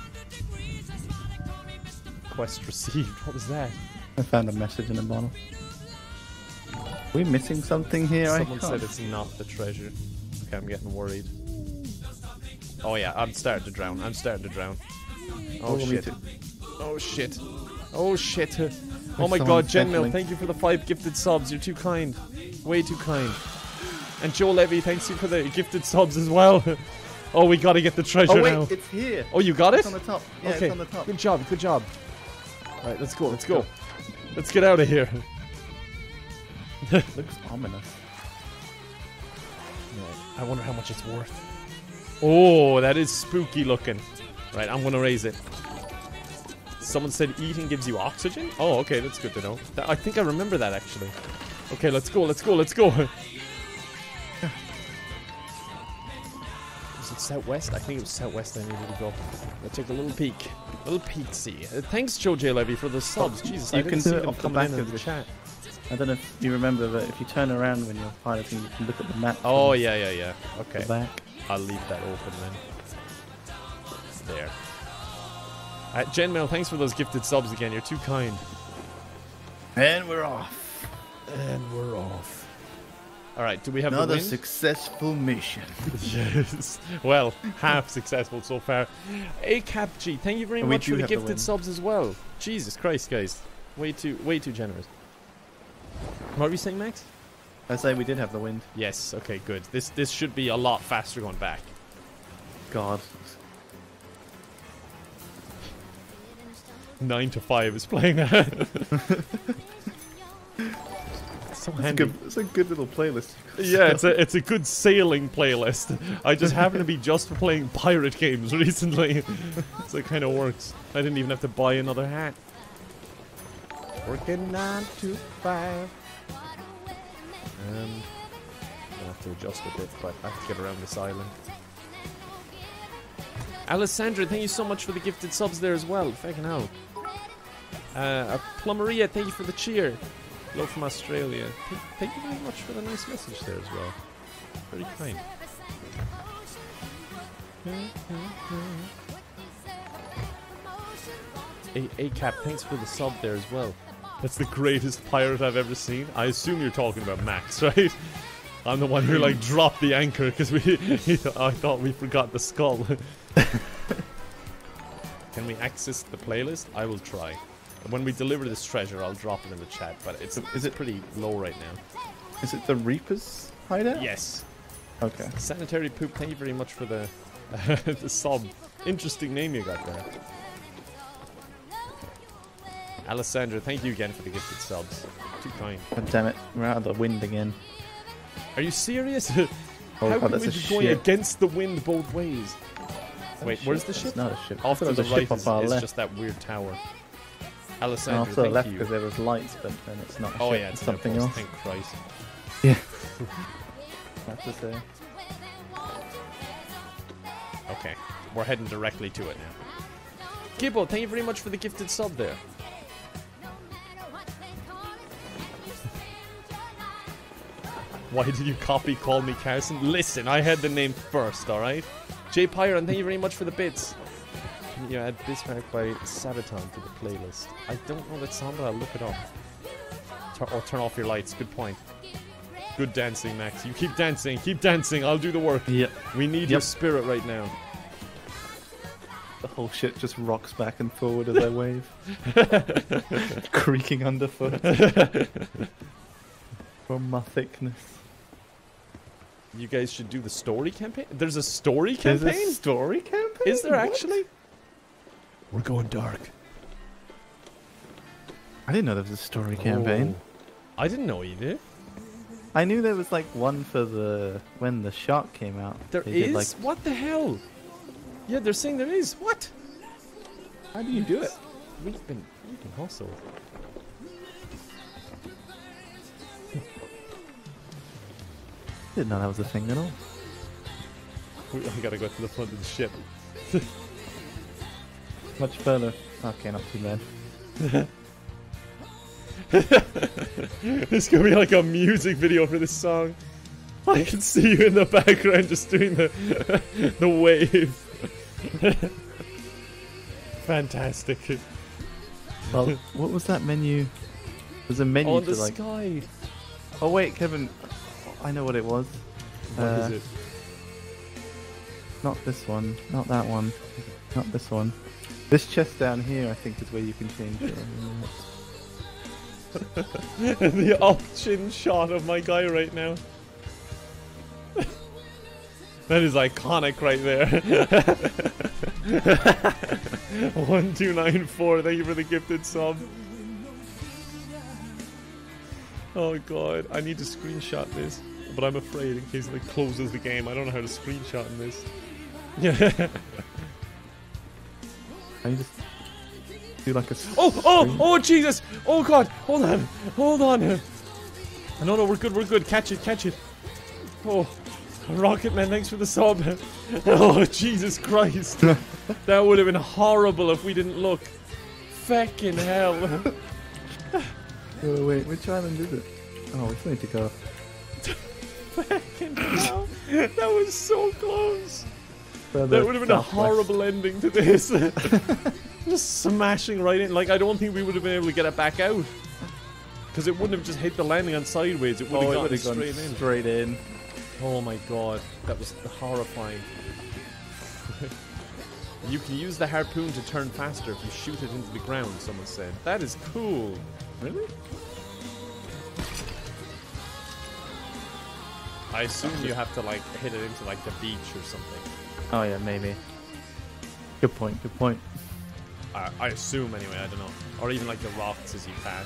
Quest received. What was that? I found a message in a bottle. Are we missing something here? Someone I said it's not the treasure. Okay, I'm getting worried. Oh yeah, I'm starting to drown. I'm starting to drown. Oh, oh shit. Oh shit. Oh shit. Oh my god, Genmil, thank you for the five gifted subs. You're too kind. Way too kind. And Joe Levy, thanks you for the gifted subs as well. Oh, we gotta get the treasure oh, wait, now. It's here. Oh, you got it? It's on the top. Yeah, okay. It's on the top. Good job, good job. Alright, let's go, let's go. Let's get out of here. Looks ominous. I wonder how much it's worth. Oh, that is spooky looking. Right, I'm gonna raise it. Someone said eating gives you oxygen? Oh, okay, that's good to know. That, I think I remember that actually. Okay, let's go, let's go, let's go. Is it southwest? I think it was southwest I needed to go. Let's take a little peek. A little peek see. Uh, thanks, Joe J. Levy, for the subs. Jesus, you I can didn't do see it them off the coming back in of the the chat. I don't know if you remember, but if you turn around when you're piloting, you can look at the map. Oh, yeah, yeah, yeah. Okay. The back. I'll leave that open then. There. Uh, Genmail, thanks for those gifted subs again. You're too kind. And we're off. And we're off. Alright, do we have another the win? successful mission? Yes. Well, half successful so far. A Cap G, thank you very and much for the the gifted win. subs as well. Jesus Christ, guys. Way too way too generous. What were you saying, Max? I say we did have the wind. Yes, okay, good. This this should be a lot faster going back. God. Nine to five is playing that. So it's, a handy. good, it's a good little playlist. Yeah, it's a it's a good sailing playlist. I just happen to be just for playing pirate games recently, so it kind of works. I didn't even have to buy another hat. Working nine to five. Um, I have to adjust a bit, but I have to get around this island. Alessandra, thank you so much for the gifted subs there as well. Fucking hell. Uh, Plumeria, thank you for the cheer. Hello from Australia. Thank, thank you very much for the nice message there as well. Very kind. A, A Cap, thanks for the sub there as well. That's the greatest pirate I've ever seen. I assume you're talking about Max, right? I'm the one who like dropped the anchor because we I thought we forgot the skull. Can we access the playlist? I will try. When we deliver this treasure, I'll drop it in the chat, but it's, Is is it- it pretty low right now. Is it the Reaper's hideout? Yes. Okay. Sanitary Poop, thank you very much for the, the sub. Interesting name you got there. Alessandra, thank you again for the gifted subs. Too kind. God damn it. We're out of the wind again. Are you serious? Oh, How God, can that's we a be going ship. against the wind both ways? Wait, where's the It's ship? not a ship. Off I to thought the it was a right ship off is, our is left. just that weird tower. And Alessandra, off to the thank left you. because there was lights, but then it's not a Oh ship. yeah, it's it's something an else. outpost, Thank Christ. Yeah. I have to say. Okay, we're heading directly to it now. Gibbo, thank you very much for the gifted sub there. Why did you copy Call Me Carson? Listen, I had the name first, alright? Jay Pyron, thank you very much for the bits. Can you add Bismarck by Sabaton to the playlist? I don't know that song, but I'll look it up. Tur or turn off your lights, good point. Good dancing, Max. You keep dancing, keep dancing, I'll do the work. Yep. We need your Yep. spirit right now. The whole shit just rocks back and forward as I wave. Creaking underfoot. From my thickness. You guys should do the story campaign? There's a story There's campaign? a story campaign? Is there What? actually? We're going dark. I didn't know there was a story campaign. Oh. I didn't know you did. I knew there was like one for the when the shark came out. There They is? did, like, What the hell? Yeah, they're saying there is. What? how do you do it? We've been, we've been hustled. Didn't know that was a thing at all. We, I gotta go to the front of the ship. Much further. Okay, not too bad. This could be like a music video for this song. I can see you in the background just doing the the wave. Fantastic. Well, what was that menu? There's a menu On to the like. sky. Oh wait, Kevin, I know what it was. What is Uh, it? Not this one. Not that one. Not this one. This chest down here, I think, is where you can change your. The up-chin shot of my guy right now. That is iconic right there. one two nine four, thank you for the gifted sub. Oh god, I need to screenshot this. But I'm afraid in case it like, closes the game, I don't know how to screenshot in this. Yeah. Can you just do like a. Oh, oh, screen- oh, Jesus! Oh God! Hold on, hold on. No, no, we're good, we're good. Catch it, catch it. Oh, Rocket Man, thanks for the sub. Oh, Jesus Christ! That would have been horrible if we didn't look. Fucking hell! Oh, wait, which island is it? Oh, we still need to go. Fucking hell! That was so close. Further That would have been a southwest. horrible ending to this. Just smashing right in. Like, I don't think we would have been able to get it back out. Because it wouldn't have just hit the landing on sideways. It would Oh, have it gone would have straight gone in. straight in. Oh my god. That was horrifying. You can use the harpoon to turn faster if you shoot it into the ground, someone said. That is cool. Really? I assume you have to, like, hit it into, like, the beach or something. Oh yeah, maybe. Good point. Good point. I, I assume, anyway. I don't know. Or even, like, the rocks as you pass.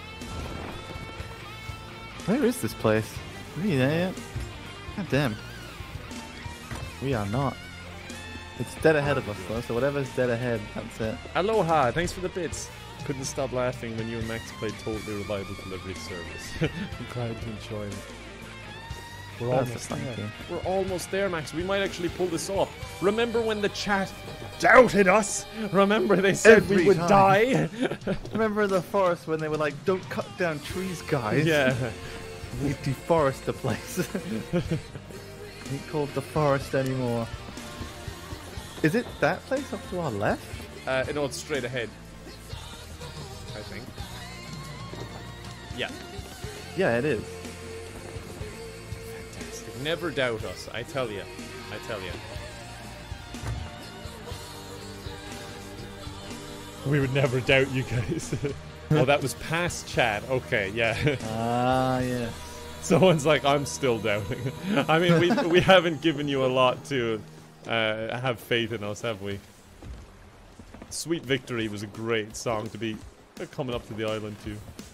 Where is this place? Are we there yet? God damn. We are not. It's dead ahead of us though, so whatever's dead ahead, that's it. Aloha, thanks for the bits. Couldn't stop laughing when you and Max played Totally Reliable Delivery Service. I'm glad you enjoyed it. We're That's almost a thank there. you. We're almost there, Max. We might actually pull this off. Remember when the chat doubted us? Remember they said we Every would time. die? Remember in the forest when they were like, "Don't cut down trees, guys." Yeah. We deforest the place. Ain't called the forest anymore. Is it that place up to our left? Uh, no, it's straight ahead. I think. Yeah. Yeah, it is. Fantastic. Never doubt us. I tell you. I tell you. We would never doubt you guys. Oh, that was past chat. Okay, yeah. Ah, yeah. Someone's like, I'm still doubting. I mean, we we haven't given you a lot to uh, have faith in us, have we? Sweet Victory was a great song to be coming up to the island to.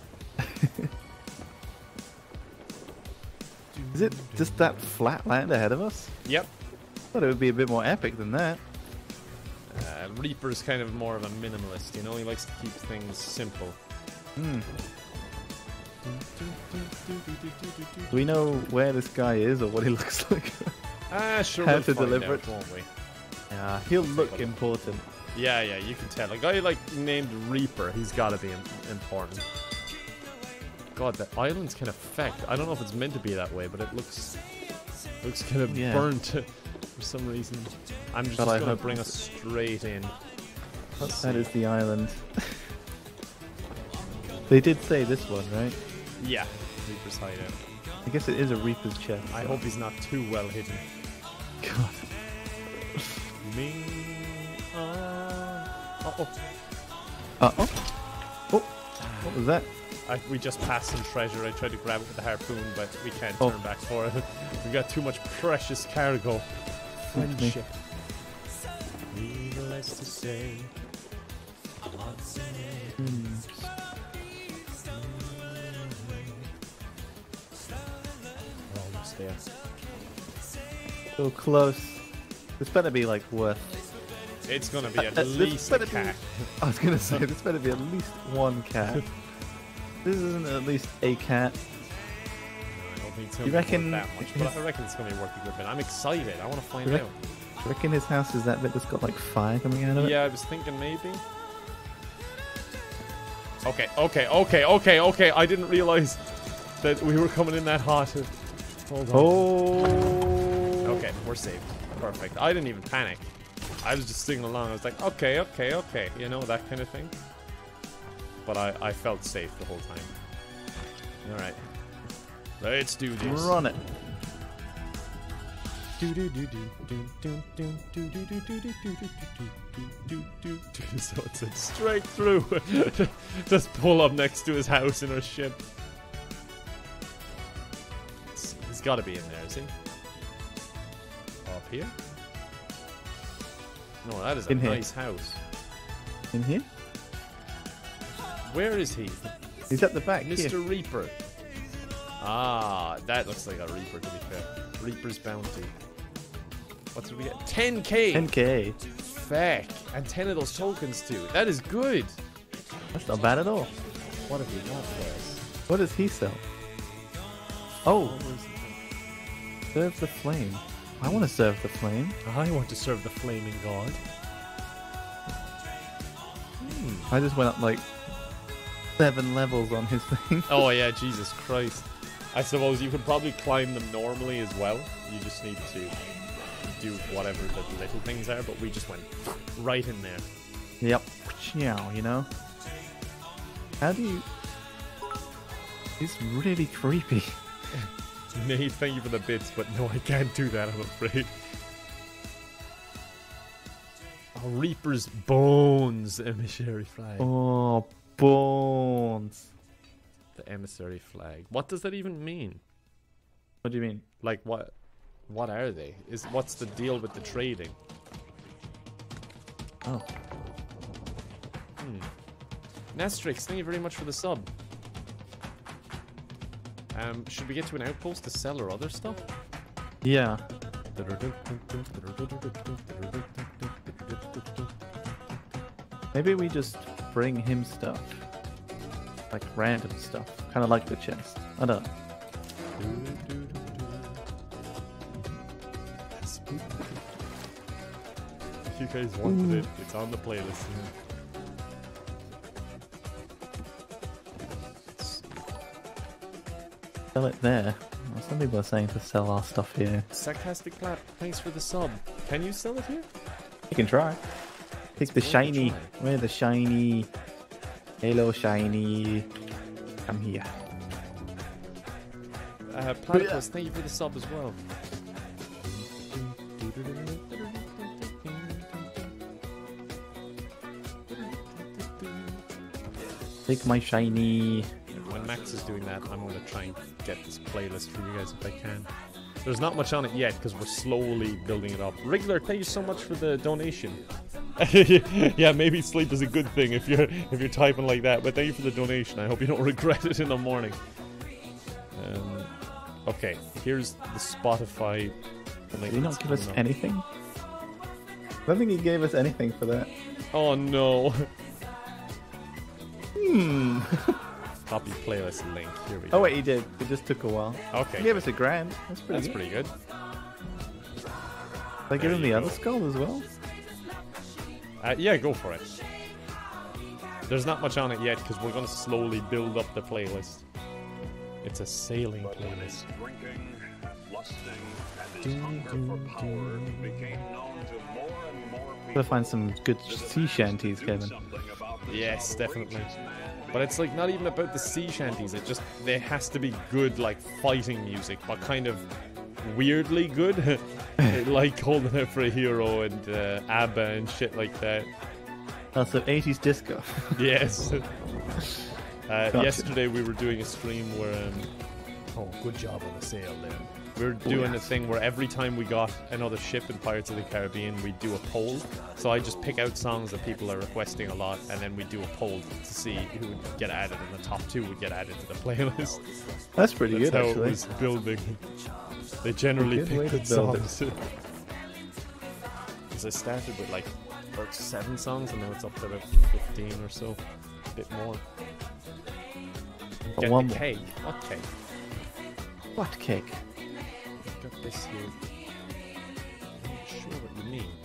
Is it just that flat land ahead of us? Yep. I thought it would be a bit more epic than that. Uh, Reaper's kind of more of a minimalist, you know? He likes to keep things simple. Hmm. Do we know where this guy is or what he looks like? Ah, sure, How we'll to find deliver out, it. won't we? Yeah, he'll look important. Yeah, yeah, you can tell. A guy like named Reaper, he's got to be im important. God, the island's kind of fecked. I don't know if it's meant to be that way, but it looks looks kind of Yeah. burnt for some reason. I'm just, But just I gonna hope bring us straight in. Let's That see. is the island. They did say this one, right? Yeah, Reaper's hideout. I guess it is a Reaper's chest. I hope he's not too well hidden. God. Me. Uh, uh oh. Uh oh. Oh. What was that? I, we just passed some treasure. I tried to grab it with the harpoon, but we can't Oh. turn back for it. We've got too much precious cargo. Friendship. Needless to say. What's in it? We're almost there. So close. This better be like worth. It's gonna be Uh, at uh, this least a better be- cat. I was gonna say this better be at least one cat. This isn't at least a cat. I don't think it's You gonna be reckon worth that much, but I reckon it's gonna be worth a good bit. I'm excited. I want to find You out. reckon- I reckon his house is that bit that's got like fire coming out of it. Yeah, I was thinking maybe. Okay, okay, okay, okay, okay. I didn't realize that we were coming in that hot. Hold on. Oh. Okay, we're safe. Perfect. I didn't even panic. I was just singing along. I was like, okay, okay, okay. You know, that kind of thing. But I, I felt safe the whole time. Alright. Let's do this. Run it. So it's it's straight through. Just pull up next to his house in our ship. He's got to be in there, is he? Up here? No, that is a In here. nice house. In here? Where is he? He's at the back Mister here. Reaper. Ah, that looks like a Reaper, to be fair. Reaper's Bounty. What did we get? ten K! ten K. Feck. And ten of those tokens, too. That is good. That's not bad at all. What have we got for us? What does he sell? Oh, serve the flame. I want to serve the flame. I want to serve the flaming god. I just went up like seven levels on his thing. Oh, yeah, Jesus Christ. I suppose you could probably climb them normally as well. You just need to do whatever the little things are, but we just went right in there. Yep. Meow, you know? How do you... It's really creepy. Nate, thank you for the bits, but no, I can't do that, I'm afraid. Oh, Reaper's Bones, emissary flag. Oh, bones. The emissary flag. What does that even mean? What do you mean? Like, what What are they? Is What's the deal with the trading? Oh. Hmm. Nestrix, thank you very much for the sub. Um, should we get to an outpost to sell our other stuff? Yeah. Maybe we just bring him stuff. Like random stuff. Kind of like the chest. I don't know. If you guys wanted it, it's on the playlist. Sell it there. Well, some people are saying to sell our stuff here. Sarcastic Clap, thanks for the sub. Can you sell it here? You can try. Pick the worth a shiny. try. Where the shiny? Hello, shiny. Come here. Uh, Platypus, thank you for the sub as well. Take my shiny. When Max is doing that, I'm going to try and get this playlist for you guys if I can. There's not much on it yet because we're slowly building it up. Wriggler, thank you so much for the donation. Yeah, maybe sleep is a good thing if you're if you're typing like that. But thank you for the donation. I hope you don't regret it in the morning. Um, okay, here's the Spotify. Did he not give us anything? I don't think he gave us anything for that. Oh no. Hmm. Copy playlist link. Here we go. Oh wait, he did. It just took a while. Okay. He gave us a grand. That's pretty That's good. pretty good. Did I give There him the you other go. skull as well? Uh, yeah, go for it. There's not much on it yet because we're going to slowly build up the playlist. It's a sailing playlist. Drinking, lusting, and his hunger for power became known to more and more people. Gotta find some good sea shanties, Kevin. Yes, definitely. But it's like not even about the sea shanties. It just there has to be good like fighting music, but kind of weirdly good, like Holding Out for a Hero and uh, ABBA and shit like that. Also, eighties disco. Yes. Uh, Gotcha. Yesterday we were doing a stream where, um, oh, good job on the sail there. We were doing yeah. a thing where every time we got another ship in Pirates of the Caribbean, we'd do a poll. So I just pick out songs that people are requesting a lot, and then we do a poll to see who would get added, and the top two would get added to the playlist. That's pretty That's good, how actually. it was building. They generally Good way pick to good build it. songs. Because I started with like about seven songs, and now it's up to about fifteen or so, a bit more. But Get one the more. cake. What cake? What cake? I've got this here. I'm not sure what you mean.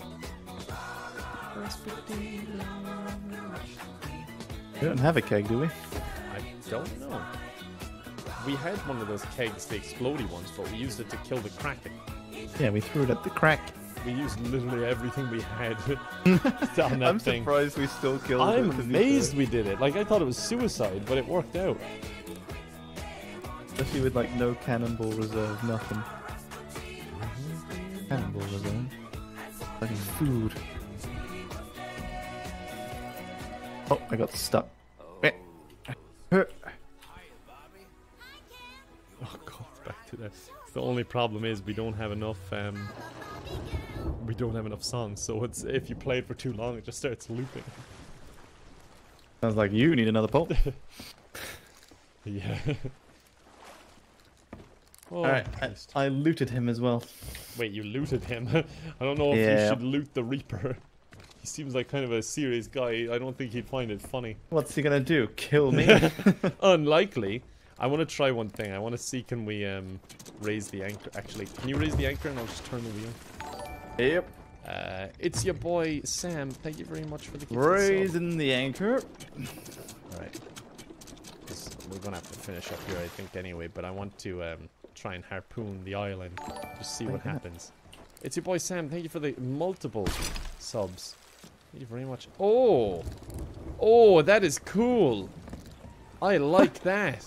We don't have a keg, do we? I don't know. We had one of those kegs, the explodey ones, but we used it to kill the Kraken. Yeah, we threw it at the crack. We used literally everything we had on that I'm thing. surprised we still killed it. I'm to be amazed fair. we did it. Like, I thought it was suicide, but it worked out. Especially with like no cannonball reserve, nothing. Cannonball reserve. Like food. Oh, I got stuck. Eh. Oh god, back to that. The only problem is we don't have enough. Um, we don't have enough songs, so it's if you play it for too long, it just starts looping. Sounds like you need another pole. Yeah. Oh, Alright, I, Christ. I looted him as well. Wait, you looted him? I don't know if Yeah. you should loot the Reaper. He seems like kind of a serious guy. I don't think he'd find it funny. What's he gonna do? Kill me? Unlikely. I want to try one thing. I want to see can we um raise the anchor. Actually, can you raise the anchor and I'll just turn the wheel? Yep. Uh, it's your boy Sam. Thank you very much for the gift. Raising the anchor. Alright. We're gonna have to finish up here, I think, anyway. But I want to um, try and harpoon the island. Just see what Okay. happens. It's your boy Sam. Thank you for the multiple subs. Thank you very much. Oh! Oh, that is cool! I like that!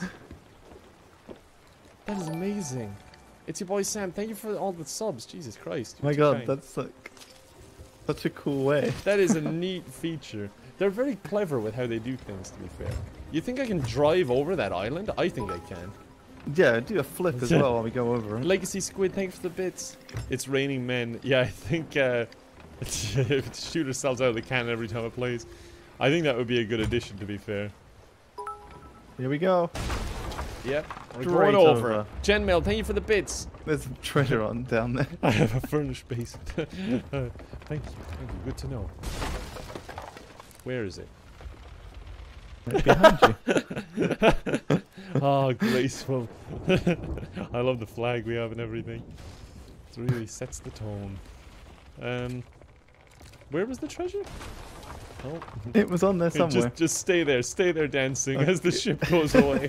That is amazing. It's your boy Sam. Thank you for all the subs. Jesus Christ. My you're too god, kind. that's like such a cool way. That is a neat feature. They're very clever with how they do things, to be fair. You think I can drive over that island? I think I can. Yeah, do a flip as well while we go over it. Legacy Squid, thanks for the bits. It's raining men. Yeah, I think uh, if the shooter sells out of the cannon every time it plays, I think that would be a good addition, to be fair. Here we go. Yep, we're Straight going over. over. Genmail, thank you for the bits. There's some treasure on down there. I have a furnished basement. uh, thank you, thank you. Good to know. Where is it? Right behind you. Oh, graceful. I love the flag we have and everything. It really sets the tone. Um, where was the treasure? Oh, It was on there Hey, somewhere. just just stay there, stay there dancing as the Okay. ship goes away.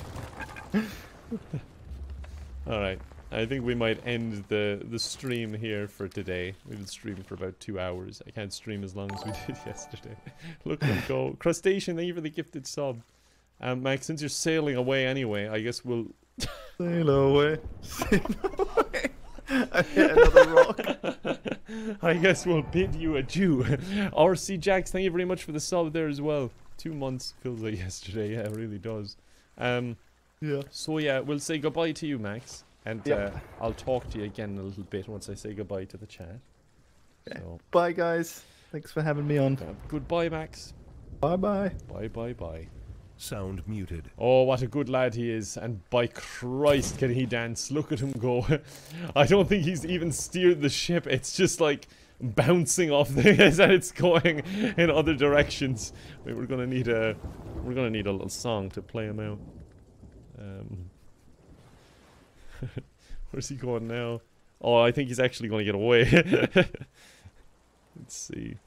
All right, I think we might end the the stream here for today. We've been streaming for about two hours. I can't stream as long as we did yesterday. Look at them go, Crustacean. Thank you for the gifted sub. Um, Max, since you're sailing away anyway, I guess we'll. Sail away. Sail away. I hit another rock. I guess we'll bid you adieu. R C Jax, thank you very much for the sub there as well. two months feels like yesterday. Yeah, it really does. Um, Yeah. so yeah, we'll say goodbye to you, Max, and Yep. uh, I'll talk to you again in a little bit once I say goodbye to the chat. Okay. So, Bye, guys. Thanks for having me on. uh, goodbye, Max. Bye bye. Bye, bye, bye. Sound muted. Oh, what a good lad he is, and by Christ can he dance. Look at him go. I don't think he's even steered the ship. It's just like bouncing off things and it's going in other directions. Wait, we're gonna need a we're gonna need a little song to play him out. Um, where's he going now? Oh, I think he's actually gonna get away. Let's see.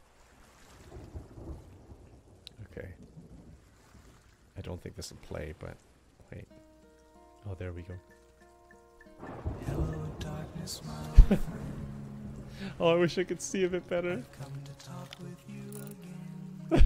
Okay. I don't think this will play, but wait. Oh, there we go. Hello, darkness, my friend. Oh, I wish I could see a bit better. I've come to talk with you again.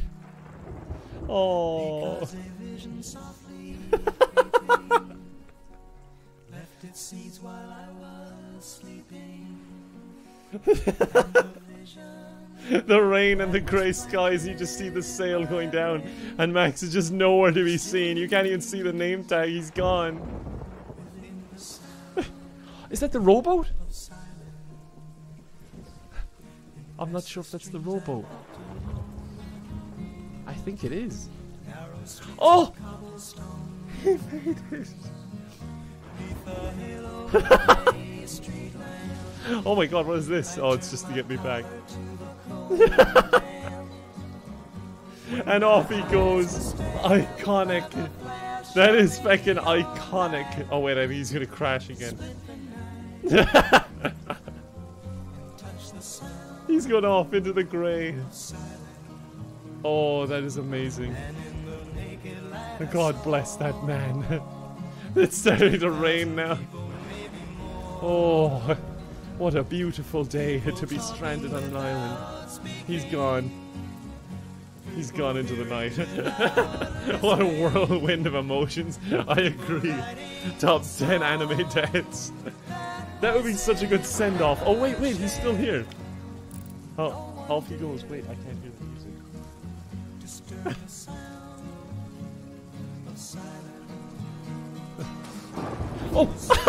Oh. Because a vision softly creeping left its seeds while I was sleeping. And the vision The rain and the grey skies, you just see the sail going down, and Max is just nowhere to be seen. You can't even see the name tag, he's gone. within the sound Is that the rowboat? of silence. I'm not sure if that's the rowboat. I think it is. Narrow streets Oh! of cobblestone He made it. beneath the halo of a street lamp. Oh my god, what is this? Oh, it's just to get me back. And off he goes. Iconic. That is fucking iconic. Oh wait, I think he's gonna crash again. He's gone off into the grey. Oh, that is amazing. God bless that man. It's starting to rain now. Oh, what a beautiful day to be stranded on an island. He's gone. He's gone into the night. What a whirlwind of emotions. I agree. Top ten anime deaths. That would be such a good send-off. Oh, wait, wait, he's still here. Oh, off he goes. Wait, I can't hear the music. Oh!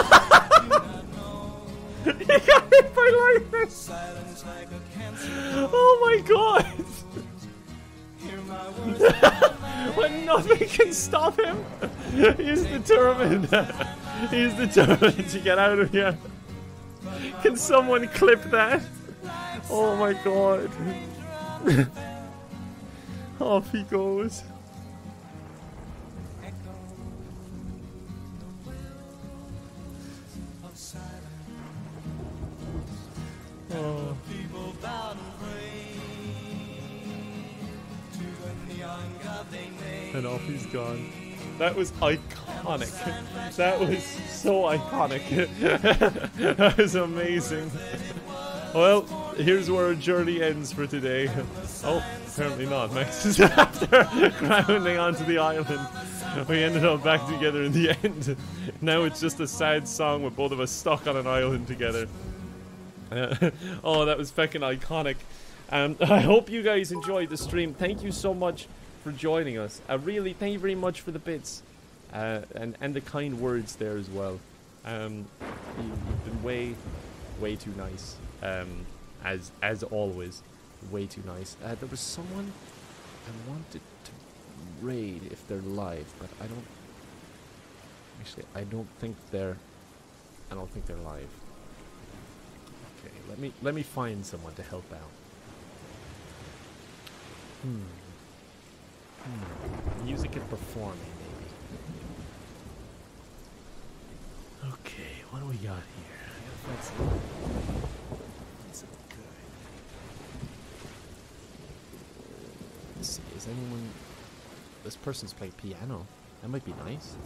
He got hit by lightning! Oh my god! But nothing can stop him! He's determined! He's determined to get out of here! Can someone clip that? Oh my god! Off he goes. Oh. And off he's gone. That was iconic. That was so iconic. That was amazing. Well, here's where our journey ends for today. Oh, apparently not. Max is after grounding onto the island. We ended up back together in the end. Now it's just a sad song with both of us stuck on an island together. Uh, oh, that was fucking iconic. Um, I hope you guys enjoyed the stream. Thank you so much for joining us. I uh, really thank you very much for the bits uh, and and the kind words there as well. Um, you, you've been way, way too nice. Um, as as always, way too nice. Uh, there was someone I wanted to raid if they're live, but I don't. Actually, I don't think they're. I don't think they're live. Okay, let me let me find someone to help out. Hmm. Hmm. Music and performing, maybe. Okay, what do we got here? That's, that's good. Let's see, is anyone... This person's playing piano. That might be nice.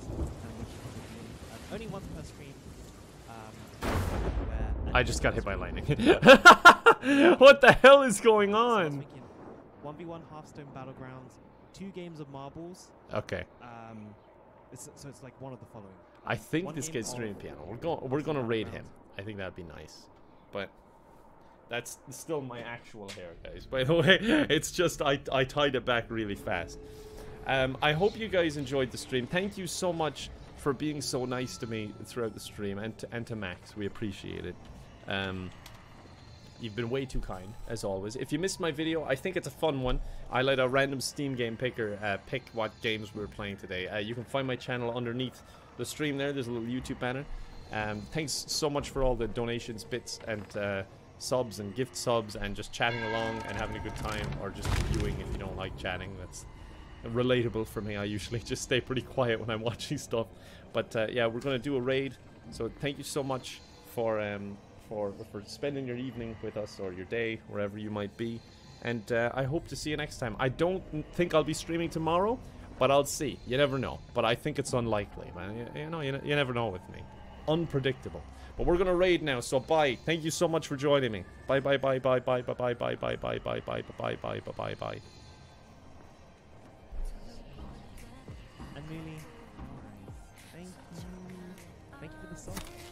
Only once per stream. Um, where I just got hit by lightning. What the hell is going on? one v one Hearthstone Battlegrounds, two games of marbles. Okay. Um, it's, so it's like one of the following. I think One this game kid's of streaming piano. We're going. We're gonna raid him. I think that'd be nice. But That's still my actual hair, guys. By the way, it's just I, I tied it back really fast. Um, I hope you guys enjoyed the stream. Thank you so much for being so nice to me throughout the stream, and to, and to Max. We appreciate it. Um, you've been way too kind, as always. If you missed my video, I think it's a fun one. I let a random Steam game picker uh, pick what games we were playing today. Uh, you can find my channel underneath the stream there. There's a little YouTube banner. Um, thanks so much for all the donations, bits, and uh, subs, and gift subs, and just chatting along and having a good time, or just viewing if you don't like chatting. That's relatable for me. I usually just stay pretty quiet when I'm watching stuff. But uh, yeah, we're going to do a raid. So thank you so much for um, for for spending your evening with us, or your day, wherever you might be. And uh, I hope to see you next time. I don't think I'll be streaming tomorrow, but I'll see. You never know. But I think it's unlikely, man. You, you know, you, you never know with me. Unpredictable. But we're gonna raid now, so bye. Thank you so much for joining me. Bye bye bye bye bye bye bye bye bye bye bye bye bye bye bye bye bye. Amelie, thank you. Thank you for the song.